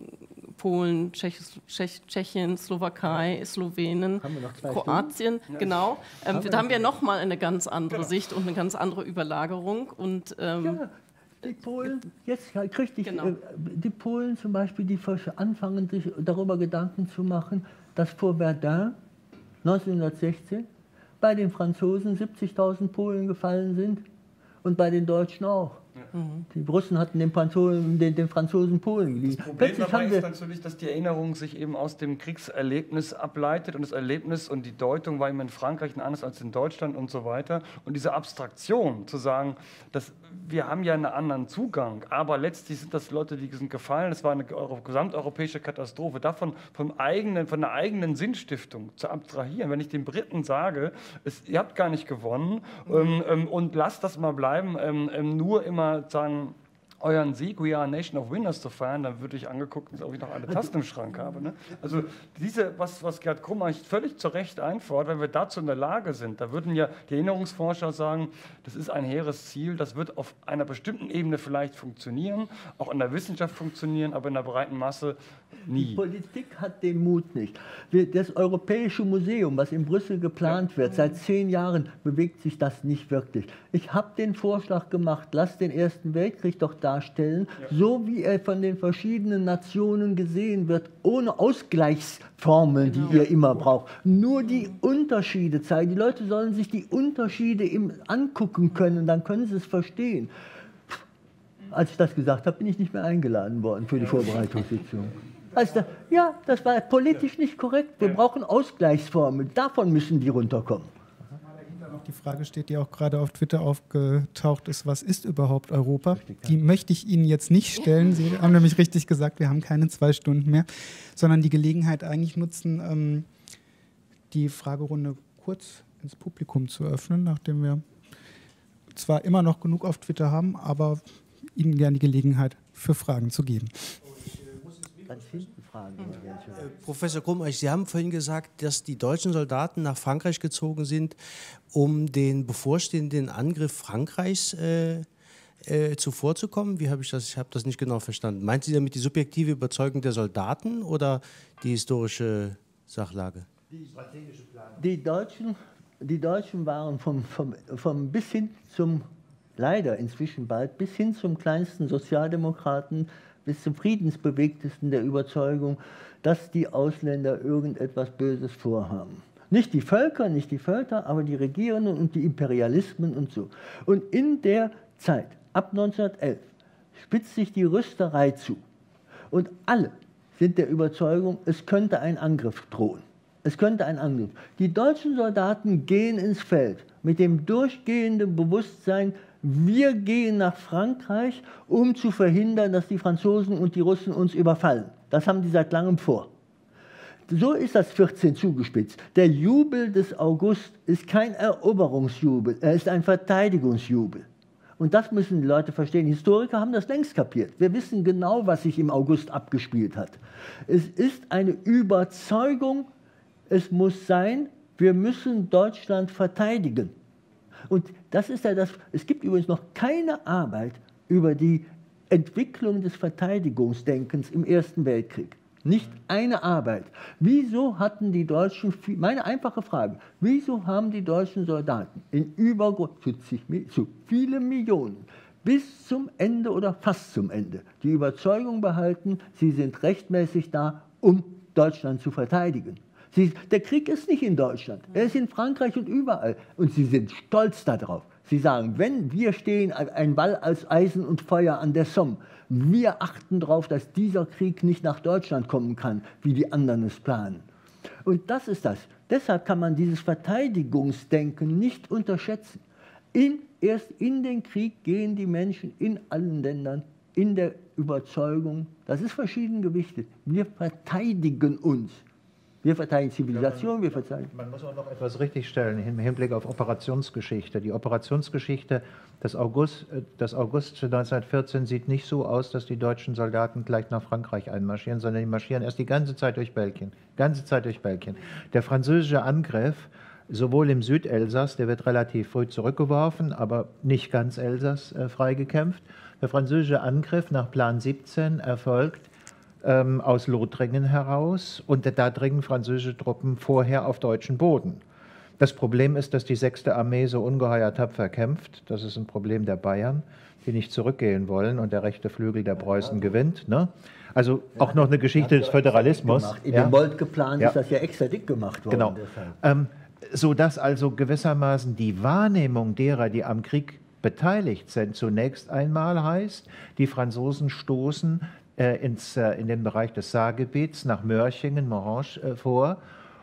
Polen, Tschech, Tschech, Tschechien, Slowakei, Slowenen, Kroatien, ja. genau. Ähm, haben da haben wir nochmal eine ganz andere genau. Sicht und eine ganz andere Überlagerung. Und, ähm, ja, die Polen, jetzt kriegt ich, genau. äh, die Polen zum Beispiel, die anfangen, sich darüber Gedanken zu machen, dass vor Verdun neunzehnhundertsechzehn bei den Franzosen siebzigtausend Polen gefallen sind und bei den Deutschen auch. Ja. Die Russen hatten den Franzosen, den, den Franzosen Polen geliehen. Das Problem dabei ist natürlich, dass die Erinnerung sich eben aus dem Kriegserlebnis ableitet und das Erlebnis und die Deutung war eben in Frankreich anders als in Deutschland und so weiter. Und diese Abstraktion zu sagen, dass wir haben ja einen anderen Zugang, aber letztlich sind das Leute, die sind gefallen, es war eine gesamteuropäische Katastrophe, davon vom eigenen, von der eigenen Sinnstiftung zu abstrahieren. Wenn ich den Briten sage, es, ihr habt gar nicht gewonnen ähm, ähm, und lasst das mal bleiben, ähm, ähm, nur immer sagen, euren Sieg, we are a nation of winners zu feiern, dann würde ich angeguckt, ob ich noch alle Tasten im Schrank habe. Ne? Also diese, was, was Gerd Krummer völlig zu Recht einfordert, wenn wir dazu in der Lage sind, da würden ja die Erinnerungsforscher sagen, das ist ein hehres Ziel, das wird auf einer bestimmten Ebene vielleicht funktionieren, auch in der Wissenschaft funktionieren, aber in der breiten Masse nie. Die Politik hat den Mut nicht. Das Europäische Museum, was in Brüssel geplant wird, seit zehn Jahren bewegt sich das nicht wirklich. Ich habe den Vorschlag gemacht, lasst den Ersten Weltkrieg doch darstellen, ja. so wie er von den verschiedenen Nationen gesehen wird, ohne Ausgleichsformeln, genau. die ihr immer braucht. Nur die Unterschiede zeigen. Die Leute sollen sich die Unterschiede im angucken können, dann können sie es verstehen. Als ich das gesagt habe, bin ich nicht mehr eingeladen worden für die Vorbereitungssitzung. Also da, ja, das war politisch nicht korrekt. Wir brauchen Ausgleichsformeln. Davon müssen die runterkommen. Die Frage steht, die auch gerade auf Twitter aufgetaucht ist, was ist überhaupt Europa? Die möchte ich Ihnen jetzt nicht stellen. Sie haben nämlich richtig gesagt, wir haben keine zwei Stunden mehr, sondern die Gelegenheit eigentlich nutzen, ähm, die Fragerunde kurz ins Publikum zu öffnen, nachdem wir zwar immer noch genug auf Twitter haben, aber Ihnen gerne die Gelegenheit für Fragen zu geben. Ganz hinten Fragen. Äh, Professor Krumreich, Sie haben vorhin gesagt, dass die deutschen Soldaten nach Frankreich gezogen sind, um den bevorstehenden Angriff Frankreichs äh, äh, zuvorzukommen. Wie habe ich das? Ich habe das nicht genau verstanden. Meint Sie damit die subjektive Überzeugung der Soldaten oder die historische Sachlage? Die strategische Planung. Die Deutschen, die Deutschen waren vom, vom, vom bis hin zum, leider inzwischen bald, bis hin zum kleinsten Sozialdemokraten, bis zum friedensbewegtesten der Überzeugung, dass die Ausländer irgendetwas Böses vorhaben. Nicht die Völker, nicht die Völker, aber die Regierenden und die Imperialismen und so. Und in der Zeit, ab neunzehnhundertelf, spitzt sich die Rüsterei zu. Und alle sind der Überzeugung, es könnte ein Angriff drohen. Es könnte ein Angriff. Die deutschen Soldaten gehen ins Feld mit dem durchgehenden Bewusstsein, wir gehen nach Frankreich, um zu verhindern, dass die Franzosen und die Russen uns überfallen. Das haben die seit langem vor. So ist das vierzehn zugespitzt. Der Jubel des August ist kein Eroberungsjubel, er ist ein Verteidigungsjubel. Und das müssen die Leute verstehen. Historiker haben das längst kapiert. Wir wissen genau, was sich im August abgespielt hat. Es ist eine Überzeugung, es muss sein, wir müssen Deutschland verteidigen. Und das ist ja das, es gibt übrigens noch keine Arbeit über die Entwicklung des Verteidigungsdenkens im Ersten Weltkrieg. Nicht eine Arbeit. Wieso hatten die Deutschen, meine einfache Frage, wieso haben die deutschen Soldaten in über zu vielen Millionen bis zum Ende oder fast zum Ende die Überzeugung behalten, sie sind rechtmäßig da, um Deutschland zu verteidigen? Sie, der Krieg ist nicht in Deutschland, er ist in Frankreich und überall. Und sie sind stolz darauf. Sie sagen, wenn wir stehen, ein Wall als Eisen und Feuer an der Somme, wir achten darauf, dass dieser Krieg nicht nach Deutschland kommen kann, wie die anderen es planen. Und das ist das. Deshalb kann man dieses Verteidigungsdenken nicht unterschätzen. In, erst in den Krieg gehen die Menschen in allen Ländern in der Überzeugung, das ist verschieden gewichtet, wir verteidigen uns. Wir verteidigen Zivilisation, wir verteidigen... Man muss auch noch etwas richtigstellen im Hinblick auf Operationsgeschichte. Die Operationsgeschichte des August, des August neunzehnhundertvierzehn sieht nicht so aus, dass die deutschen Soldaten gleich nach Frankreich einmarschieren, sondern die marschieren erst die ganze Zeit durch Belgien. Ganze Zeit durch Belgien. Der französische Angriff, sowohl im Südelsass, der wird relativ früh zurückgeworfen, aber nicht ganz Elsass äh, freigekämpft. Der französische Angriff nach Plan siebzehn erfolgt Ähm, aus Lothringen heraus, und da dringen französische Truppen vorher auf deutschen Boden. Das Problem ist, dass die sechste Armee so ungeheuer tapfer kämpft. Das ist ein Problem der Bayern, die nicht zurückgehen wollen, und der rechte Flügel der Preußen gewinnt. Ne? Also auch noch eine Geschichte des Föderalismus. In ja. dem Moltke-Plan ja. ist das ja extra dick gemacht worden. Genau. Ähm, sodass also gewissermaßen die Wahrnehmung derer, die am Krieg beteiligt sind, zunächst einmal heißt, die Franzosen stoßen Ins, in den Bereich des Saargebiets, nach Mörchingen, Morange äh, vor.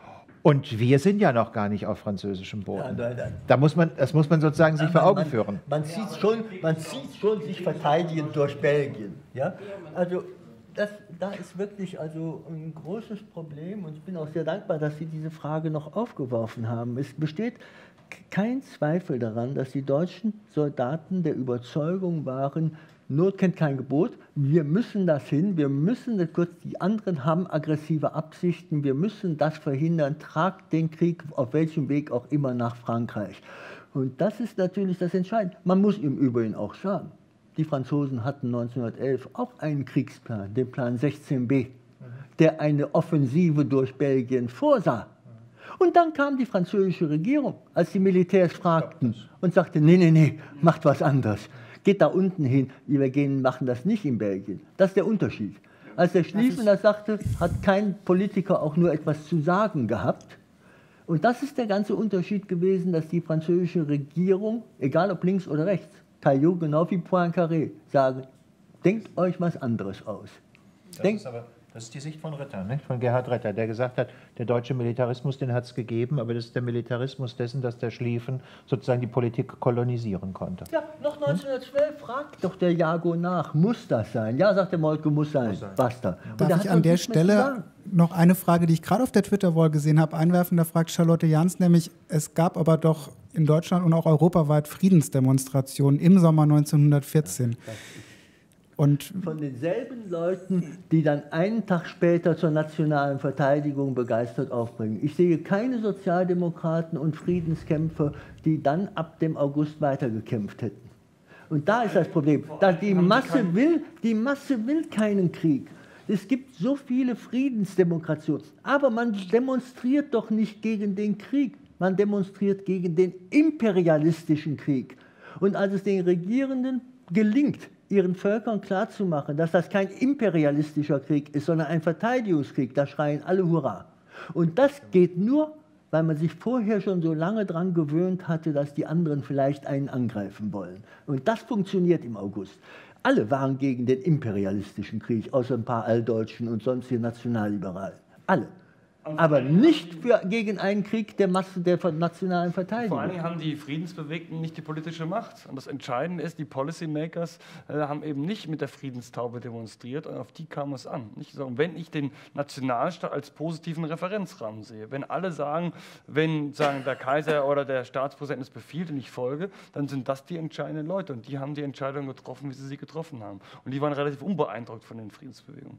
Und wir sind ja noch gar nicht auf französischem Boden. Nein, nein, nein. Da muss man, das muss man sozusagen sich vor Augen man, führen. Man sieht schon, man sieht schon sich verteidigen durch Belgien. Ja? Also das, da ist wirklich also ein großes Problem, und ich bin auch sehr dankbar, dass Sie diese Frage noch aufgeworfen haben. Es besteht kein Zweifel daran, dass die deutschen Soldaten der Überzeugung waren, Not kennt kein Gebot, wir müssen das hin, wir müssen das kurz, die anderen haben aggressive Absichten, wir müssen das verhindern, tragt den Krieg auf welchem Weg auch immer nach Frankreich. Und das ist natürlich das Entscheidende. Man muss im Übrigen auch sagen, die Franzosen hatten neunzehnhundertelf auch einen Kriegsplan, den Plan sechzehn b, der eine Offensive durch Belgien vorsah. Und dann kam die französische Regierung, als die Militärs fragten, und sagte, nee, nee, nee, macht was anderes. Geht da unten hin, wir gehen, machen das nicht in Belgien. Das ist der Unterschied. Als der Schlieffen das sagte, hat kein Politiker auch nur etwas zu sagen gehabt. Und das ist der ganze Unterschied gewesen, dass die französische Regierung, egal ob links oder rechts, Caillaux genau wie Poincaré, sagen, denkt euch was anderes aus. Das Denkt, ist aber Das ist die Sicht von Ritter, nicht? Von Gerhard Ritter, der gesagt hat, der deutsche Militarismus, den hat es gegeben, aber das ist der Militarismus dessen, dass der Schlieffen sozusagen die Politik kolonisieren konnte. Ja, noch neunzehnhundertzwölf fragt doch der Jago nach, muss das sein? Ja, sagt der Moltke, muss sein, muss sein. Basta. Darf ich an der Stelle noch eine Frage, die ich gerade auf der Twitter-Wall gesehen habe, einwerfen? Da fragt Charlotte Jans nämlich, es gab aber doch in Deutschland und auch europaweit Friedensdemonstrationen im Sommer neunzehnhundertvierzehn. Ja, Und von denselben Leuten, die dann einen Tag später zur nationalen Verteidigung begeistert aufbringen. Ich sehe keine Sozialdemokraten und Friedenskämpfer, die dann ab dem August weitergekämpft hätten. Und da ist das Problem. Da die Masse will, die Masse will keinen Krieg. Es gibt so viele Friedensdemonstrationen. Aber man demonstriert doch nicht gegen den Krieg. Man demonstriert gegen den imperialistischen Krieg. Und als es den Regierenden gelingt, ihren Völkern klarzumachen, dass das kein imperialistischer Krieg ist, sondern ein Verteidigungskrieg, da schreien alle Hurra. Und das geht nur, weil man sich vorher schon so lange daran gewöhnt hatte, dass die anderen vielleicht einen angreifen wollen. Und das funktioniert im August. Alle waren gegen den imperialistischen Krieg, außer ein paar Alldeutschen und sonstige Nationalliberalen. Alle. Aber nicht für, gegen einen Krieg der Masse der nationalen Verteidigung. Vor allen Dingen haben die Friedensbewegten nicht die politische Macht. Und das Entscheidende ist, die Policymakers äh, haben eben nicht mit der Friedenstaube demonstriert und auf die kam es an. Nicht? So, und wenn ich den Nationalstaat als positiven Referenzrahmen sehe, wenn alle sagen, wenn sagen, der Kaiser oder der Staatspräsident es befiehlt und ich folge, dann sind das die entscheidenden Leute. Und die haben die Entscheidung getroffen, wie sie sie getroffen haben. Und die waren relativ unbeeindruckt von den Friedensbewegungen.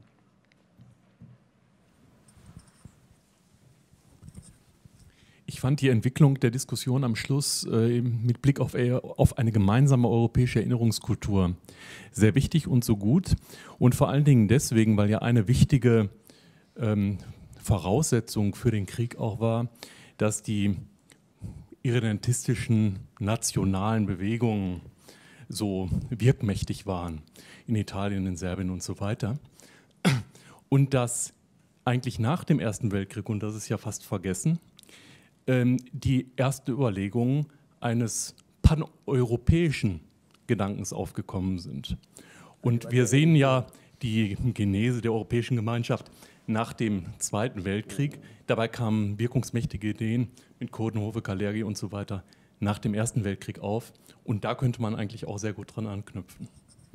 Ich fand die Entwicklung der Diskussion am Schluss äh, mit Blick auf, auf eine gemeinsame europäische Erinnerungskultur sehr wichtig und so gut. Und vor allen Dingen deswegen, weil ja eine wichtige ähm, Voraussetzung für den Krieg auch war, dass die irredentistischen nationalen Bewegungen so wirkmächtig waren in Italien, in Serbien und so weiter. Und dass eigentlich nach dem Ersten Weltkrieg, und das ist ja fast vergessen, die ersten Überlegungen eines paneuropäischen Gedankens aufgekommen sind. Und wir sehen ja die Genese der Europäischen Gemeinschaft nach dem Zweiten Weltkrieg. Dabei kamen wirkungsmächtige Ideen mit Coudenhove, Kalergi und so weiter nach dem Ersten Weltkrieg auf. Und da könnte man eigentlich auch sehr gut dran anknüpfen.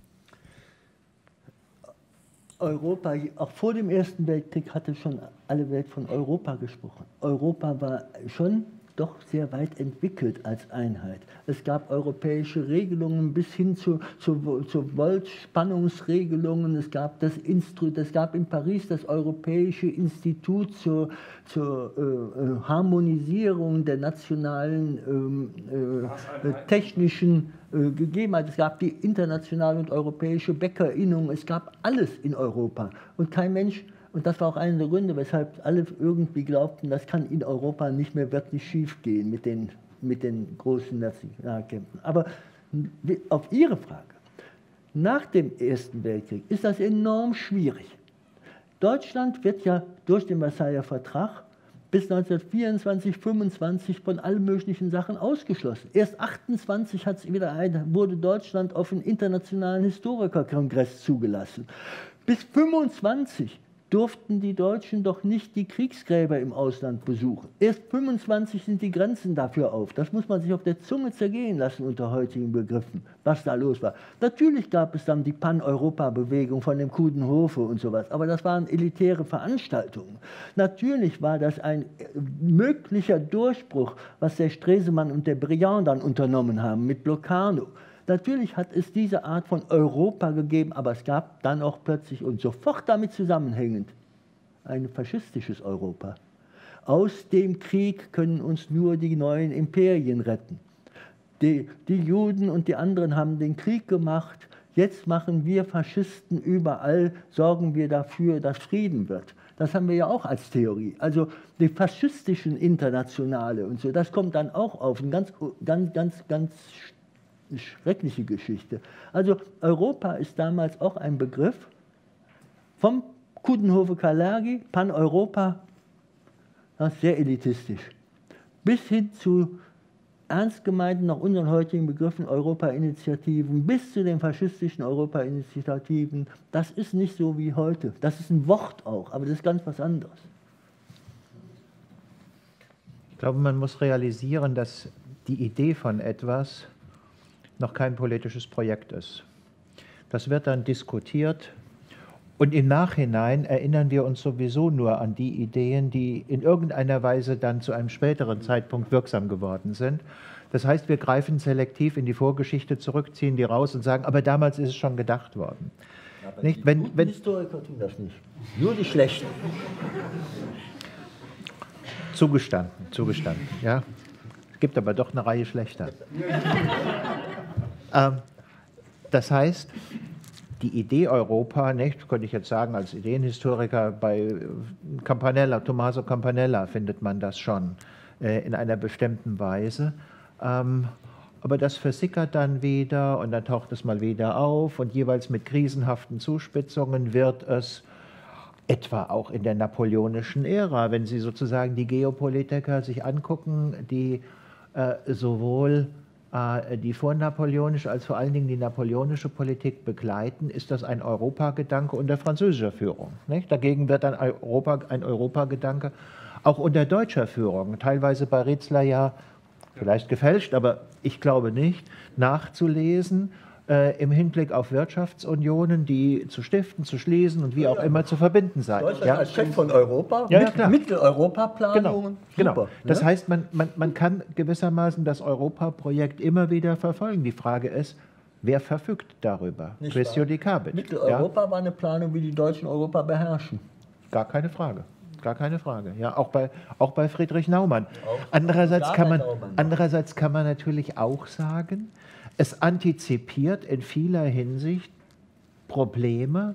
Europa, auch vor dem Ersten Weltkrieg hatte schon alle Welt von Europa gesprochen. Europa war schon doch sehr weit entwickelt als Einheit. Es gab europäische Regelungen bis hin zu, zu, zu Volt-Spannungsregelungen. Es gab, das Instru es gab in Paris das Europäische Institut zur, zur äh, Harmonisierung der nationalen äh, äh, technischen äh, Gegebenheiten. Es gab die internationale und europäische Bäckerinnung. Es gab alles in Europa. Und kein Mensch. Und das war auch einer der Gründe, weshalb alle irgendwie glaubten, das kann in Europa nicht mehr wirklich schief gehen mit den, mit den großen Nationalkämpfen. Aber auf Ihre Frage, nach dem Ersten Weltkrieg ist das enorm schwierig. Deutschland wird ja durch den Versailler Vertrag bis neunzehnhundertvierundzwanzig, fünfundzwanzig von allen möglichen Sachen ausgeschlossen. Erst achtundzwanzig hat's wieder ein, wurde Deutschland auf einen internationalen Historikerkongress zugelassen. Bis fünfundzwanzig durften die Deutschen doch nicht die Kriegsgräber im Ausland besuchen. Erst fünfundzwanzig sind die Grenzen dafür auf. Das muss man sich auf der Zunge zergehen lassen unter heutigen Begriffen, was da los war. Natürlich gab es dann die Pan-Europa-Bewegung von dem Coudenhove und sowas, aber das waren elitäre Veranstaltungen. Natürlich war das ein möglicher Durchbruch, was der Stresemann und der Briand dann unternommen haben mit Locarno. Natürlich hat es diese Art von Europa gegeben, aber es gab dann auch plötzlich und sofort damit zusammenhängend ein faschistisches Europa. Aus dem Krieg können uns nur die neuen Imperien retten. Die, die Juden und die anderen haben den Krieg gemacht. Jetzt machen wir Faschisten überall, sorgen wir dafür, dass Frieden wird. Das haben wir ja auch als Theorie. Also die faschistischen Internationale und so, das kommt dann auch auf. Ein ganz, ganz, ganz, ganz eine schreckliche Geschichte. Also Europa ist damals auch ein Begriff vom Coudenhove-Kalergi, Pan-Europa, sehr elitistisch, bis hin zu ernst gemeinten, nach unseren heutigen Begriffen, Europa-Initiativen bis zu den faschistischen Europa-Initiativen, das ist nicht so wie heute. Das ist ein Wort auch, aber das ist ganz was anderes. Ich glaube, man muss realisieren, dass die Idee von etwas noch kein politisches Projekt ist. Das wird dann diskutiert und im Nachhinein erinnern wir uns sowieso nur an die Ideen, die in irgendeiner Weise dann zu einem späteren Zeitpunkt wirksam geworden sind. Das heißt, wir greifen selektiv in die Vorgeschichte zurück, ziehen die raus und sagen, aber damals ist es schon gedacht worden. Aber nicht? Die Wenn, guten wenn, Historiker tun das nicht. Nur die schlechten. Zugestanden, zugestanden. Ja. Es gibt aber doch eine Reihe schlechter. ähm, das heißt, die Idee Europa, nicht, könnte ich jetzt sagen, als Ideenhistoriker bei Campanella, Tommaso Campanella findet man das schon äh, in einer bestimmten Weise. Ähm, aber das versickert dann wieder und dann taucht es mal wieder auf und jeweils mit krisenhaften Zuspitzungen wird es etwa auch in der napoleonischen Ära, wenn Sie sozusagen die Geopolitiker sich angucken, die äh, sowohl äh, die vornapoleonische als vor allen Dingen die napoleonische Politik begleiten, ist das ein Europagedanke unter französischer Führung. Nicht? Dagegen wird ein, Europa, ein Europagedanke auch unter deutscher Führung, teilweise bei Riezler ja vielleicht gefälscht, aber ich glaube nicht, nachzulesen, Äh, im Hinblick auf Wirtschaftsunionen, die zu stiften, zu schließen und wie auch immer zu verbinden sein. Deutschland ja? als Chef von Europa, ja, Mit, ja, Mitteleuropa-Planungen. Genau, genau. Super, Das ne? heißt, man, man, man kann gewissermaßen das Europa-Projekt immer wieder verfolgen. Die Frage ist, wer verfügt darüber? Nicht Quis wahr? judicabit. Mitteleuropa ja? war eine Planung, wie die Deutschen Europa beherrschen. Gar keine Frage. Gar keine Frage. Ja, auch bei, auch bei Friedrich Naumann. Auch, andererseits, auch kann man, Naumann. andererseits kann man natürlich auch sagen, es antizipiert in vieler Hinsicht Probleme,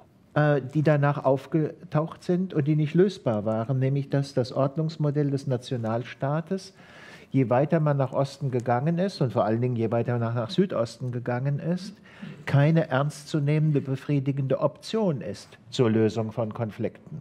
äh, die danach aufgetaucht sind und die nicht lösbar waren, nämlich dass das Ordnungsmodell des Nationalstaates, je weiter man nach Osten gegangen ist und vor allen Dingen je weiter man nach Südosten gegangen ist, keine ernstzunehmende, befriedigende Option ist zur Lösung von Konflikten.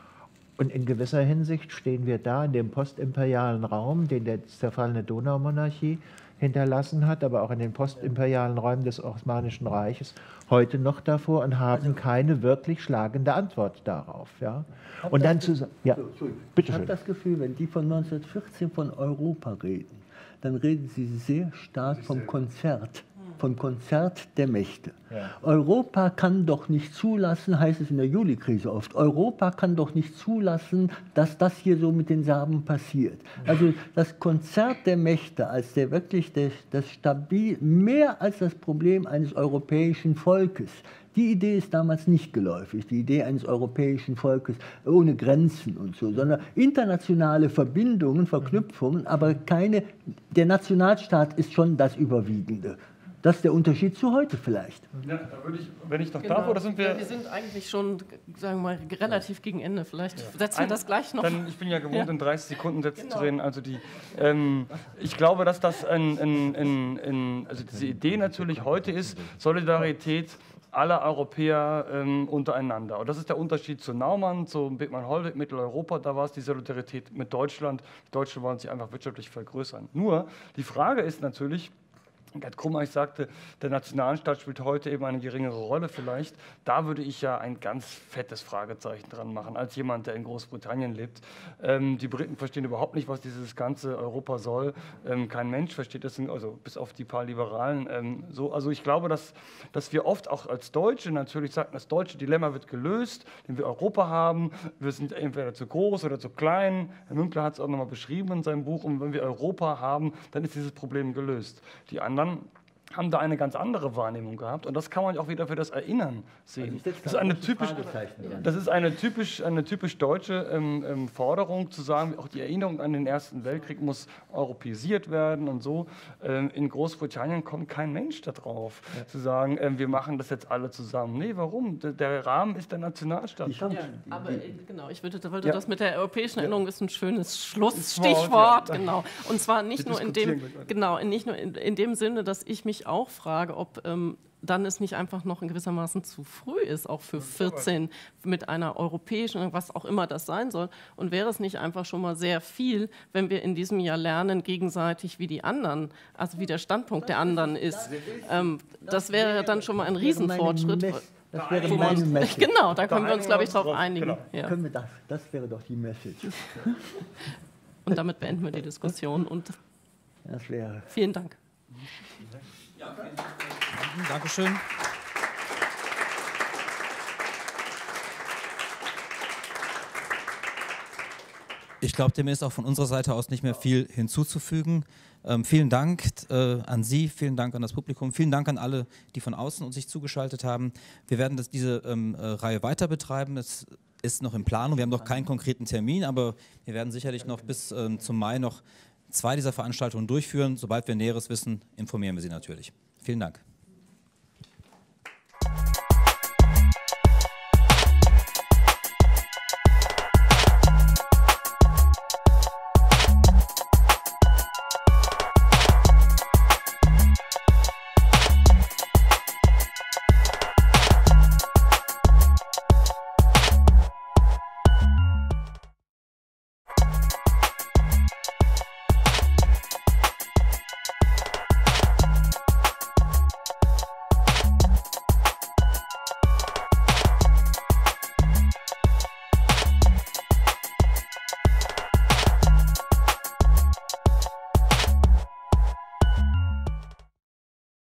Und in gewisser Hinsicht stehen wir da in dem postimperialen Raum, den der zerfallene Donaumonarchie hinterlassen hat, aber auch in den postimperialen Räumen des Osmanischen Reiches heute noch davor und haben keine wirklich schlagende Antwort darauf. Ja? Und dann zu sagen, ja, ich habe das Gefühl, wenn die von neunzehnhundertvierzehn von Europa reden, dann reden sie sehr stark vom Konzert, vom Konzert der Mächte. Ja. Europa kann doch nicht zulassen, heißt es in der Juli-Krise oft, Europa kann doch nicht zulassen, dass das hier so mit den Serben passiert. Also das Konzert der Mächte als der wirklich das, das stabil, mehr als das Problem eines europäischen Volkes. Die Idee ist damals nicht geläufig, die Idee eines europäischen Volkes ohne Grenzen und so, sondern internationale Verbindungen, Verknüpfungen, aber keine, der Nationalstaat ist schon das Überwiegende. Das ist der Unterschied zu heute vielleicht. Ja, da würde ich, wenn ich noch genau. darf, oder sind wir... Ja, wir sind eigentlich schon, sagen wir mal, relativ gegen Ende. Vielleicht ja. setzen wir Ein, das gleich noch. Dann, ich bin ja gewohnt, ja. in dreißig Sekunden Sätze genau. zu reden. Also die, ähm, ich glaube, dass das ein, ein, ein, ein, also diese Idee natürlich heute ist, Solidarität aller Europäer ähm, untereinander. Und das ist der Unterschied zu Naumann, zu Bethmann-Hollweg, Mitteleuropa. Da war es die Solidarität mit Deutschland. Die Deutschen wollen sich einfach wirtschaftlich vergrößern. Nur, die Frage ist natürlich, Gerd Krummeich sagte, der Nationalstaat spielt heute eben eine geringere Rolle vielleicht. Da würde ich ja ein ganz fettes Fragezeichen dran machen, als jemand, der in Großbritannien lebt. Ähm, die Briten verstehen überhaupt nicht, was dieses ganze Europa soll. Ähm, kein Mensch versteht das, also bis auf die paar Liberalen. Ähm, so. Also ich glaube, dass, dass wir oft auch als Deutsche natürlich sagen, das deutsche Dilemma wird gelöst, wenn wir Europa haben. Wir sind entweder zu groß oder zu klein. Herr Münkler hat es auch nochmal beschrieben in seinem Buch. Und wenn wir Europa haben, dann ist dieses Problem gelöst. Die anderen haben da eine ganz andere Wahrnehmung gehabt und das kann man auch wieder für das Erinnern sehen. Also das, ist eine typisch, das ist eine typisch, eine typisch deutsche ähm, ähm, Forderung, zu sagen, auch die Erinnerung an den Ersten Weltkrieg muss europäisiert werden und so. Ähm, in Großbritannien kommt kein Mensch darauf, ja. zu sagen, ähm, wir machen das jetzt alle zusammen. Nee, warum? Der, der Rahmen ist der Nationalstaat. Ja, aber äh, genau, ich würde, wollte ja. das mit der europäischen Erinnerung ja. ist ein schönes Schlussstichwort, ja. genau. Und zwar nicht nur in dem, genau, nicht nur in, in dem Sinne, dass ich mich auch frage, ob ähm, dann es nicht einfach noch in gewissermaßen zu früh ist, auch für vierzehn mit einer europäischen, was auch immer das sein soll. Und wäre es nicht einfach schon mal sehr viel, wenn wir in diesem Jahr lernen, gegenseitig wie die anderen, also wie der Standpunkt der anderen ist. Ähm, das wäre dann schon mal ein Riesenfortschritt. Das wäre meine Message. Genau, da können wir uns, glaube ich, darauf einigen. Genau. Ja. Können wir das, das wäre doch die Message. Und damit beenden wir die Diskussion. Und das wäre. Vielen Dank. Ja, vielen Dank. Dankeschön. Ich glaube, dem ist auch von unserer Seite aus nicht mehr viel hinzuzufügen. Ähm, vielen Dank äh, an Sie, vielen Dank an das Publikum, vielen Dank an alle, die von außen uns sich zugeschaltet haben. Wir werden das, diese ähm, äh, Reihe weiter betreiben. Es ist noch in Planung. Wir haben noch keinen konkreten Termin, aber wir werden sicherlich noch bis ähm, zum Mai noch zwei dieser Veranstaltungen durchführen. Sobald wir Näheres wissen, informieren wir Sie natürlich. Vielen Dank.